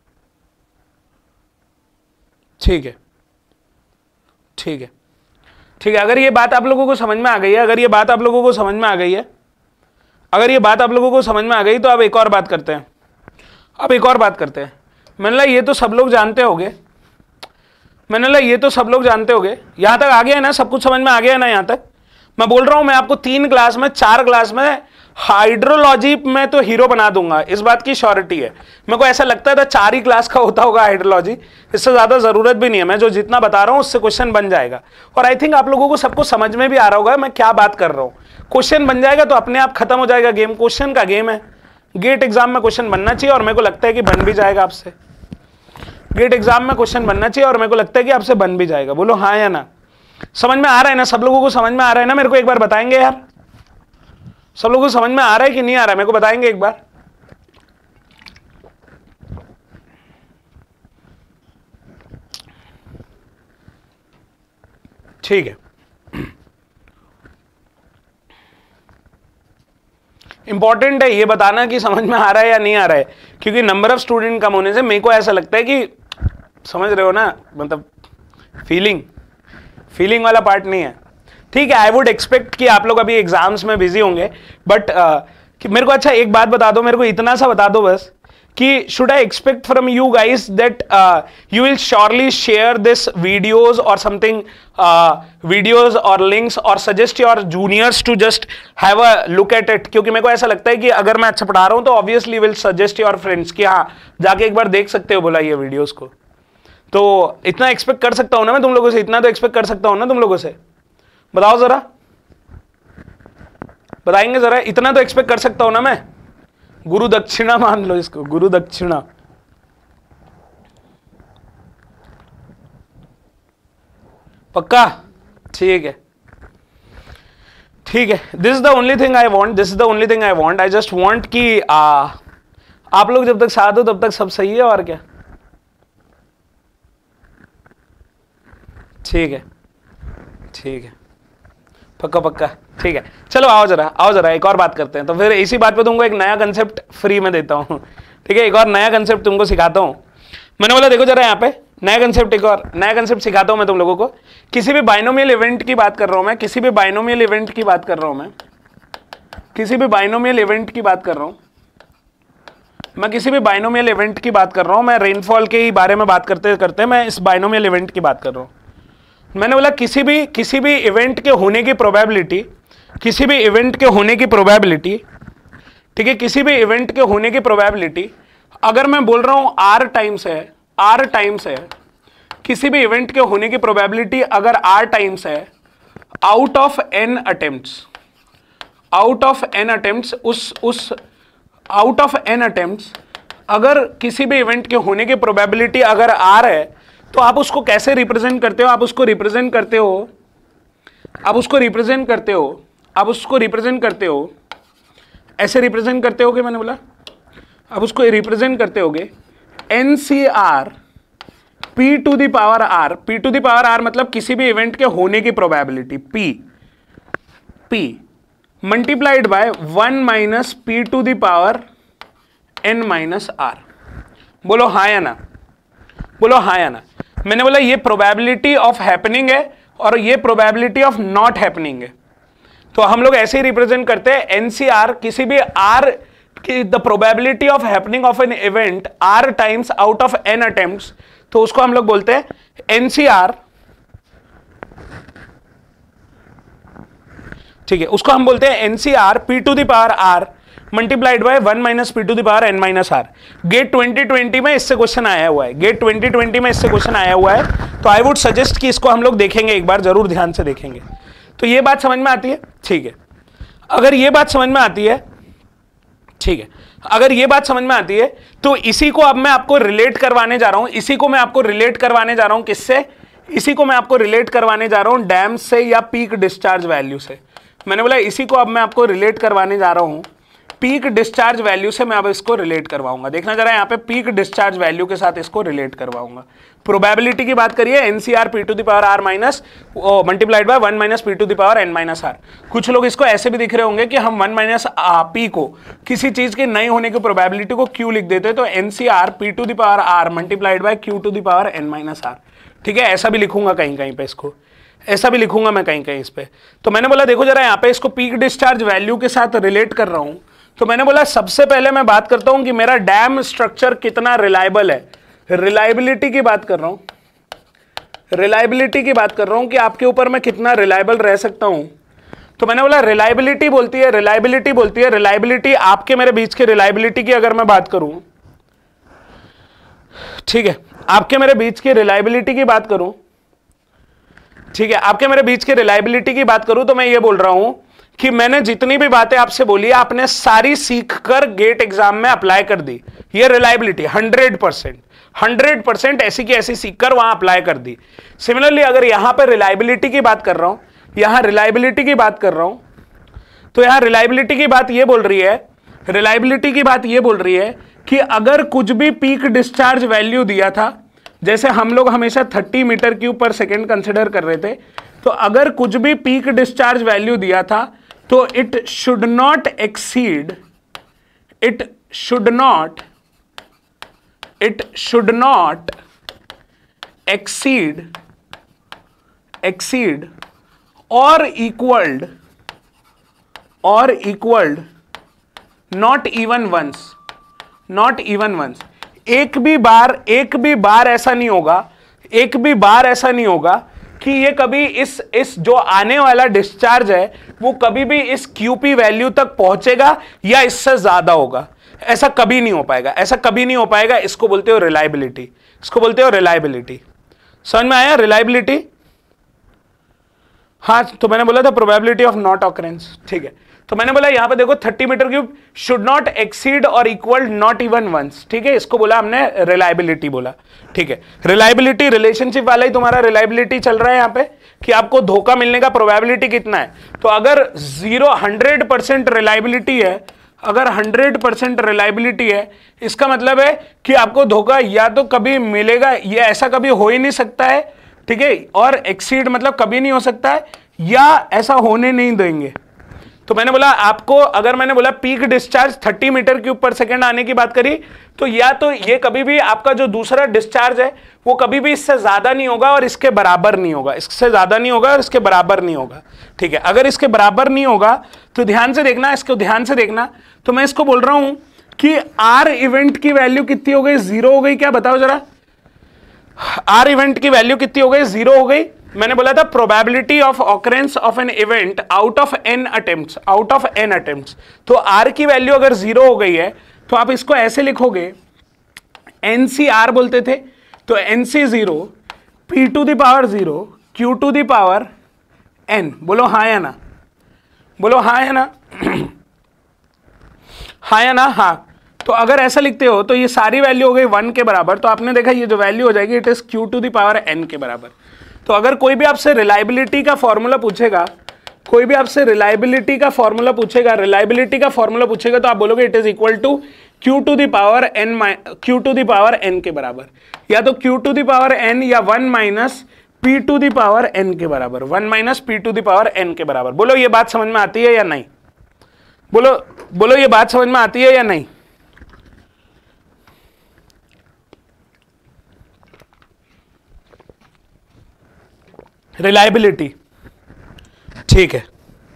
ठीक है, ठीक है। ठीक है, अगर ये बात आप लोगों को समझ में आ गई है, अगर ये बात आप लोगों को समझ में आ गई है, अगर ये बात आप लोगों को समझ में आ गई तो अब एक और बात करते हैं। अब एक और बात करते हैं। मैंने बोला ये तो सब लोग जानते होंगे, मैंने बोला ये तो सब लोग जानते होंगे। यहां तक आ गया है ना, सब कुछ समझ में आ गया है ना यहां तक? मैं बोल रहा हूं मैं आपको 3 क्लास में 4 क्लास में हाइड्रोलॉजी में तो हीरो बना दूंगा, इस बात की श्योरिटी है। मेरे को ऐसा लगता था 4 ही क्लास का होता होगा हाइड्रोलॉजी, इससे ज्यादा जरूरत भी नहीं है। मैं जो जितना बता रहा हूं उससे क्वेश्चन बन जाएगा। और आई थिंक आप लोगों को सबको समझ में भी आ रहा होगा मैं क्या बात कर रहा हूं। क्वेश्चन बन जाएगा तो अपने आप खत्म हो जाएगा गेम। क्वेश्चन का गेम है। गेट एग्जाम में क्वेश्चन बनना चाहिए और मेरे को लगता है कि बन भी जाएगा आपसे। गेट एग्जाम में क्वेश्चन बनना चाहिए और मेरे को लगता है कि आपसे बन भी जाएगा। बोलो हाँ या ना? समझ में आ रहा है ना? सब लोगों को समझ में आ रहा है ना? मेरे को एक बार बताएंगे यार, सब लोगों को समझ में आ रहा है कि नहीं आ रहा है? मेरे को बताएंगे एक बार। ठीक है, इंपॉर्टेंट है ये बताना कि समझ में आ रहा है या नहीं आ रहा है, क्योंकि नंबर ऑफ स्टूडेंट कम होने से मेरे को ऐसा लगता है कि, समझ रहे हो ना, मतलब फीलिंग वाला पार्ट नहीं है। ठीक है, आई वुड एक्सपेक्ट कि आप लोग अभी एग्जाम्स में बिजी होंगे, बट मेरे को अच्छा एक बात बता दो, मेरे को इतना सा बता दो बस कि should I expect from you guys that you will surely share this videos or something, videos और लिंक्स, और suggest your juniors to just have a look at it. क्योंकि मेरे को ऐसा लगता है कि अगर मैं अच्छा पढ़ा रहा हूं तो obviously will suggest your friends कि हाँ जाके एक बार देख सकते हो बोला ये वीडियोज को। तो इतना एक्सपेक्ट कर सकता हूं ना मैं तुम लोगों से, इतना तो एक्सपेक्ट कर सकता हूं ना तुम लोगों से। बताओ जरा, बताएंगे जरा, इतना तो एक्सपेक्ट कर सकता हूं ना मैं? गुरु दक्षिणा मान लो इसको, गुरु दक्षिणा। पक्का? ठीक है, ठीक है। This is the only thing I want, this is the only thing I want. I just want कि आप लोग जब तक साथ हो तब तक सब सही है, और क्या। ठीक है, ठीक है, पक्का पक्का, ठीक है। चलो आओ जरा एक और बात करते हैं। तो फिर इसी बात पे तुमको एक नया कंसेप्ट फ्री में देता हूँ। ठीक है, एक और नया कंसेप्ट तुमको सिखाता हूँ। मैंने बोला देखो जरा यहाँ पे नया कंसेप्ट, एक और नया कंसेप्ट सिखाता हूँ मैं तुम लोगों को। किसी भी बाइनोमियल इवेंट की बात कर रहा हूँ मैं, किसी भी बाइनोमियल इवेंट की बात कर रहा हूँ मैं, किसी भी बाइनोमियल इवेंट की बात कर रहा हूँ मैं, किसी भी बाइनोमियल इवेंट की बात कर रहा हूँ मैं। रेनफॉल के ही बारे में बात करते करते मैं इस बाइनोमियल इवेंट की बात कर रहा हूँ। मैंने बोला किसी भी इवेंट के होने की प्रोबेबिलिटी, किसी भी इवेंट के होने की प्रोबेबिलिटी, ठीक है, किसी भी इवेंट के होने की प्रोबेबिलिटी, अगर मैं बोल रहा हूं r टाइम्स है, किसी भी इवेंट के होने की प्रोबेबिलिटी अगर r टाइम्स है, out of n attempts, out of n attempts, अगर किसी भी इवेंट के होने की प्रोबेबिलिटी अगर r है, तो आप उसको कैसे रिप्रेजेंट करते हो? आप उसको रिप्रेजेंट करते हो, ऐसे रिप्रेजेंट करते होगे। मैंने बोला आप उसको रिप्रेजेंट करते होगे NCR P to the power R, P to the power R मतलब किसी भी इवेंट के होने की probability P multiplied by 1 minus P to the power N minus R। बोलो हाँ या ना, बोलो हाँ या ना। मैंने बोला ये प्रोबेबिलिटी ऑफ हैपनिंग है और ये प्रोबेबिलिटी ऑफ नॉट हैपनिंग है। तो हम लोग ऐसे ही रिप्रेजेंट करते हैं NCR, किसी भी R की the probability of happening of an event R times out of n attempts, तो उसको हम लोग बोलते हैं NCR। ठीक है, उसको हम बोलते हैं NCR P to the power R multiplied by 1 minus P to the power N minus R। GATE 2020 में इससे क्वेश्चन आया हुआ है, गेट 2020 में इससे क्वेश्चन आया हुआ है। तो आई वुड सजेस्ट कि इसको हम लोग देखेंगे एक बार, जरूर ध्यान से देखेंगे। तो ये बात समझ में आती है? ठीक है, अगर ये बात समझ में आती है, ठीक है, अगर ये बात समझ में आती है तो इसी को अब मैं आपको रिलेट करवाने जा रहा हूं, इसी को मैं आपको रिलेट करवाने जा रहा हूं किससे? इसी को मैं आपको रिलेट करवाने जा रहा हूं डैम से या पीक डिस्चार्ज वैल्यू से। मैंने बोला इसी को अब मैं आपको रिलेट करवाने जा रहा हूं पीक डिस्चार्ज वैल्यू से। मैं अब इसको रिलेट करवाऊंगा, देखना जरा यहाँ पे पीक डिस्चार्ज वैल्यू के साथ इसको रिलेट करवाऊंगा। प्रोबेबिलिटी की बात करिए NCR P to the power R minus multiplied by 1 minus P to the power N minus R। कुछ लोग इसको ऐसे भी दिख रहे होंगे कि हम 1 माइनस P को किसी चीज के नहीं होने की प्रोबेबिलिटी को Q लिख देते, तो NCR P to the power R multiplied by Q to the power N minus R। ठीक है, ऐसा भी लिखूंगा कहीं कहीं पे इसको। ऐसा भी लिखूंगा मैं कहीं कहीं इस पे। तो मैंने बोला देखो जरा यहाँ पे इसको पीक डिस्चार्ज वैल्यू के साथ रिलेट कर रहा हूं। तो मैंने बोला सबसे पहले मैं बात करता हूं कि मेरा डैम स्ट्रक्चर कितना रिलायबल है। रिलायबिलिटी की बात कर रहा हूं, रिलायबिलिटी की बात कर रहा हूं कि आपके ऊपर मैं कितना रिलायबल रह सकता हूं। तो मैंने बोला रिलायबिलिटी बोलती है, रिलायबिलिटी बोलती है, रिलायबिलिटी आपके मेरे बीच की रिलायबिलिटी की अगर मैं बात करूं, ठीक है, आपके मेरे बीच की रिलायबिलिटी की बात करूं, ठीक है, आपके मेरे बीच की रिलायबिलिटी की बात करूं तो मैं ये बोल रहा हूं कि मैंने जितनी भी बातें आपसे बोली आपने सारी सीख कर गेट एग्जाम में अप्लाई कर दी। ये रिलायबिलिटी 100% ऐसी की ऐसी सीख कर वहां अप्लाई कर दी। सिमिलरली अगर यहां पर रिलायबिलिटी की बात कर रहा हूं, यहां रिलायबिलिटी की बात कर रहा हूं, तो यहां रिलायबिलिटी की बात ये बोल रही है, रिलायबिलिटी की बात ये बोल रही है कि अगर कुछ भी पीक डिस्चार्ज वैल्यू दिया था, जैसे हम लोग हमेशा 30 meter cube per second consider कर रहे थे, तो अगर कुछ भी पीक डिस्चार्ज वैल्यू दिया था तो it should not exceed or equaled not even once। एक भी बार ऐसा नहीं होगा कि ये कभी इस जो आने वाला डिस्चार्ज है वो कभी भी इस क्यूपी वैल्यू तक पहुंचेगा या इससे ज्यादा होगा। ऐसा कभी नहीं हो पाएगा। इसको बोलते हो रिलायबिलिटी। समझ में आया रिलायबिलिटी? हाँ, तो मैंने बोला था प्रोबेबिलिटी ऑफ नॉट ऑकरेंस, ठीक है। तो मैंने बोला यहां पे देखो 30 meter cube should not exceed or equal not even once, ठीक है, इसको बोला हमने रिलायबिलिटी बोला, ठीक है। रिलायबिलिटी रिलेशनशिप वाला ही तुम्हारा रिलायबिलिटी चल रहा है यहां पे कि आपको धोखा मिलने का प्रोबेबिलिटी कितना है। तो अगर 100% रिलायबिलिटी है, अगर 100% रिलायबिलिटी है, इसका मतलब है कि आपको धोखा या तो कभी मिलेगा, ये ऐसा कभी हो ही नहीं सकता है, ठीक है, और एक्सीड मतलब कभी नहीं हो सकता है, या ऐसा होने नहीं देंगे। तो मैंने बोला आपको, अगर मैंने बोला peak discharge 30 meter cube per second आने की बात करी, तो या तो ये कभी भी आपका जो दूसरा डिस्चार्ज है वो कभी भी इससे ज्यादा नहीं होगा और इसके बराबर नहीं होगा, इससे ज्यादा नहीं होगा और इसके बराबर नहीं होगा, ठीक है। अगर इसके बराबर नहीं होगा तो ध्यान से देखना, इसको ध्यान से देखना। तो मैं इसको बोल रहा हूं कि आर इवेंट की वैल्यू कितनी हो गई? 0 हो गई क्या? बताओ जरा, आर इवेंट की वैल्यू कितनी हो गई? 0 हो गई। मैंने बोला था probability of occurrence of an event out of n attempts. तो r की वैल्यू अगर 0 हो गई है तो आप इसको ऐसे लिखोगे, NCR बोलते थे, तो NC 0 P to the power 0 Q to the power n। बोलो हाँ या ना, बोलो हाँ या ना, हाँ या ना, हाँ। तो अगर ऐसा लिखते हो तो ये सारी वैल्यू हो गई 1 के बराबर। तो आपने देखा ये जो वैल्यू हो जाएगी it is Q to the power n के बराबर। तो अगर कोई भी आपसे रिलायबिलिटी का फॉर्मूला पूछेगा, रिलायबिलिटी का फॉर्मूला पूछेगा, तो आप बोलोगे it is equal to Q to the power n के बराबर, या तो Q to the power n या 1 minus P to the power n के बराबर, 1 minus P to the power n के बराबर। बोलो ये बात समझ में आती है या नहीं? बोलो ये बात समझ में आती है या नहीं? रिलायबिलिटी, ठीक है,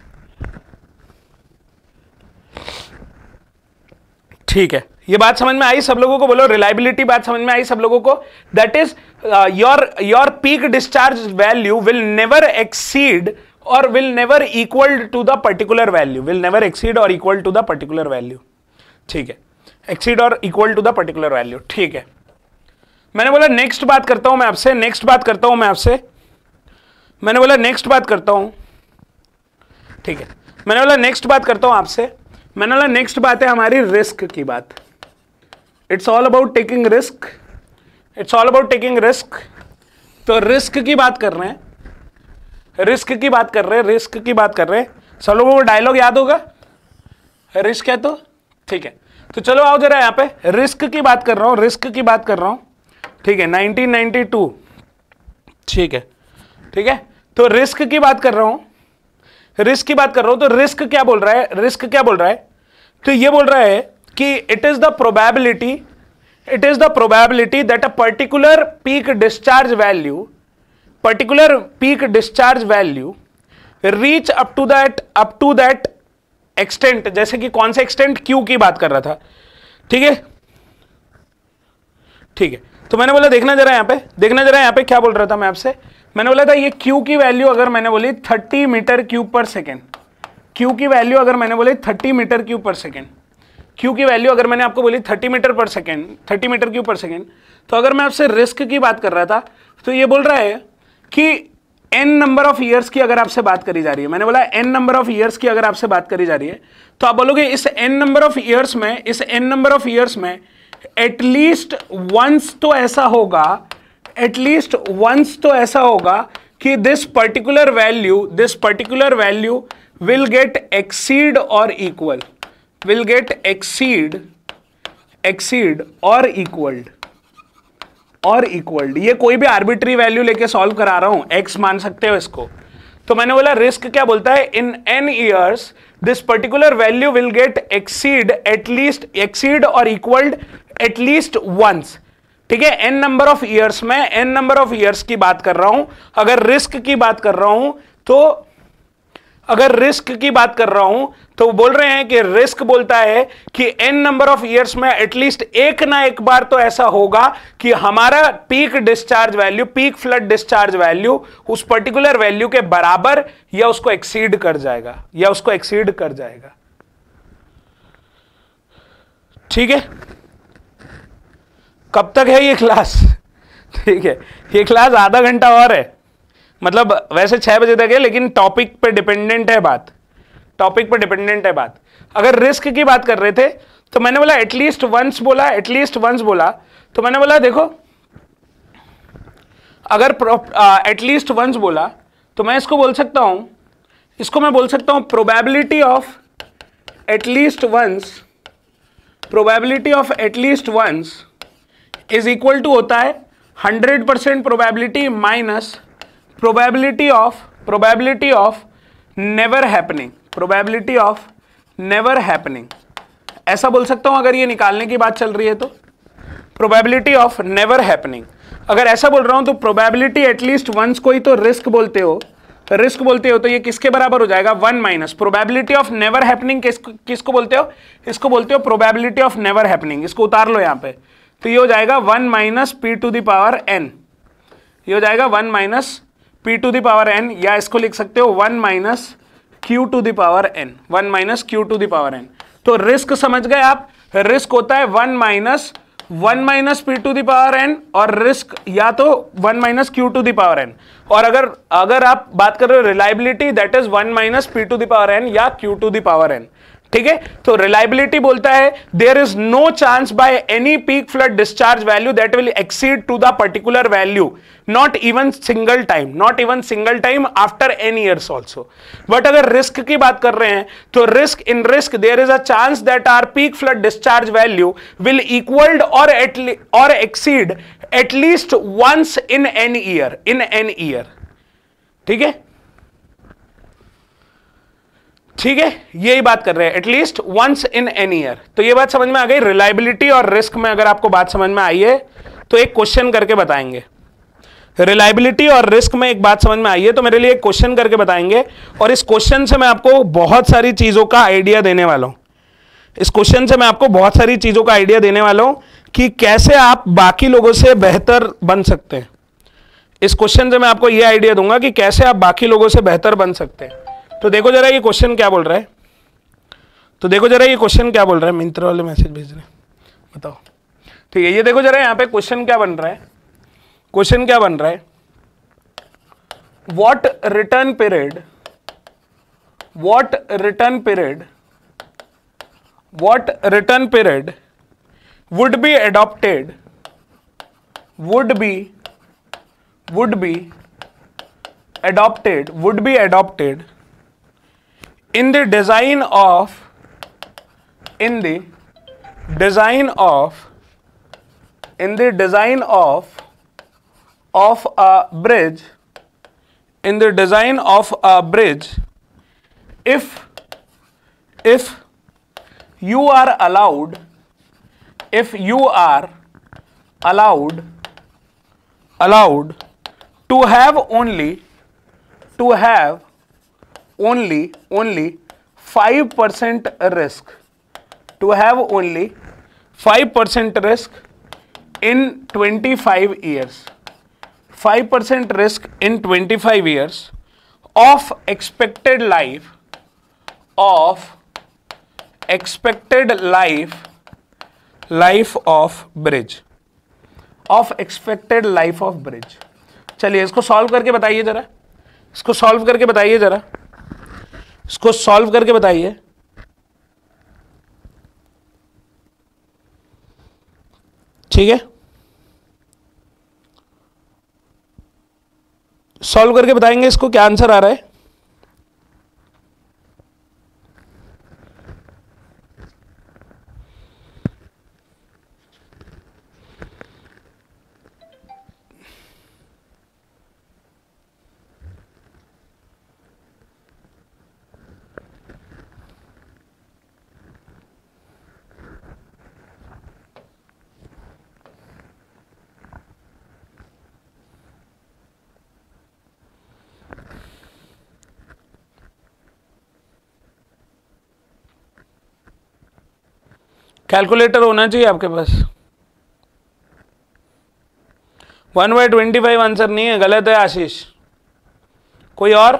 ठीक है, ये बात समझ में आई सब लोगों को? बोलो रिलायबिलिटी बात समझ में आई सब लोगों को? That is your peak discharge value will never exceed or will never equal to the particular value, ठीक है, exceed or equal to the particular value, ठीक है। मैंने बोला नेक्स्ट बात करता हूं मैं आपसे, मैंने बोला नेक्स्ट बात करता हूं, ठीक है, मैंने बोला नेक्स्ट बात करता हूं आपसे। मैंने बोला नेक्स्ट बात है हमारी रिस्क की बात। It's all about taking risk. तो रिस्क की बात कर रहे हैं, सब लोगों को डायलॉग याद होगा, रिस्क है तो ठीक है। तो चलो आओ जरा यहाँ पे रिस्क की बात कर रहा हूं, ठीक है, 1992, ठीक है। तो रिस्क की बात कर रहा हूं, तो रिस्क क्या बोल रहा है? तो ये बोल रहा है कि it is the probability that a particular peak discharge value particular peak discharge value reach up to that extent, जैसे कि कौन सा एक्सटेंट, क्यू की बात कर रहा था, ठीक है, ठीक है। तो मैंने बोला देखना जरा यहाँ पे क्या बोल रहा था मैं आपसे, मैंने बोला था ये क्यू की वैल्यू अगर मैंने बोली 30 meter cube per second, Q की वैल्यू अगर मैंने बोली 30 meter cube per second, Q की वैल्यू अगर मैंने आपको बोली 30 meter per second, 30 meter cube per second, तो अगर मैं आपसे रिस्क की बात कर रहा था तो ये बोल रहा है कि n नंबर ऑफ ईयर्स की अगर आपसे बात करी जा रही है, मैंने बोला n नंबर ऑफ ईयर्स की अगर आपसे बात करी जा रही है, तो आप बोलोगे इस n नंबर ऑफ ईयर्स में एटलीस्ट वंस तो ऐसा होगा कि this particular value will get exceed or equal, or equaled. ये कोई भी आर्बिट्री वैल्यू लेके सॉल्व करा रहा हूं, x मान सकते हो इसको। तो मैंने बोला रिस्क क्या बोलता है, in n years this particular value will get exceed or equaled at least once, ठीक है। n नंबर ऑफ ईयर्स की बात कर रहा हूं। अगर रिस्क की बात कर रहा हूं तो बोल रहे हैं कि रिस्क बोलता है कि n नंबर ऑफ ईयर्स में एटलीस्ट एक ना एक बार तो ऐसा होगा कि हमारा पीक फ्लड डिस्चार्ज वैल्यू उस पर्टिकुलर वैल्यू के बराबर या उसको एक्सीड कर जाएगा, ठीक है। कब तक है ये क्लास? ठीक है, ये क्लास आधा घंटा और है, मतलब वैसे 6 बजे तक है, लेकिन टॉपिक पे डिपेंडेंट है बात। अगर रिस्क की बात कर रहे थे तो मैंने बोला एटलीस्ट वंस बोला, तो मैंने बोला देखो अगर एटलीस्ट वंस बोला तो मैं इसको बोल सकता हूं, probability of at least once is equal to होता है 100% probability minus probability of never happening, ऐसा बोल सकता हूं अगर ये निकालने की बात चल रही है तो। प्रोबेबिलिटी ऑफ नेवर हैपनिंग अगर ऐसा बोल रहा हूं तो प्रोबेबिलिटी एटलीस्ट वंस को ही तो रिस्क बोलते हो, तो ये किसके बराबर हो जाएगा, 1 minus probability of never happening. किसको बोलते हो, इसको बोलते हो प्रोबेबिलिटी ऑफ नेवर हैपनिंग। इसको उतार लो यहां पे, तो ये हो जाएगा 1 minus p to the power n, ये हो जाएगा 1 minus p to the power n, या इसको लिख सकते हो 1 minus q to the power n, 1 minus q to the power n। तो रिस्क समझ गए आप, रिस्क होता है 1 minus p to the power n, और रिस्क या तो 1 minus q to the power n, और अगर आप बात कर रहे हो reliability, that is 1 minus p to the power n या q to the power n, ठीक है। तो रिलायबिलिटी बोलता है there is no chance by any peak flood discharge value that will exceed to the particular value, not even single time after n years also. But अगर risk की बात कर रहे हैं तो risk there is a chance that our peak flood discharge value will equalled और exceed at least once in n year, ठीक है, यही बात कर रहे हैं, at least once in n year. तो ये बात समझ में आ गई। रिलायबिलिटी और रिस्क में अगर आपको बात समझ में आई है तो एक क्वेश्चन करके बताएंगे। रिलायबिलिटी और रिस्क में एक बात समझ में आई है तो मेरे लिए एक क्वेश्चन करके बताएंगे, और इस क्वेश्चन से मैं आपको बहुत सारी चीजों का आइडिया देने वाला हूं कि कैसे आप बाकी लोगों से बेहतर बन सकते हैं। इस क्वेश्चन से मैं आपको यह आइडिया दूंगा कि कैसे आप बाकी लोगों से बेहतर बन सकते हैं। तो देखो जरा ये क्वेश्चन क्या बोल रहा है, मिंत्रा वाले मैसेज भेज रहे हैं, बताओ, ठीक है। ये देखो जरा यहाँ पे क्वेश्चन क्या बन रहा है, what return period would be adopted in the design of a bridge if you are allowed to have only 5% risk, to have only 5% risk in 25 years, 5% risk in 25 years of expected life of bridge, of expected life of bridge। चलिए इसको solve करके बताइए जरा, इसको solve करके बताइए जरा, इसको सॉल्व करके बताइए। ठीक है, सॉल्व करके बताएंगे इसको, क्या आंसर आ रहा है। कैलकुलेटर होना चाहिए आपके पास। 1/25 आंसर नहीं है, गलत है आशीष। कोई और?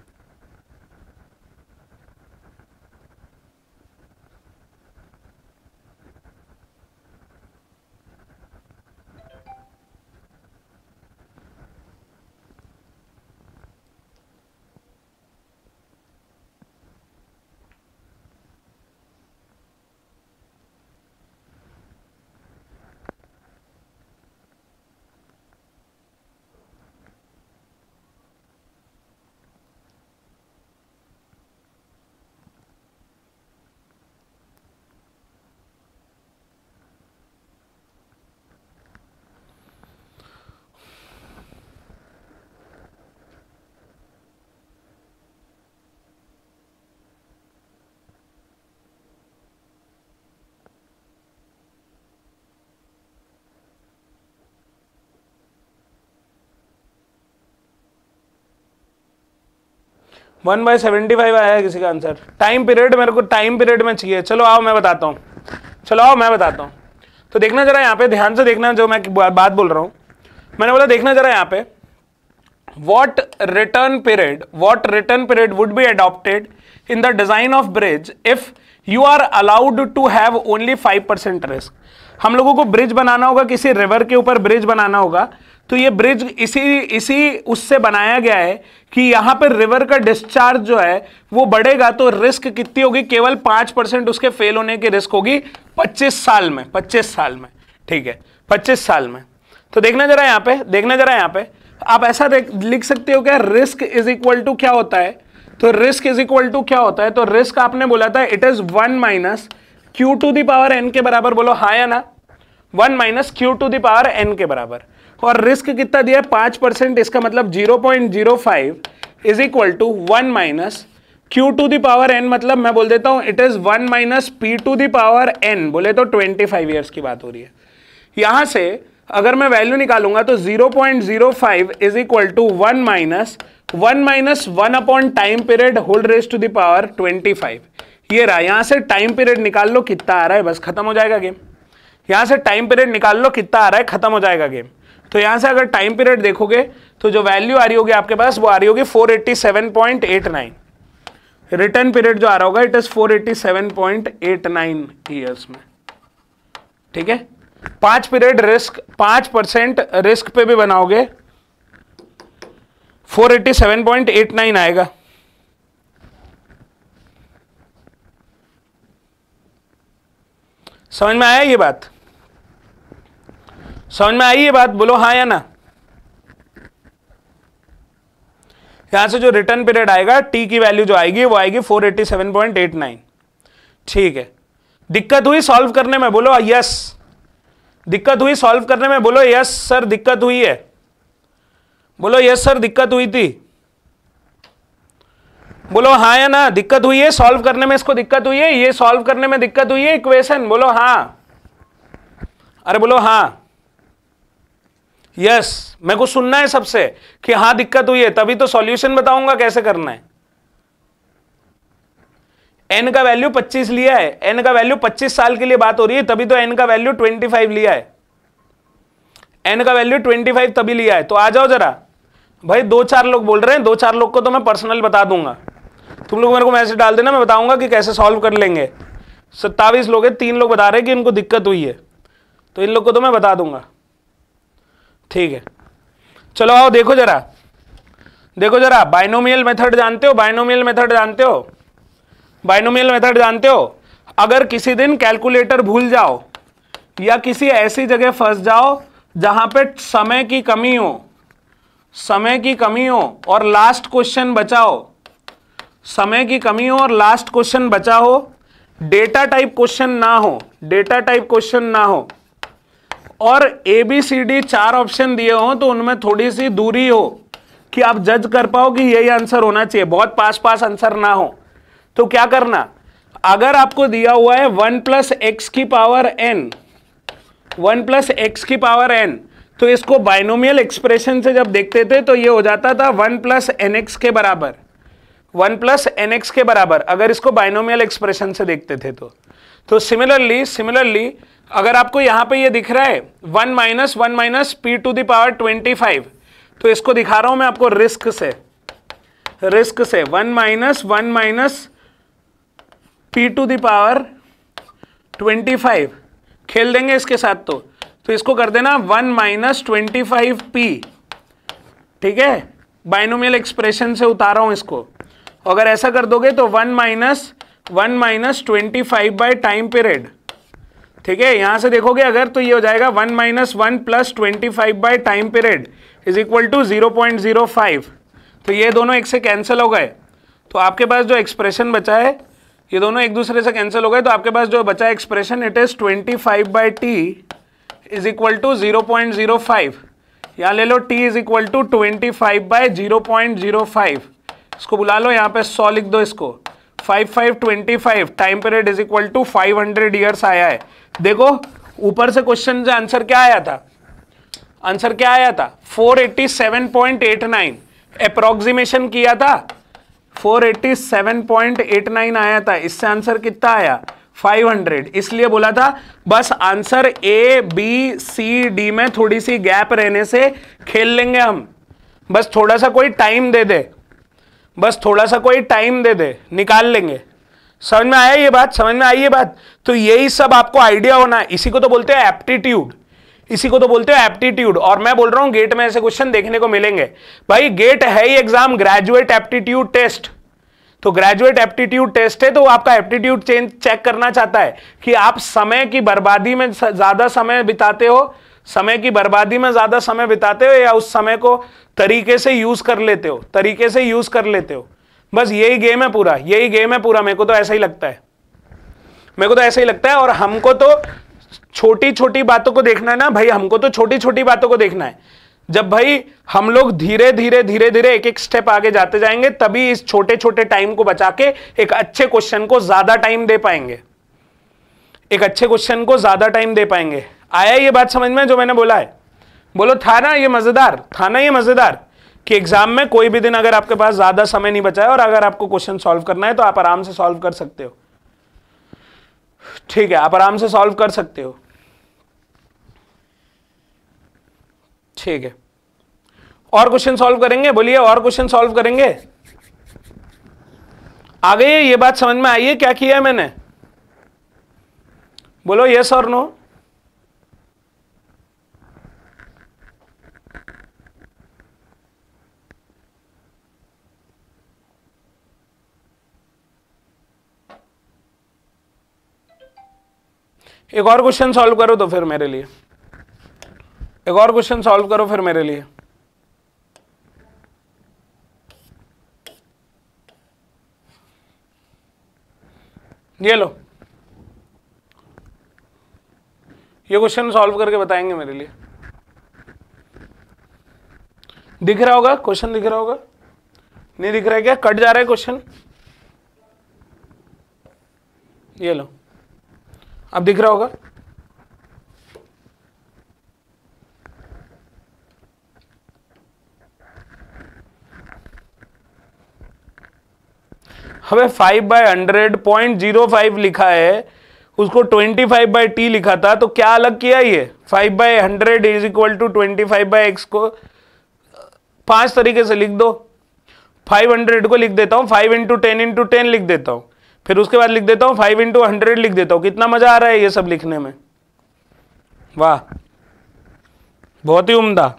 वन बाय 75 आया है किसी का आंसर। टाइम पीरियड, मेरे को टाइम पीरियड में चाहिए। चलो आओ मैं बताता हूँ, चलो आओ मैं बताता हूँ। तो देखना जरा यहाँ पे, ध्यान से देखना जो मैं बात बोल रहा हूँ। मैंने बोला देखना जरा यहाँ पे, what return period would be adopted in the design of bridge if you are allowed to have only 5% risk। हम लोगों को ब्रिज बनाना होगा, किसी रिवर के ऊपर ब्रिज बनाना होगा। तो ये ब्रिज इसी उससे बनाया गया है कि यहां पर रिवर का डिस्चार्ज जो है वो बढ़ेगा तो रिस्क कितनी होगी, केवल 5% उसके फेल होने की रिस्क होगी 25 साल में, 25 साल में। ठीक है, 25 साल में। तो देखना जरा यहाँ पे, देखना जरा यहाँ पे, आप ऐसा लिख सकते हो क्या, रिस्क इज इक्वल टू क्या होता है। तो रिस्क इज इक्वल टू क्या होता है, तो रिस्क आपने बोला था it is 1 minus q to the power n के बराबर। बोलो हाँ या ना, 1 minus q to the power n के बराबर। और रिस्क कितना दिया है, 5%। इसका मतलब 0.05 is equal to 1 minus q to the power n, मतलब मैं बोल देता हूं it is 1 minus p to the power n. बोले तो 25 ईयर्स की बात हो रही है। यहां से अगर मैं वैल्यू निकालूंगा तो 0.05 is equal to 1 minus 1 upon time period whole raise to the power 25। ये रहा, यहां से टाइम पीरियड निकाल लो कितना आ रहा है, बस खत्म हो जाएगा गेम। यहां से टाइम पीरियड निकाल लो कितना आ रहा है, खत्म हो जाएगा गेम। तो यहां से अगर टाइम पीरियड देखोगे तो जो वैल्यू आ रही होगी आपके पास वो आ रही होगी 487.89। रिटर्न पीरियड जो आ रहा होगा इट इज 487.89 ईयर्स में। ठीक है, 5 पीरियड रिस्क, 5% रिस्क पे भी बनाओगे 487.89 आएगा। समझ में आया ये बात, समझ में आई ये बात, बोलो हाँ या ना। यहां से जो रिटर्न पीरियड आएगा, टी की वैल्यू जो आएगी वो आएगी 487.89। ठीक है, दिक्कत हुई सॉल्व करने में, बोलो यस। दिक्कत हुई सॉल्व करने में, बोलो यस सर दिक्कत हुई है, बोलो यस सर दिक्कत हुई थी, बोलो हाँ या ना। दिक्कत हुई है सॉल्व करने में, इसको दिक्कत हुई है, ये सॉल्व करने में दिक्कत हुई है इक्वेशन, बोलो हाँ। अरे बोलो हाँ, यस, मेरे को सुनना है सबसे कि हाँ दिक्कत हुई है, तभी तो सॉल्यूशन बताऊंगा कैसे करना है। n का वैल्यू 25 लिया है, n का वैल्यू 25 साल के लिए बात हो रही है, तभी तो n का वैल्यू 25 लिया है, n का वैल्यू 25 तभी लिया है। तो आ जाओ जरा भाई, 2-4 लोग बोल रहे हैं, 2-4 लोग को तो मैं पर्सनल बता दूंगा, तुम लोग मेरे को मैसेज डाल देना, मैं बताऊंगा कि कैसे सॉल्व कर लेंगे। 27 लोग हैं, 3 लोग बता रहे हैं कि इनको दिक्कत हुई है, तो इन लोग को तो मैं बता दूंगा। ठीक है, चलो आओ देखो जरा, देखो जरा, बाइनोमियल मेथड जानते हो? बाइनोमियल मेथड जानते हो? बाइनोमियल मेथड जानते हो? अगर किसी दिन कैलकुलेटर भूल जाओ या किसी ऐसी जगह फंस जाओ जहां पे समय की कमी हो, समय की कमी हो और लास्ट क्वेश्चन बचा हो, समय की कमी हो और लास्ट क्वेश्चन बचा हो, डेटा टाइप क्वेश्चन ना हो, डेटा टाइप क्वेश्चन ना हो, और ABCD 4 ऑप्शन दिए हो, तो उनमें थोड़ी सी दूरी हो कि आप जज कर पाओ कि यही आंसर होना चाहिए, बहुत पास पास आंसर ना हो, तो क्या करना? अगर आपको दिया हुआ है 1 + x की पावर n, 1 + x की पावर n, तो इसको बाइनोमियल एक्सप्रेशन से जब देखते थे तो ये हो जाता था 1 + nx के बराबर, 1 + nx के बराबर, अगर इसको बाइनोमियल एक्सप्रेशन से देखते थे तो सिमिलरली अगर आपको यहां पे ये दिख रहा है 1 - 1 - p⁻25, तो इसको दिखा रहा हूं मैं आपको रिस्क से 1 - 1 - p⁻25 खेल देंगे इसके साथ, तो इसको कर देना 1 - 25p, ठीक है, बाइनोमियल एक्सप्रेशन से उतारा हूं इसको। अगर ऐसा कर दोगे तो 1 - 1 - 25 बाय टाइम पीरियड, ठीक है, यहां से देखोगे अगर तो ये हो जाएगा 1 - 1 + 25 by time period is equal to 0.05, तो ये दोनों एक से कैंसिल हो गए, तो आपके पास जो एक्सप्रेशन बचा है, ये दोनों एक दूसरे से कैंसिल हो गए, तो आपके पास जो बचा expression it is 25/t is equal to 0.05, यहाँ ले लो t इज इक्वल टू 25/0.05, इसको बुला लो, यहाँ पे 100 लिख दो, इसको 5525 time period is equal to 500 years आया है। देखो ऊपर से क्वेश्चन से आंसर क्या आया था, आंसर क्या आया था 487.89, अप्रोक्सीमेशन किया था 487.89 आया था, इससे आंसर कितना आया 500, इसलिए बोला था बस आंसर ABCD में थोड़ी सी गैप रहने से खेल लेंगे हम, बस थोड़ा सा कोई टाइम दे दे, बस थोड़ा सा कोई टाइम दे दे, निकाल लेंगे। समझ में आया ये बात? समझ में आई ये बात? तो यही सब आपको आइडिया होना है, इसी को तो बोलते हैं एप्टीट्यूड, इसी को तो बोलते हैं एप्टीट्यूड। और मैं बोल रहा हूं गेट में ऐसे क्वेश्चन देखने को मिलेंगे भाई, गेट है ही एग्जाम ग्रेजुएट एप्टीट्यूड टेस्ट, तो ग्रेजुएट एप्टीट्यूड टेस्ट है, तो आपका एप्टीट्यूड चेक करना चाहता है कि आप समय की बर्बादी में ज्यादा समय बिताते हो, समय की बर्बादी में ज्यादा समय बिताते हो या उस समय को तरीके से यूज कर लेते हो, तरीके से यूज कर लेते हो, बस यही गेम है पूरा, यही गेम है पूरा। मेरे को तो ऐसा ही लगता है, मेरे को तो ऐसा ही लगता है। और हमको तो छोटी छोटी बातों को देखना है ना भाई, हमको तो छोटी छोटी बातों को देखना है। जब भाई हम लोग धीरे धीरे एक एक स्टेप आगे जाते जाएंगे, तभी इस छोटे छोटे टाइम को बचा के एक अच्छे क्वेश्चन को ज्यादा टाइम दे पाएंगे, एक अच्छे क्वेश्चन को ज्यादा टाइम दे पाएंगे। आया ये बात समझ में जो मैंने बोला है? बोलो था ना ये मजेदार, था ना ये मजेदार कि एग्जाम में कोई भी दिन अगर आपके पास ज्यादा समय नहीं बचा है और अगर आपको क्वेश्चन सॉल्व करना है तो आप आराम से सॉल्व कर सकते हो, ठीक है, आप आराम से सॉल्व कर सकते हो, ठीक है। और क्वेश्चन सॉल्व करेंगे, बोलिए और क्वेश्चन सॉल्व करेंगे। आ गई है ये बात समझ में आई है क्या किया है मैंने? बोलो यस और नो। एक और क्वेश्चन सॉल्व करो तो फिर मेरे लिए, एक और क्वेश्चन सॉल्व करो फिर मेरे लिए। ये लो, ये क्वेश्चन सॉल्व करके बताएंगे मेरे लिए। दिख रहा होगा क्वेश्चन, दिख रहा होगा? नहीं दिख रहा है क्या? कट जा रहा है क्वेश्चन? ये लो, अब दिख रहा होगा? हमें 5/100 0.05 लिखा है, उसको 25/t लिखा था, तो क्या अलग किया ये 5/100 इज इक्वल टू 25/x को 5 तरीके से लिख दो। 500 को लिख देता हूं 5 × 10 × 10 लिख देता हूं, फिर उसके बाद लिख देता हूं 5 × 100 लिख देता हूं। कितना मजा आ रहा है ये सब लिखने में, वाह बहुत ही उम्दा।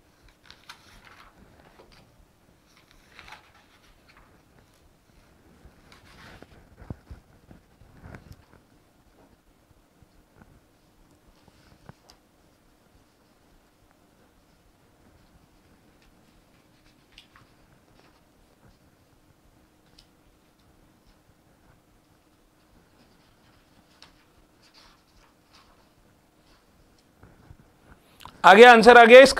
आ गया आंसर, आ गया इसका।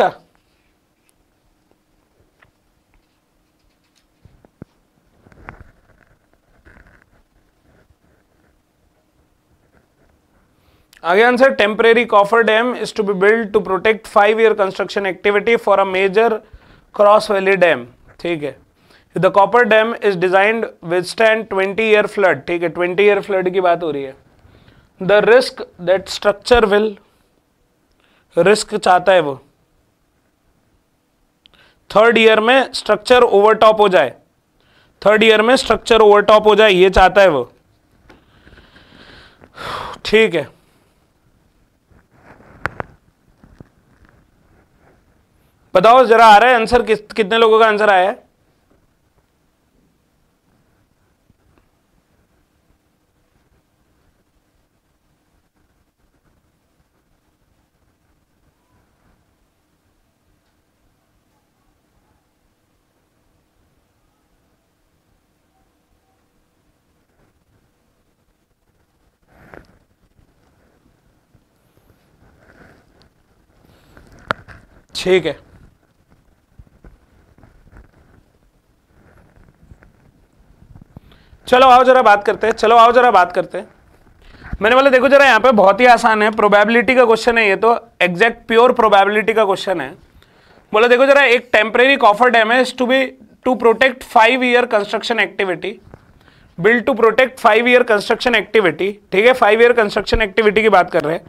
आ गया answer. Temporary coffer dam is to be build to protect 5-year construction activity for a major cross valley dam. ठीक है, the coffer dam is designed withstand 20-year flood. ठीक है, 20-year फ्लड की बात हो रही है। The risk that structure will, risk चाहता है वो 3rd ईयर में स्ट्रक्चर ओवरटॉप हो जाए, 3rd ईयर में स्ट्रक्चर ओवरटॉप हो जाए, ये चाहता है वो। ठीक है, बताओ जरा आ रहा है आंसर, कितने लोगों का आंसर आया है? ठीक है, चलो आओ जरा बात करते हैं, चलो आओ जरा बात करते हैं। मैंने बोला देखो जरा यहाँ पे बहुत ही आसान है, प्रोबेबिलिटी का क्वेश्चन है ये, तो एग्जैक्ट प्योर प्रोबेबिलिटी का क्वेश्चन है। बोला देखो जरा, एक टेम्परेरी कॉफर डैम है to protect 5-year construction activity, build to protect 5-year construction activity. ठीक है, 5-year कंस्ट्रक्शन एक्टिविटी की बात कर रहे हैं।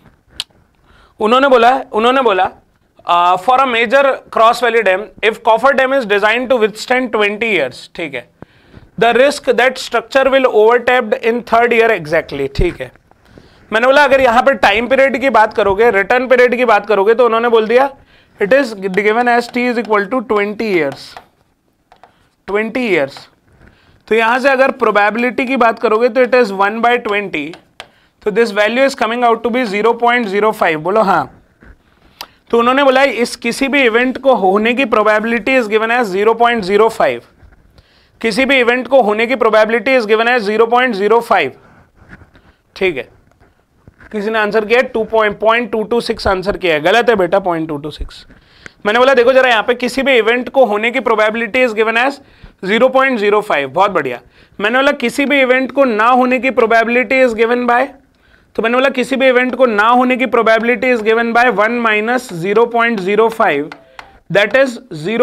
उन्होंने बोला for a major cross valley dam if coffer dam is design to withstand 20 years। ठीक है, the risk that structure will overtopped in 3rd year exactly. ठीक है, मैंने बोला अगर यहां पर टाइम पीरियड की बात करोगे, रिटर्न पीरियड की बात करोगे, तो उन्होंने बोल दिया it is given as t is equal to 20 years। 20 years, तो यहां से अगर प्रोबेबिलिटी की बात करोगे तो इट इज 1/20, तो this value is coming out to be 0.05। बोलो हाँ। तो उन्होंने बोला इस किसी भी इवेंट को होने की प्रोबेबिलिटी इज गिवन एज 0.05, किसी भी इवेंट को होने की प्रोबेबिलिटी इज गिवन एज 0.05। ठीक है, किसी ने आंसर किया 2.226 आंसर किया है, गलत है बेटा 0.226। मैंने बोला देखो जरा यहाँ पे किसी भी इवेंट को होने की प्रोबेबिलिटी इज गिवन एज 0.05, बहुत बढ़िया। मैंने बोला किसी भी इवेंट को ना होने की प्रोबेबिलिटी इज गिवन बाय, तो मैंने बोला किसी भी इवेंट को ना होने की probability is given by 1 - 0.05, that is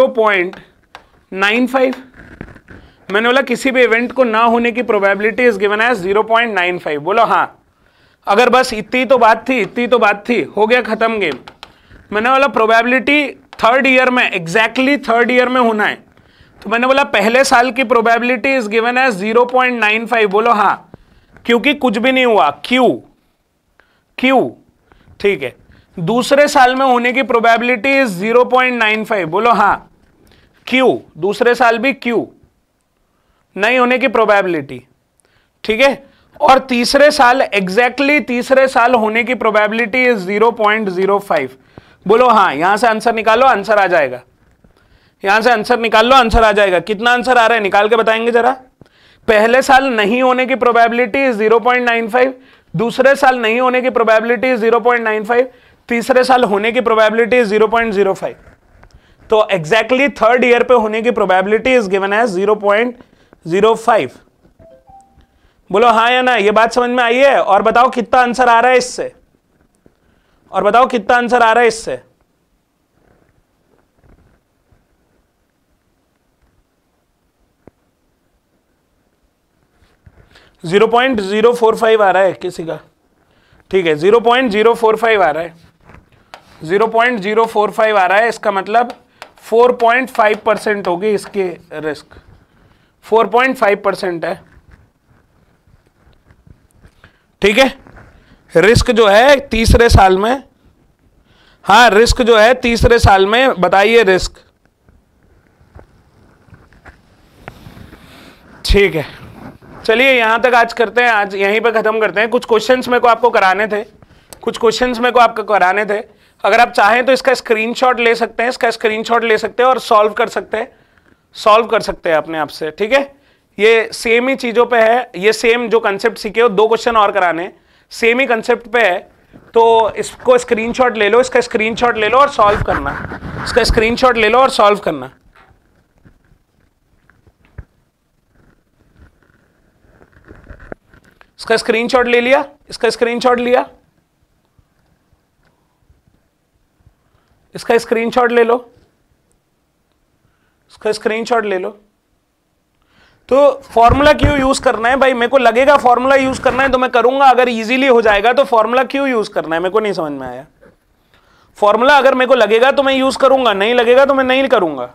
0.95। मैंने बोला किसी भी इवेंट को ना होने की प्रोबेबिलिटी इज गिवन एज 0.95। बोलो हाँ। अगर बस इतनी तो बात थी, हो गया खत्म गेम। मैंने बोला प्रोबेबिलिटी 3rd ईयर में, एग्जैक्टली 3rd ईयर में होना है, तो मैंने बोला पहले साल की प्रोबेबिलिटी इज गिवन एज 0.95। बोलो हाँ, क्योंकि कुछ भी नहीं हुआ, क्यू। ठीक है, दूसरे साल में होने की प्रोबेबिलिटी इज 0.95। बोलो हाँ, क्यू, दूसरे साल भी क्यू, नहीं होने की प्रोबेबिलिटी। ठीक है, और तीसरे साल, एग्जैक्टली तीसरे साल होने की प्रोबेबिलिटी इज 0.05। बोलो हाँ, यहां से आंसर निकालो, आंसर आ जाएगा। यहां से आंसर निकाल लो, आंसर आ जाएगा। कितना आंसर आ रहा है निकाल के बताएंगे जरा। पहले साल नहीं होने की प्रोबेबिलिटी इज 0.95, दूसरे साल नहीं होने की प्रोबेबिलिटी इज 0.95, तीसरे साल होने की प्रोबेबिलिटी इज 0.05। तो एग्जैक्टली 3rd ईयर पे होने की प्रोबेबिलिटी इज गिवन एज 0.05। बोलो हाँ या ना, ये बात समझ में आई है? और बताओ कितना आंसर आ रहा है इससे, और बताओ कितना आंसर आ रहा है इससे। 0.045 आ रहा है किसी का, ठीक है 0.045 आ रहा है, 0.045 आ रहा है, इसका मतलब 4.5% होगी इसकी रिस्क, 4.5% है, ठीक है। रिस्क जो है तीसरे साल में, हाँ रिस्क जो है तीसरे साल में, बताइए रिस्क, ठीक है। चलिए यहां तक आज करते हैं, आज यहीं पे खत्म करते हैं। कुछ क्वेश्चंस मेरे को आपको कराने थे, कुछ क्वेश्चंस मेरे को आपको कराने थे। अगर आप चाहें तो इसका स्क्रीनशॉट ले सकते हैं, इसका स्क्रीनशॉट ले सकते हैं और सॉल्व कर सकते हैं, सॉल्व कर सकते हैं अपने आप से, ठीक है। ये सेम ही चीजों पे है, ये सेम जो कंसेप्ट सीखे हो, 2 क्वेश्चन और कराने, सेम ही कंसेप्ट पे है, तो इसको स्क्रीनशॉट ले लो, इसका स्क्रीनशॉट ले लो और सॉल्व करना, इसका स्क्रीनशॉट ले लो और सॉल्व करना। इसका स्क्रीनशॉट ले लिया, इसका स्क्रीनशॉट लिया, इसका स्क्रीनशॉट ले लो, इसका स्क्रीनशॉट ले लो। तो फॉर्मूला क्यों यूज करना है भाई? मेरे को लगेगा फॉर्मूला यूज करना है तो मैं करूंगा, अगर इजीली हो जाएगा तो फॉर्मूला क्यों यूज करना है, मेरे को नहीं समझ में आया। फॉर्मूला अगर मेरे को लगेगा तो मैं यूज करूंगा, नहीं लगेगा तो मैं नहीं करूंगा।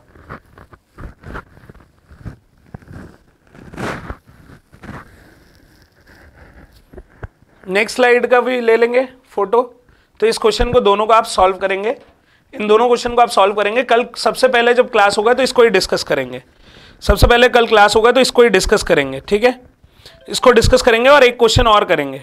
नेक्स्ट स्लाइड का भी ले लेंगे फोटो। तो इस क्वेश्चन को दोनों को आप सॉल्व करेंगे, इन दोनों क्वेश्चन को आप सॉल्व करेंगे। कल सबसे पहले जब क्लास होगा तो इसको ही डिस्कस करेंगे, सबसे पहले कल क्लास होगा तो इसको ही डिस्कस करेंगे, ठीक है। इसको डिस्कस करेंगे और एक क्वेश्चन और करेंगे।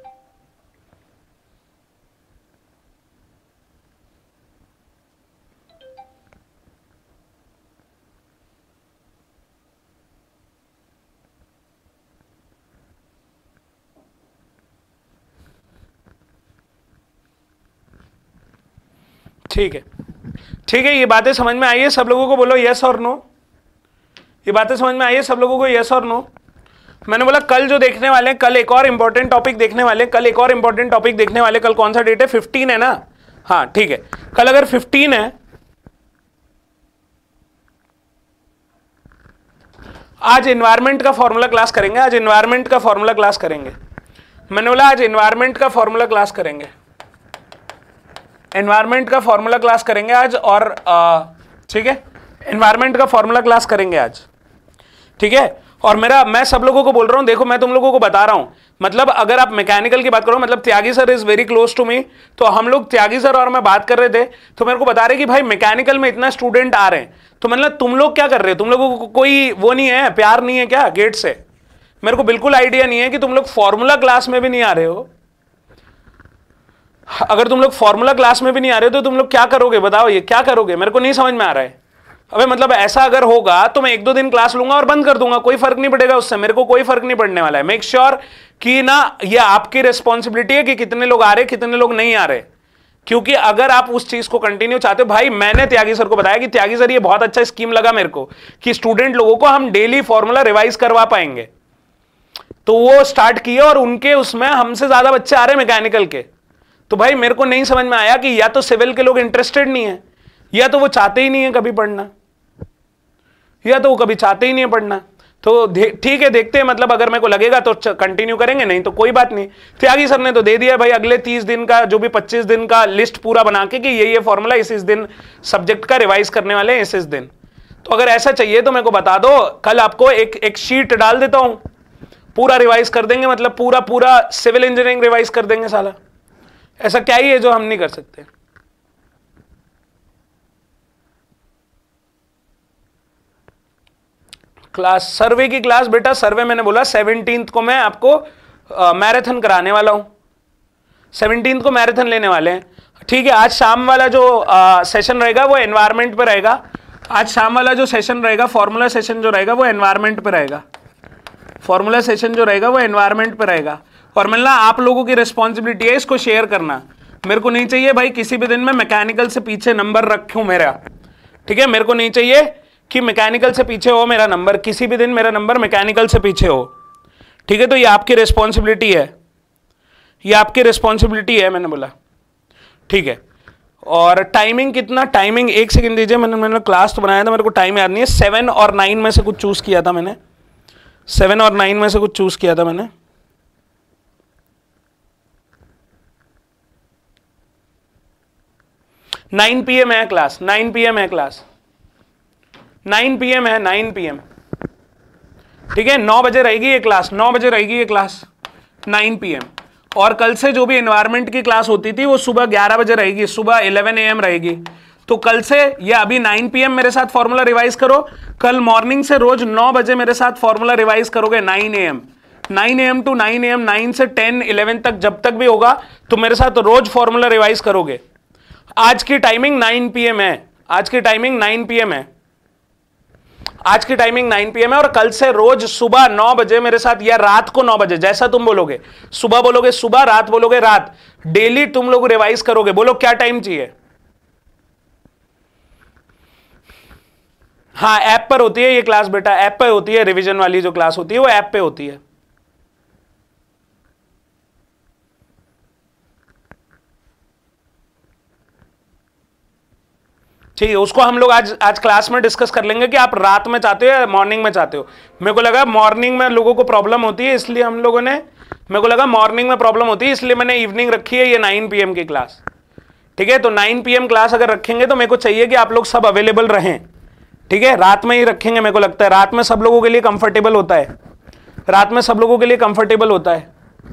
ठीक है, ठीक है। ये बातें समझ में आई है सब लोगों को? बोलो यस और नो। ये बातें समझ में आई है सब लोगों को? यस और नो। मैंने बोला कल जो देखने वाले हैं, कल एक और इंपॉर्टेंट टॉपिक देखने वाले, कल एक और इंपॉर्टेंट टॉपिक देखने वाले। कल कौन सा डेट है? 15 है ना? हाँ ठीक है। कल अगर 15 है, आज एनवायरमेंट का फॉर्मूला क्लास करेंगे, आज एनवायरमेंट का फॉर्मूला क्लास करेंगे। मैंने बोला आज एनवायरमेंट का फॉर्मूला क्लास करेंगे, एनवायरमेंट का फॉर्मूला क्लास करेंगे आज। और ठीक है, एनवायरमेंट का फॉर्मूला क्लास करेंगे आज, ठीक है। और मैं सब लोगों को बोल रहा हूं, देखो मैं तुम लोगों को बता रहा हूं, मतलब अगर आप मैकेनिकल की बात करो, मतलब Tyagi sir is very close to me, तो हम लोग त्यागी सर और मैं बात कर रहे थे, तो मेरे को बता रहे कि भाई मैकेनिकल में इतना स्टूडेंट आ रहे हैं, तो मतलब तुम लोग क्या कर रहे हो? तुम लोगों को कोई वो नहीं है, प्यार नहीं है क्या गेट से? मेरे को बिल्कुल आइडिया नहीं है कि तुम लोग फॉर्मूला क्लास में भी नहीं आ रहे हो। अगर तुम लोग फॉर्मूला क्लास में भी नहीं आ रहे हो तो तुम लोग क्या करोगे बताओ? ये क्या करोगे? मेरे को नहीं समझ में आ रहा है। अबे मतलब ऐसा अगर होगा तो मैं 1-2 दिन क्लास लूंगा और बंद कर दूंगा, कोई फर्क नहीं पड़ेगा उससे, मेरे को कोई फर्क नहीं पड़ने वाला है। मेक श्योर कि ना ये आपकी रिस्पॉन्सिबिलिटी है कि कितने लोग आ रहे, कितने लोग नहीं आ रहे, क्योंकि अगर आप उस चीज को कंटिन्यू चाहते हो, भाई मैंने त्यागी सर को बताया कि त्यागी सर ये बहुत अच्छा स्कीम लगा मेरे को कि स्टूडेंट लोगों को हम डेली फॉर्मूला रिवाइज करवा पाएंगे, तो वो स्टार्ट किए और उनके उसमें हमसे ज्यादा बच्चे आ रहे मैकेनिकल के। तो भाई मेरे को नहीं समझ में आया कि या तो सिविल के लोग इंटरेस्टेड नहीं है, या तो वो चाहते ही नहीं है कभी पढ़ना, या तो वो कभी चाहते ही नहीं है पढ़ना। तो ठीक है, देखते हैं, मतलब अगर मेरे को लगेगा तो कंटिन्यू करेंगे, नहीं तो कोई बात नहीं। त्यागी सर ने तो दे दिया भाई, अगले 30 दिन का जो भी 25 दिन का लिस्ट पूरा बना के कि ये फॉर्मूला इस दिन सब्जेक्ट का रिवाइज करने वाले हैं इस दिन। तो अगर ऐसा चाहिए तो मेरे को बता दो, कल आपको एक शीट डाल देता हूं, पूरा रिवाइज कर देंगे, मतलब पूरा सिविल इंजीनियरिंग रिवाइज कर देंगे साला। ऐसा क्या ही है जो हम नहीं कर सकते? क्लास सर्वे की क्लास बेटा, सर्वे मैंने बोला 17th को मैं आपको मैराथन कराने वाला हूं, 17th को मैराथन लेने वाले हैं, ठीक है। आज शाम वाला जो सेशन रहेगा वो एनवायरमेंट पे रहेगा, आज शाम वाला जो सेशन रहेगा, फॉर्मूला सेशन जो रहेगा वो एनवायरमेंट पे रहेगा, फॉर्मूला सेशन जो रहेगा वो एनवायरमेंट पे रहेगा। और मिलना आप लोगों की रिस्पॉन्सिबिलिटी है इसको शेयर करना। मेरे को नहीं चाहिए भाई किसी भी दिन में मैकेनिकल से पीछे नंबर रखूं मेरा, ठीक है। मेरे को नहीं चाहिए कि मैकेनिकल से पीछे हो मेरा नंबर, किसी भी दिन मेरा नंबर मैकेनिकल से पीछे हो, ठीक है। तो ये आपकी रिस्पॉन्सिबिलिटी है, ये आपकी रिस्पॉन्सिबिलिटी है, मैंने बोला, ठीक है। और टाइमिंग कितना? टाइमिंग 1 सेकंड दीजिए, मैंने क्लास तो बनाया था, मेरे को टाइम याद नहीं है। 7 और 9 में से कुछ चूज किया था मैंने, 7 और 9 में से कुछ चूज किया था मैंने। नाइन PM है क्लास, 9 PM है क्लास, 9 PM है, 9 PM। ठीक है, 9 बजे रहेगी ये क्लास, 9 बजे रहेगी ये क्लास, 9 PM। और कल से जो भी एनवायरमेंट की क्लास होती थी वो सुबह 11 बजे रहेगी, सुबह 11 AM रहेगी। तो कल से या अभी 9 PM मेरे साथ फॉर्मूला रिवाइज करो, कल मॉर्निंग से रोज 9 बजे मेरे साथ फॉर्मूला रिवाइज करोगे 9 AM, 9 AM टू 9 AM, 9 से 10, 11 तक जब तक भी होगा तो मेरे साथ रोज फॉर्मूला रिवाइज करोगे। आज की टाइमिंग 9 PM है, आज की टाइमिंग 9 PM है, आज की टाइमिंग 9 PM है। और कल से रोज सुबह 9 बजे मेरे साथ या रात को 9 बजे, जैसा तुम बोलोगे, सुबह बोलोगे सुबह, रात बोलोगे रात, डेली तुम लोग रिवाइज करोगे। बोलो क्या टाइम चाहिए? हाँ, ऐप पर होती है ये क्लास बेटा, ऐप पर होती है, रिवीजन वाली जो क्लास होती है वो ऐप पे होती है। ठीक है, उसको हम लोग आज क्लास में डिस्कस कर लेंगे कि आप रात में चाहते हो या मॉर्निंग में चाहते हो। मेरे को लगा मॉर्निंग में लोगों को प्रॉब्लम होती है, इसलिए हम लोगों ने, मेरे को लगा मॉर्निंग में प्रॉब्लम होती है, इसलिए मैंने इवनिंग रखी है ये 9 PM की क्लास। ठीक है, तो 9 PM क्लास अगर रखेंगे तो मेरे को चाहिए कि आप लोग सब अवेलेबल रहें। ठीक है, रात में ही रखेंगे, मेरे को लगता है रात में सब लोगों के लिए कंफर्टेबल होता है, रात में सब लोगों के लिए कंफर्टेबल होता है।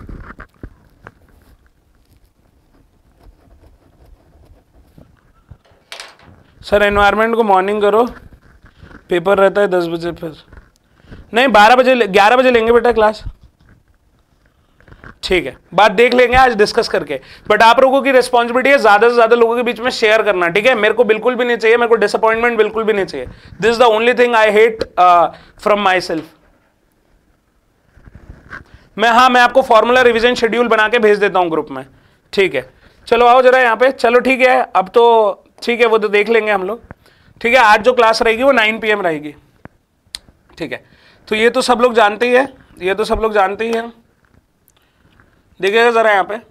सर एनवायरनमेंट को मॉर्निंग करो, पेपर रहता है 10 बजे, फिर नहीं 12 बजे 11 बजे लेंगे बेटा क्लास। ठीक है, बात देख लेंगे आज डिस्कस करके, बट आप लोगों की रिस्पॉन्सिबिलिटी है ज्यादा से ज्यादा लोगों के बीच में शेयर करना। ठीक है, मेरे को बिल्कुल भी नहीं चाहिए, मेरे को डिसअपॉइंटमेंट बिल्कुल भी नहीं चाहिए। This is the only thing I hate from my self. मैं आपको फॉर्मूला रिवीजन शेड्यूल बना के भेज देता हूं ग्रुप में। ठीक है, चलो आओ जरा यहाँ पे। चलो ठीक है, अब तो ठीक है, वो तो देख लेंगे हम लोग। ठीक है, आज जो क्लास रहेगी वो 9 PM रहेगी। ठीक है, तो ये तो सब लोग जानते ही है, ये तो सब लोग जानते ही है। देखिएगा जरा यहाँ पे।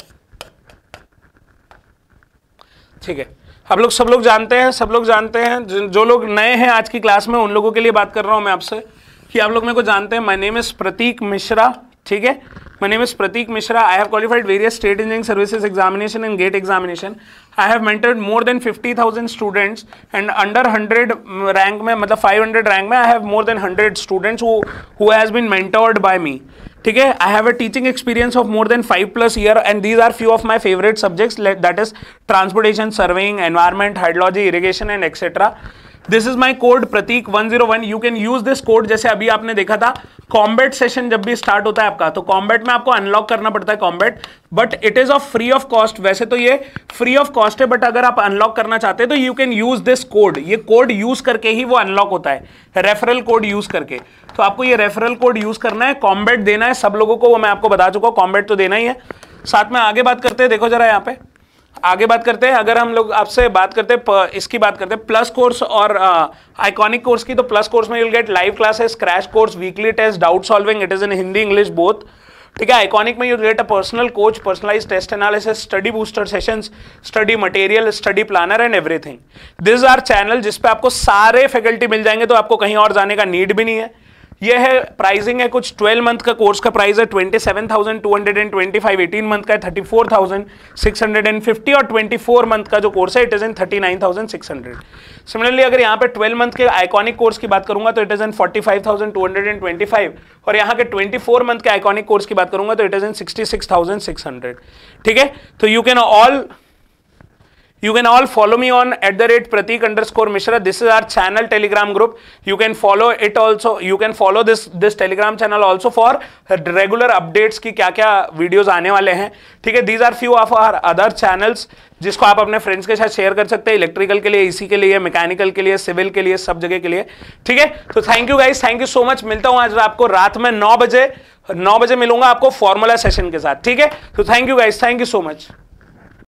ठीक है, आप लोग सब लोग जानते हैं, सब लोग जानते हैं। जो लोग नए हैं आज की क्लास में उन लोगों के लिए बात कर रहा हूं मैं आपसे कि आप लोग मेरे को जानते हैं। माय नेम इज प्रतीक मिश्रा। ठीक है, my name is Prateek Mishra. I have qualified various state engineering services examination and GATE examination. I have mentored more than 50,000 students and under 100 rank में, मतलब 500 रैंक में, I have more than 100 students who has been mentored by me. ठीक है, I have a teaching experience of more than 5+ year and these are few of my favourite subjects, that is transportation, surveying, environment, hydrology, irrigation and etcetera. This is my code Prateek 101। You can use this code. जैसे अभी आपने देखा था combat session जब भी start होता है आपका, तो कॉम्बैट में आपको अनलॉक करना पड़ता है combat, but it is of free of cost. वैसे तो ये फ्री ऑफ कॉस्ट है, बट अगर आप अनलॉक करना चाहते हैं तो you can use this code. ये कोड यूज करके ही वो अनलॉक होता है, रेफरल कोड यूज करके। तो आपको ये रेफरल कोड यूज करना है, कॉम्बैट देना है सब लोगों को, वो मैं आपको बता चुका हूं, कॉम्बैट तो देना ही है। साथ में आगे बात करते हैं, देखो जरा यहाँ पे आगे बात करते हैं। अगर हम लोग आपसे बात करते हैं इसकी बात करते हैं प्लस कोर्स और आइकॉनिक कोर्स की, तो प्लस कोर्स में you will get live classes, crash course, weekly test, doubt solving, it is in Hindi English both. ठीक है, आइकॉनिक में you will get a personal coach, personalised test analysis, study booster sessions, study material, study planner and everything. This is our channel जिस पे आपको सारे faculty मिल जाएंगे, तो आपको कहीं और जाने का नीड भी नहीं है। ये है प्राइसिंग है कुछ 12 मंथ का कोर्स का प्राइस है 27,225, 18 मंथ का है 34,650 और 24 मंथ का जो कोर्स है इट इज इन 39,600। सिमिलरली अगर यहाँ पे 12 मंथ के आइकॉनिक कोर्स की बात करूंगा तो इट इज इन 45,225 और यहाँ के 24 मंथ के आइकॉनिक कोर्स की बात करूंगा तो इट इज इन 66,600। ठीक है, तो you can all follow me on @Pratik_Mishra. This is our channel Telegram group. You can follow it also. You can follow this Telegram channel also for regular updates की क्या क्या वीडियोस आने वाले हैं। ठीक है, these are few of our other channels जिसको आप अपने फ्रेंड्स के साथ शेयर कर सकते हैं, इलेक्ट्रिकल के लिए, एसी के लिए, मैकेनिकल के लिए, सिविल के लिए, सब जगह के लिए। ठीक है, तो thank you guys, thank you so much. मिलता हूं आज आपको रात में 9 बजे मिलूंगा आपको फॉर्मूला सेशन के साथ। ठीक है, तो thank you guys, thank you so much.